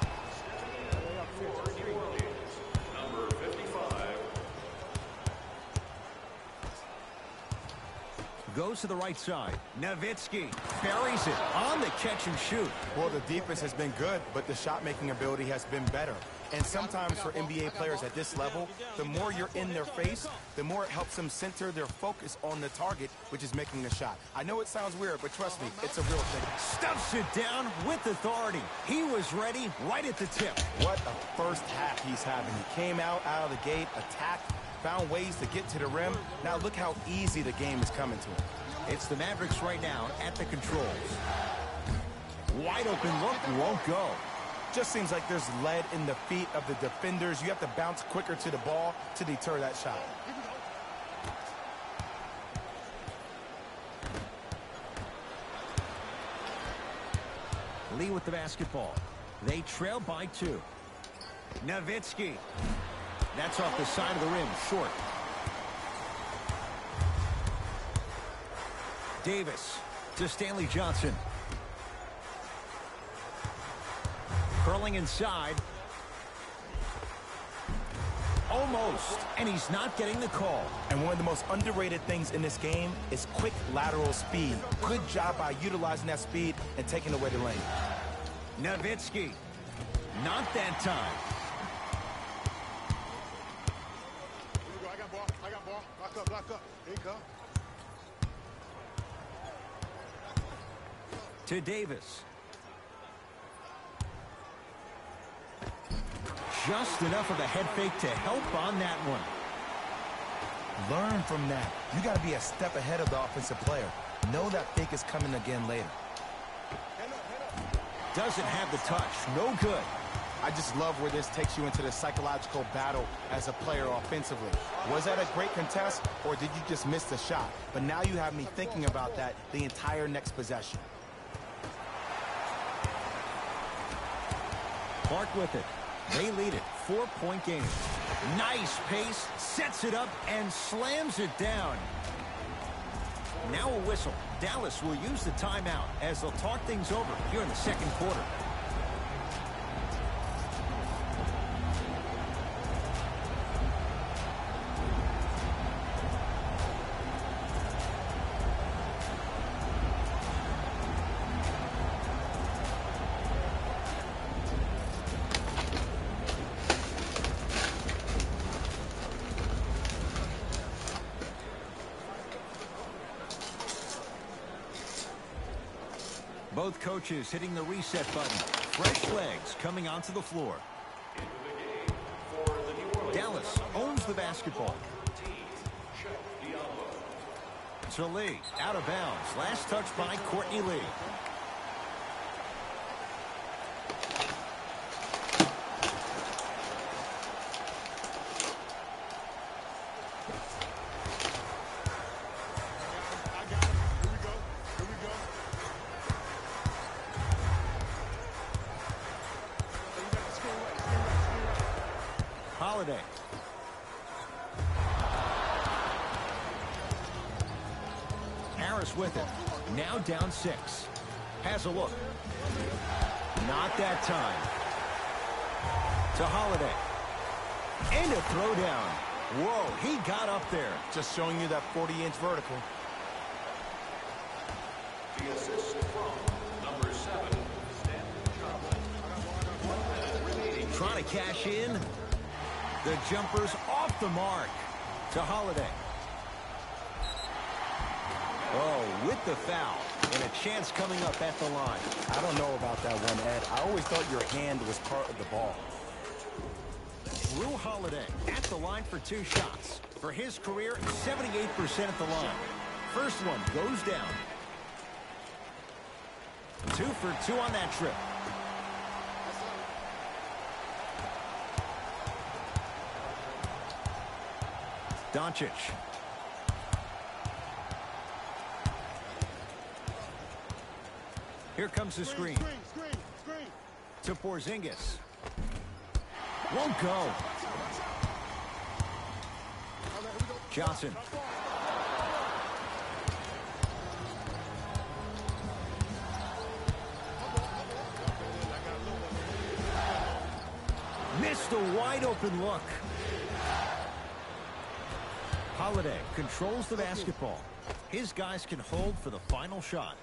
Goes to the right side. Nowitzki buries it on the catch and shoot. Well, the defense has been good, but the shot-making ability has been better. And sometimes for N B A players at this level, the more you're in their face, the more it helps them center their focus on the target, which is making the shot. I know it sounds weird, but trust me, it's a real thing. Stuffs it down with authority. He was ready right at the tip. What a first half he's having. He came out, out of the gate, attacked, found ways to get to the rim. Now look how easy the game is coming to him. It's the Mavericks right now at the controls. Wide open look, won't go. Just seems like there's lead in the feet of the defenders. You have to bounce quicker to the ball to deter that shot. Lee with the basketball. They trail by two. Nowitzki. That's off the side of the rim, short. Davis to Stanley Johnson. Curling inside. Almost, and he's not getting the call. And one of the most underrated things in this game is quick lateral speed. Good job by utilizing that speed and taking away the lane. Nowitzki. Not that time. I got ball. I got ball. Lock up, lock up. Here you go. To Davis. Just enough of a head fake to help on that one. Learn from that. You got to be a step ahead of the offensive player. Know that fake is coming again later. Doesn't have the touch. No good. I just love where this takes you into the psychological battle as a player offensively. Was that a great contest, or did you just miss the shot? But now you have me thinking about that the entire next possession. Clark with it. They lead it. Four-point game. Nice pace. Sets it up and slams it down. Now a whistle. Dallas will use the timeout as they'll talk things over here in the second quarter. Both coaches hitting the reset button. Fresh legs coming onto the floor. Dallas owns the basketball. To Lee, out of bounds. Last touch by Courtney Lee. Holiday. Harris with it. Now down six. Has a look. Not that time. To Holiday. And a throwdown. Whoa, he got up there. Just showing you that forty inch vertical. The assist from number seven, Stanton Joplin. Trying to cash in. The jumper's off the mark. To Holiday. Oh, with the foul. And a chance coming up at the line. I don't know about that one, Ed. I always thought your hand was part of the ball. Jrue Holiday at the line for two shots. For his career, seventy-eight percent at the line. First one goes down. Two for two on that trip. Doncic. Here comes the screen. To Porzingis. Won't go. Johnson. Missed a wide open look. Holiday controls the basketball. His guys can hold for the final shot.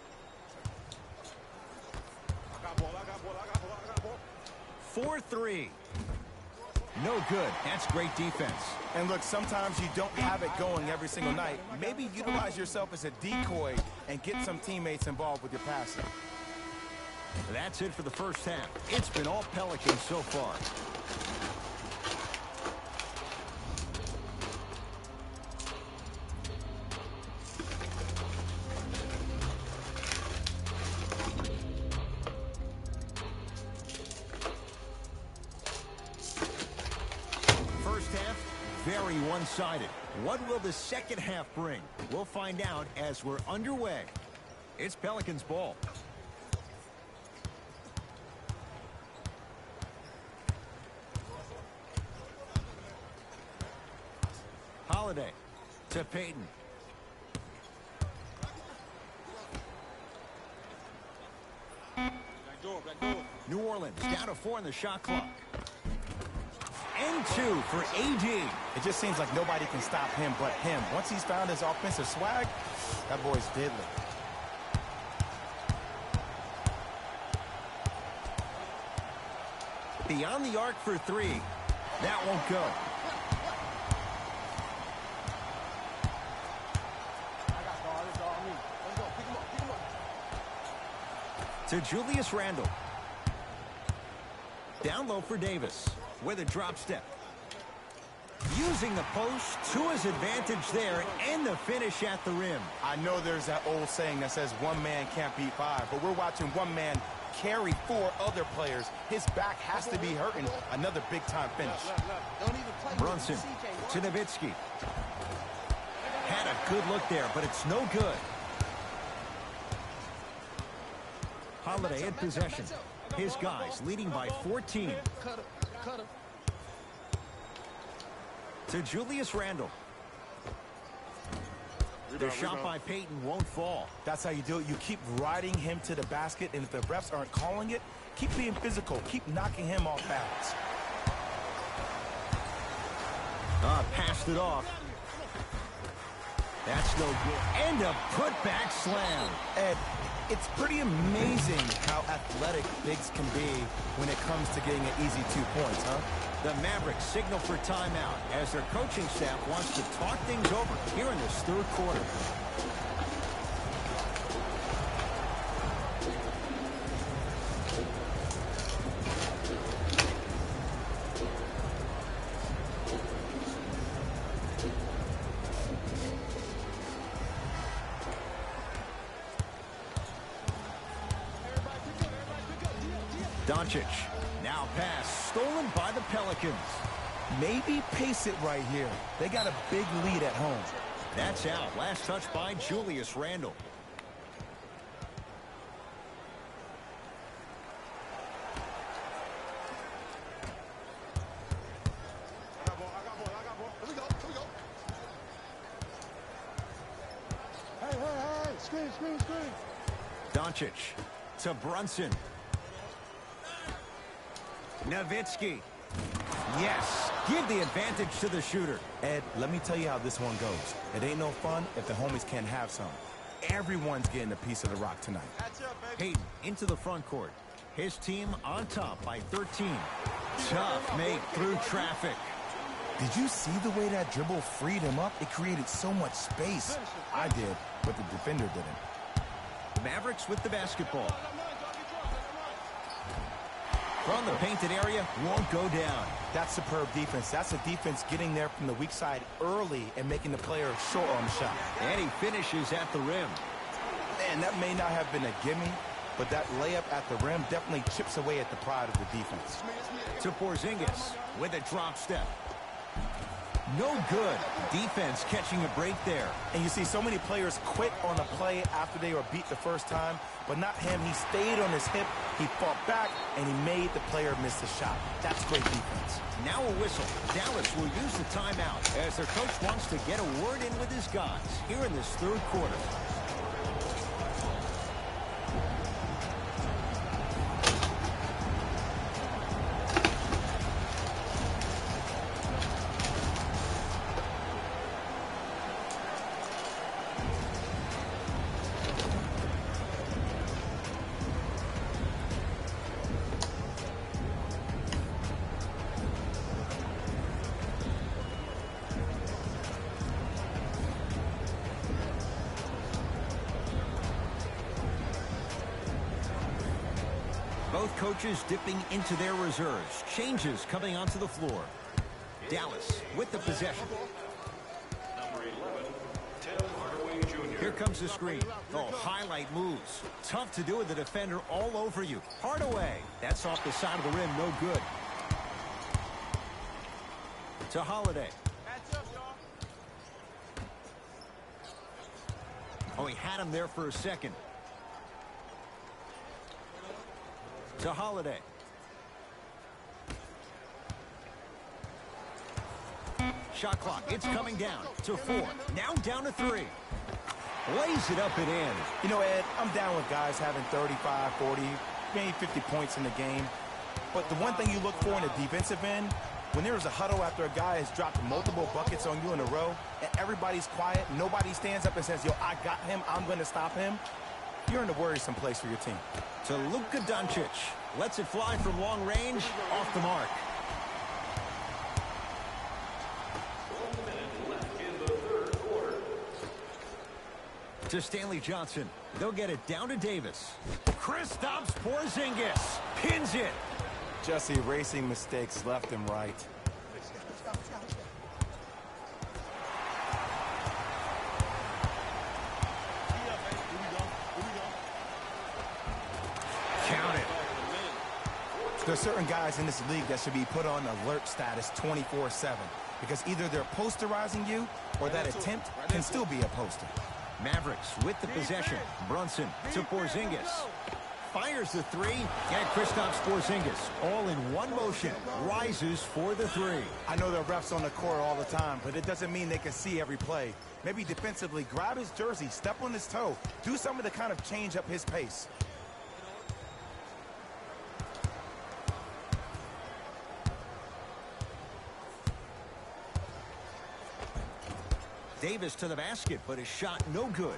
four three. No good. That's great defense. And look, sometimes you don't have it going every single night. Maybe utilize yourself as a decoy and get some teammates involved with your passing. That's it for the first half. It's been all Pelicans so far. Very one-sided. What will the second half bring? We'll find out as we're underway. It's Pelicans ball. Holiday to Payton. New Orleans down to four in the shot clock. And two for A D. It just seems like nobody can stop him but him. Once he's found his offensive swag, that boy's deadly. Beyond the arc for three. That won't go. To Julius Randle. Down low for Davis. With a drop step. Using the post to his advantage there and the finish at the rim. I know there's that old saying that says one man can't beat five, but we're watching one man carry four other players. His back has to be hurting. Another big-time finish. Brunson to Nowitzki. Had a good look there, but it's no good. Holiday in possession. His guys leading by fourteen. To Julius Randle. The shot by Payton won't fall. That's how you do it. You keep riding him to the basket, and if the refs aren't calling it, keep being physical. Keep knocking him off balance. Ah, passed it off. That's no good. And a putback slam. Ed, it's pretty amazing how athletic bigs can be when it comes to getting an easy two points, huh? The Mavericks signal for timeout as their coaching staff wants to talk things over here in this third quarter. Doncic. Now pass stolen by the Pelicans. Maybe pace it right here. They got a big lead at home. That's out. Last touch by Julius Randle. Doncic to Brunson. Nowitzki. Yes, give the advantage to the shooter. Ed, let me tell you how this one goes. It ain't no fun if the homies can't have some. Everyone's getting a piece of the rock tonight. Hayden into the front court. His team on top by thirteen. Tough make through traffic. Did you see the way that dribble freed him up? It created so much space. I did, but the defender didn't. Mavericks with the basketball. From the painted area, won't go down. That's superb defense. That's a defense getting there from the weak side early and making the player short on the shot. And he finishes at the rim. Man, that may not have been a gimme, but that layup at the rim definitely chips away at the pride of the defense. To Porzingis with a drop step. No good. Defense catching a break there. And you see so many players quit on a play after they were beat the first time, but not him. He stayed on his hip, he fought back, and he made the player miss the shot. That's great defense. Now a whistle. Dallas will use the timeout as their coach wants to get a word in with his guys here in this third quarter. Both coaches dipping into their reserves. Changes coming onto the floor. Dallas with the possession. Number eleven, Tim Hardaway Junior Here comes the screen. Oh, highlight moves. Tough to do with the defender all over you. Hardaway. That's off the side of the rim. No good. To Holiday. Oh, he had him there for a second. To Holiday. Shot clock. It's coming down to four. Now down to three. Lays it up and in. You know, Ed, I'm down with guys having thirty-five, forty, maybe fifty points in the game. But the one thing you look for in a defensive end, when there is a huddle after a guy has dropped multiple buckets on you in a row, and everybody's quiet, nobody stands up and says, yo, I got him, I'm going to stop him, you're in a worrisome place for your team. To Luka Doncic. Lets it fly from long range. Off the mark. One minute left in the third quarter. To Stanley Johnson. They'll get it down to Davis. Kristaps Porzingis pins it. Just erasing mistakes left and right. Count it. There's certain guys in this league that should be put on alert status twenty-four seven because either they're posterizing you or that attempt can still be a poster. Mavericks with the possession. Brunson to Porzingis. Fires the three. And Kristaps Porzingis, all in one motion, rises for the three. I know there are refs on the court all the time, but it doesn't mean they can see every play. Maybe defensively, grab his jersey, step on his toe, do something to kind of change up his pace. Davis to the basket, but his shot no good.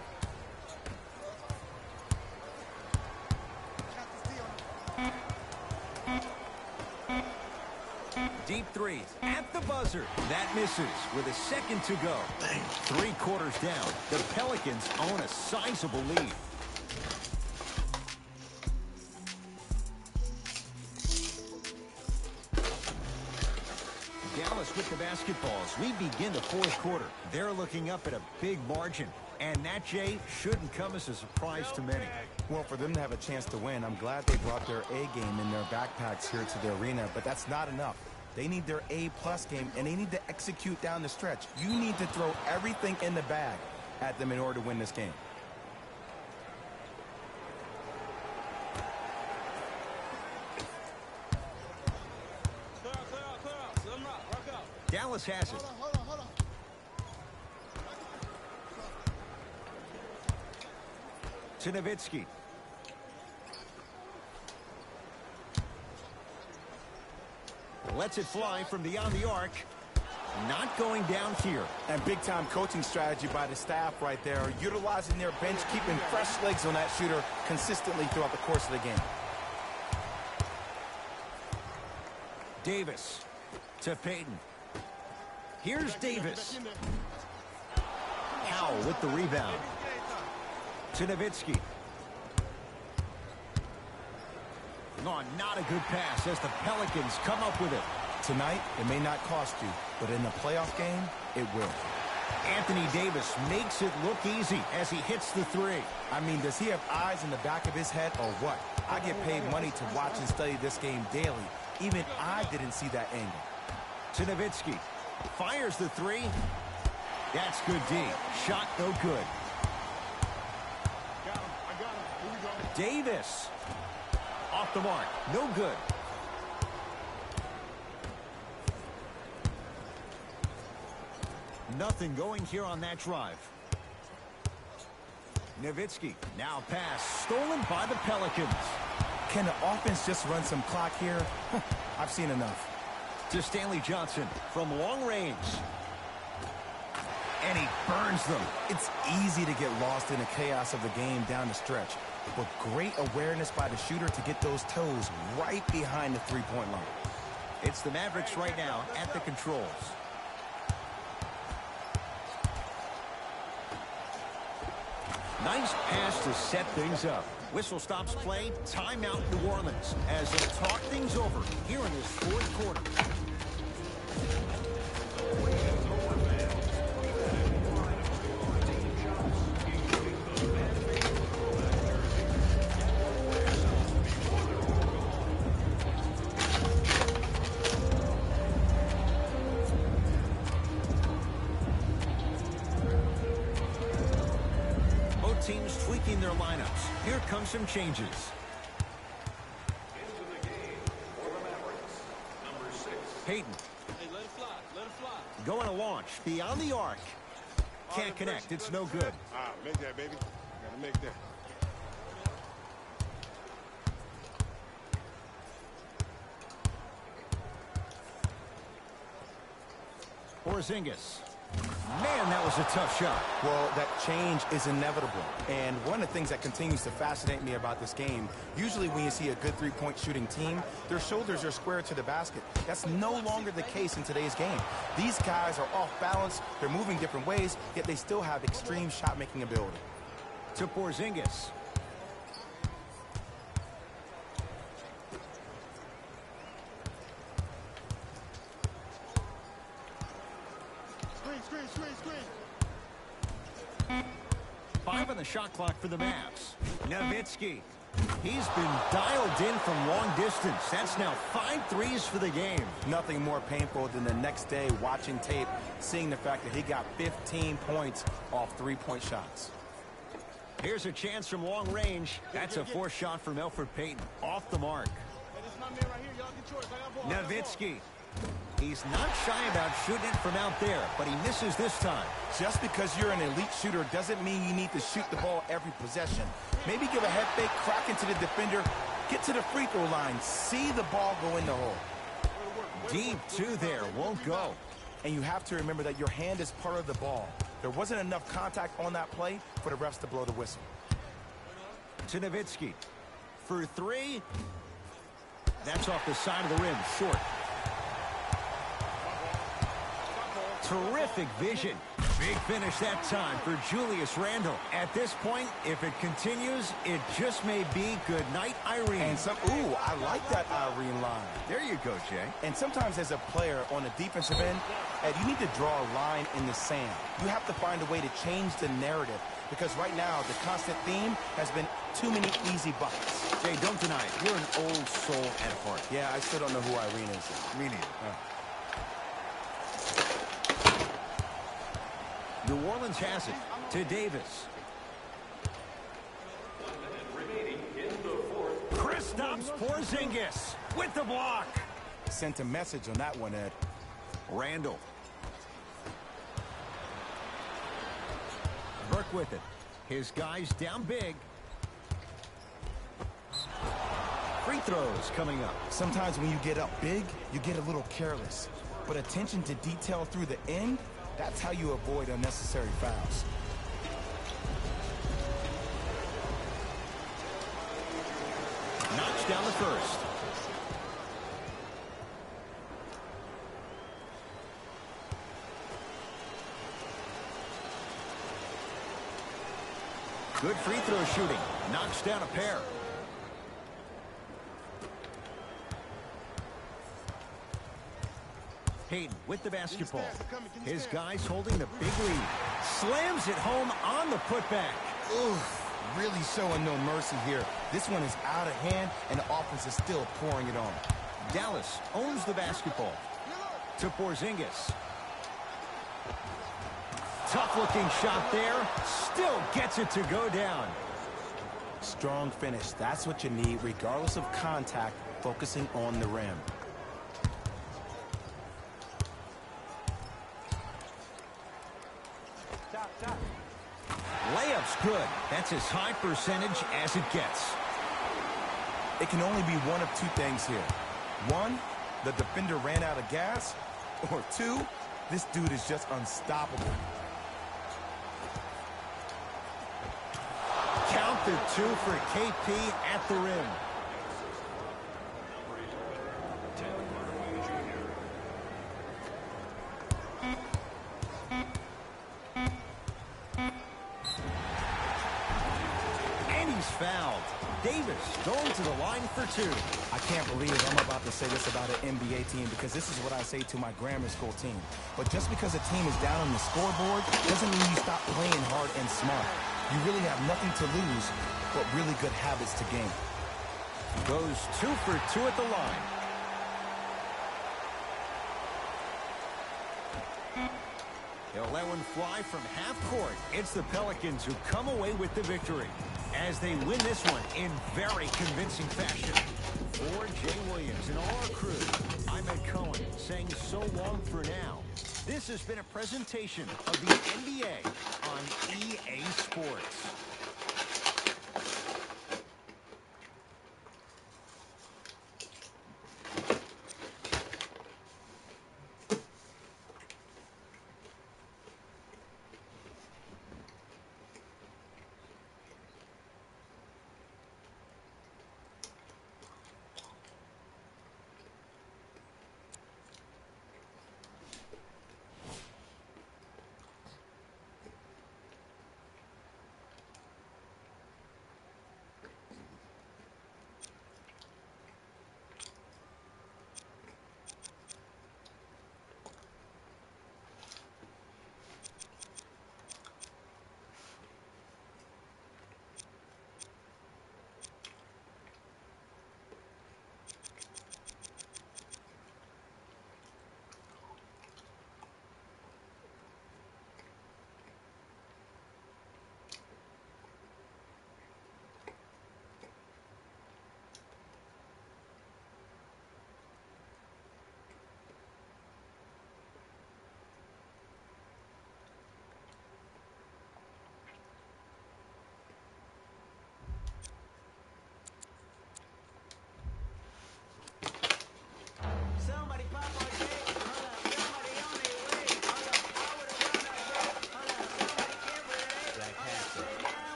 Deep three at the buzzer. That misses with a second to go. Three quarters down. The Pelicans own a sizable lead. Dallas with the basketballs. We begin the fourth quarter. They're looking up at a big margin. And that, Jay, shouldn't come as a surprise to many. Well, for them to have a chance to win, I'm glad they brought their A game in their backpacks here to the arena, but that's not enough. They need their A-plus game, and they need to execute down the stretch. You need to throw everything in the bag at them in order to win this game. Dallas has it. Hold on, hold on. To Nowitzki. Lets it fly from beyond the arc. Not going down here. And big-time coaching strategy by the staff right there, utilizing their bench, keeping fresh legs on that shooter consistently throughout the course of the game. Davis to Payton. Here's Davis. Powell with the rebound. To Nowitzki. No, not a good pass as the Pelicans come up with it. Tonight, it may not cost you, but in a playoff game, it will. Anthony Davis makes it look easy as he hits the three. I mean, does he have eyes in the back of his head or what? I get paid money to watch and study this game daily. Even I didn't see that angle. To Nowitzki. Fires the three. That's good D. Shot no good. Davis. Off the mark. No good. Nothing going here on that drive. Nowitzki. Now pass. Stolen by the Pelicans. Can the offense just run some clock here? I've seen enough. To Stanley Johnson from long range. And he burns them. It's easy to get lost in the chaos of the game down the stretch. But great awareness by the shooter to get those toes right behind the three-point line. It's the Mavericks right now at the controls. Nice pass to set things up. Whistle stops play. Timeout New Orleans as they'll talk things over here in this fourth quarter. Teams tweaking their lineups. Here come some changes. Into the game for the Mavericks, number six. Payton. Hey, let it fly. Let it fly. Going to launch beyond the arc. Can't connect. It's no good. Ah, make that, baby. Gotta make that. Porzingis. Man, that was a tough shot. Well, that change is inevitable. And one of the things that continues to fascinate me about this game, usually when you see a good three-point shooting team, their shoulders are square to the basket. That's no longer the case in today's game. These guys are off balance, they're moving different ways, yet they still have extreme shot-making ability. To Porzingis. Screen, screen, screen. Five on the shot clock for the Mavs. Nowitzki. He's been dialed in from long distance. That's now five threes for the game. Nothing more painful than the next day watching tape, seeing the fact that he got fifteen points off three-point shots. Here's a chance from long range. That's a fourth shot from Elfrid Payton. Off the mark. Nowitzki. He's not shy about shooting it from out there, but he misses this time. Just because you're an elite shooter doesn't mean you need to shoot the ball every possession. Maybe give a head fake, crack into the defender, get to the free throw line, see the ball go in the hole. Deep two there, won't go. And you have to remember that your hand is part of the ball. There wasn't enough contact on that play for the refs to blow the whistle. To Nowitzki. For three. That's off the side of the rim, short. Terrific vision. Big finish that time for Julius Randle. At this point, if it continues, it just may be good night, Irene. And some, ooh, I like that Irene line. There you go, Jay. And sometimes as a player on the defensive end, Ed, you need to draw a line in the sand. You have to find a way to change the narrative because right now the constant theme has been too many easy buckets. Jay, don't deny it. You're an old soul at heart. Yeah, I still don't know who Irene is. Me neither. Yeah. New Orleans has it to Davis. Kristaps Porzingis with the block. Sent a message on that one, Ed. Randle. Burke with it. His guys down big. Free throws coming up. Sometimes when you get up big, you get a little careless. But attention to detail through the end, that's how you avoid unnecessary fouls. Knocks down the first. Good free throw shooting. Knocks down a pair. Hayden with the basketball. His guys holding the big lead. Slams it home on the putback. Oof, really showing no mercy here. This one is out of hand, and the offense is still pouring it on. Dallas owns the basketball. To Porzingis. Tough-looking shot there. Still gets it to go down. Strong finish. That's what you need, regardless of contact, focusing on the rim. Layup's good. That's as high percentage as it gets. It can only be one of two things here. One, the defender ran out of gas. Or two, this dude is just unstoppable. Count the two for K P at the rim. Fouled. Davis going to the line for two. I can't believe I'm about to say this about an N B A team, because this is what I say to my grammar school team. But just because a team is down on the scoreboard doesn't mean you stop playing hard and smart. You really have nothing to lose, but really good habits to gain. Goes two for two at the line. He'll let one fly from half court. It's the Pelicans who come away with the victory as they win this one in very convincing fashion. For Jay Williams and all our crew, I'm Ed Cohen saying so long for now. This has been a presentation of the N B A on E A Sports.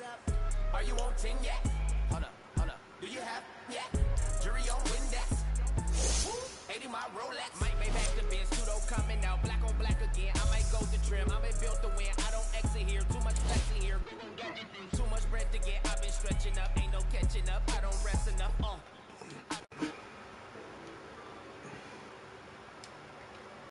Are you on ten yet? Hold up, hold up. Do you have yet? Jury on Windex. eighty my Rolex. Might make back the Benz. Pseudo coming out. Black on black again. I might go to trim. I may build to win. I don't exit here. Too much flexing here. Too much bread to get. I've been stretching up. Ain't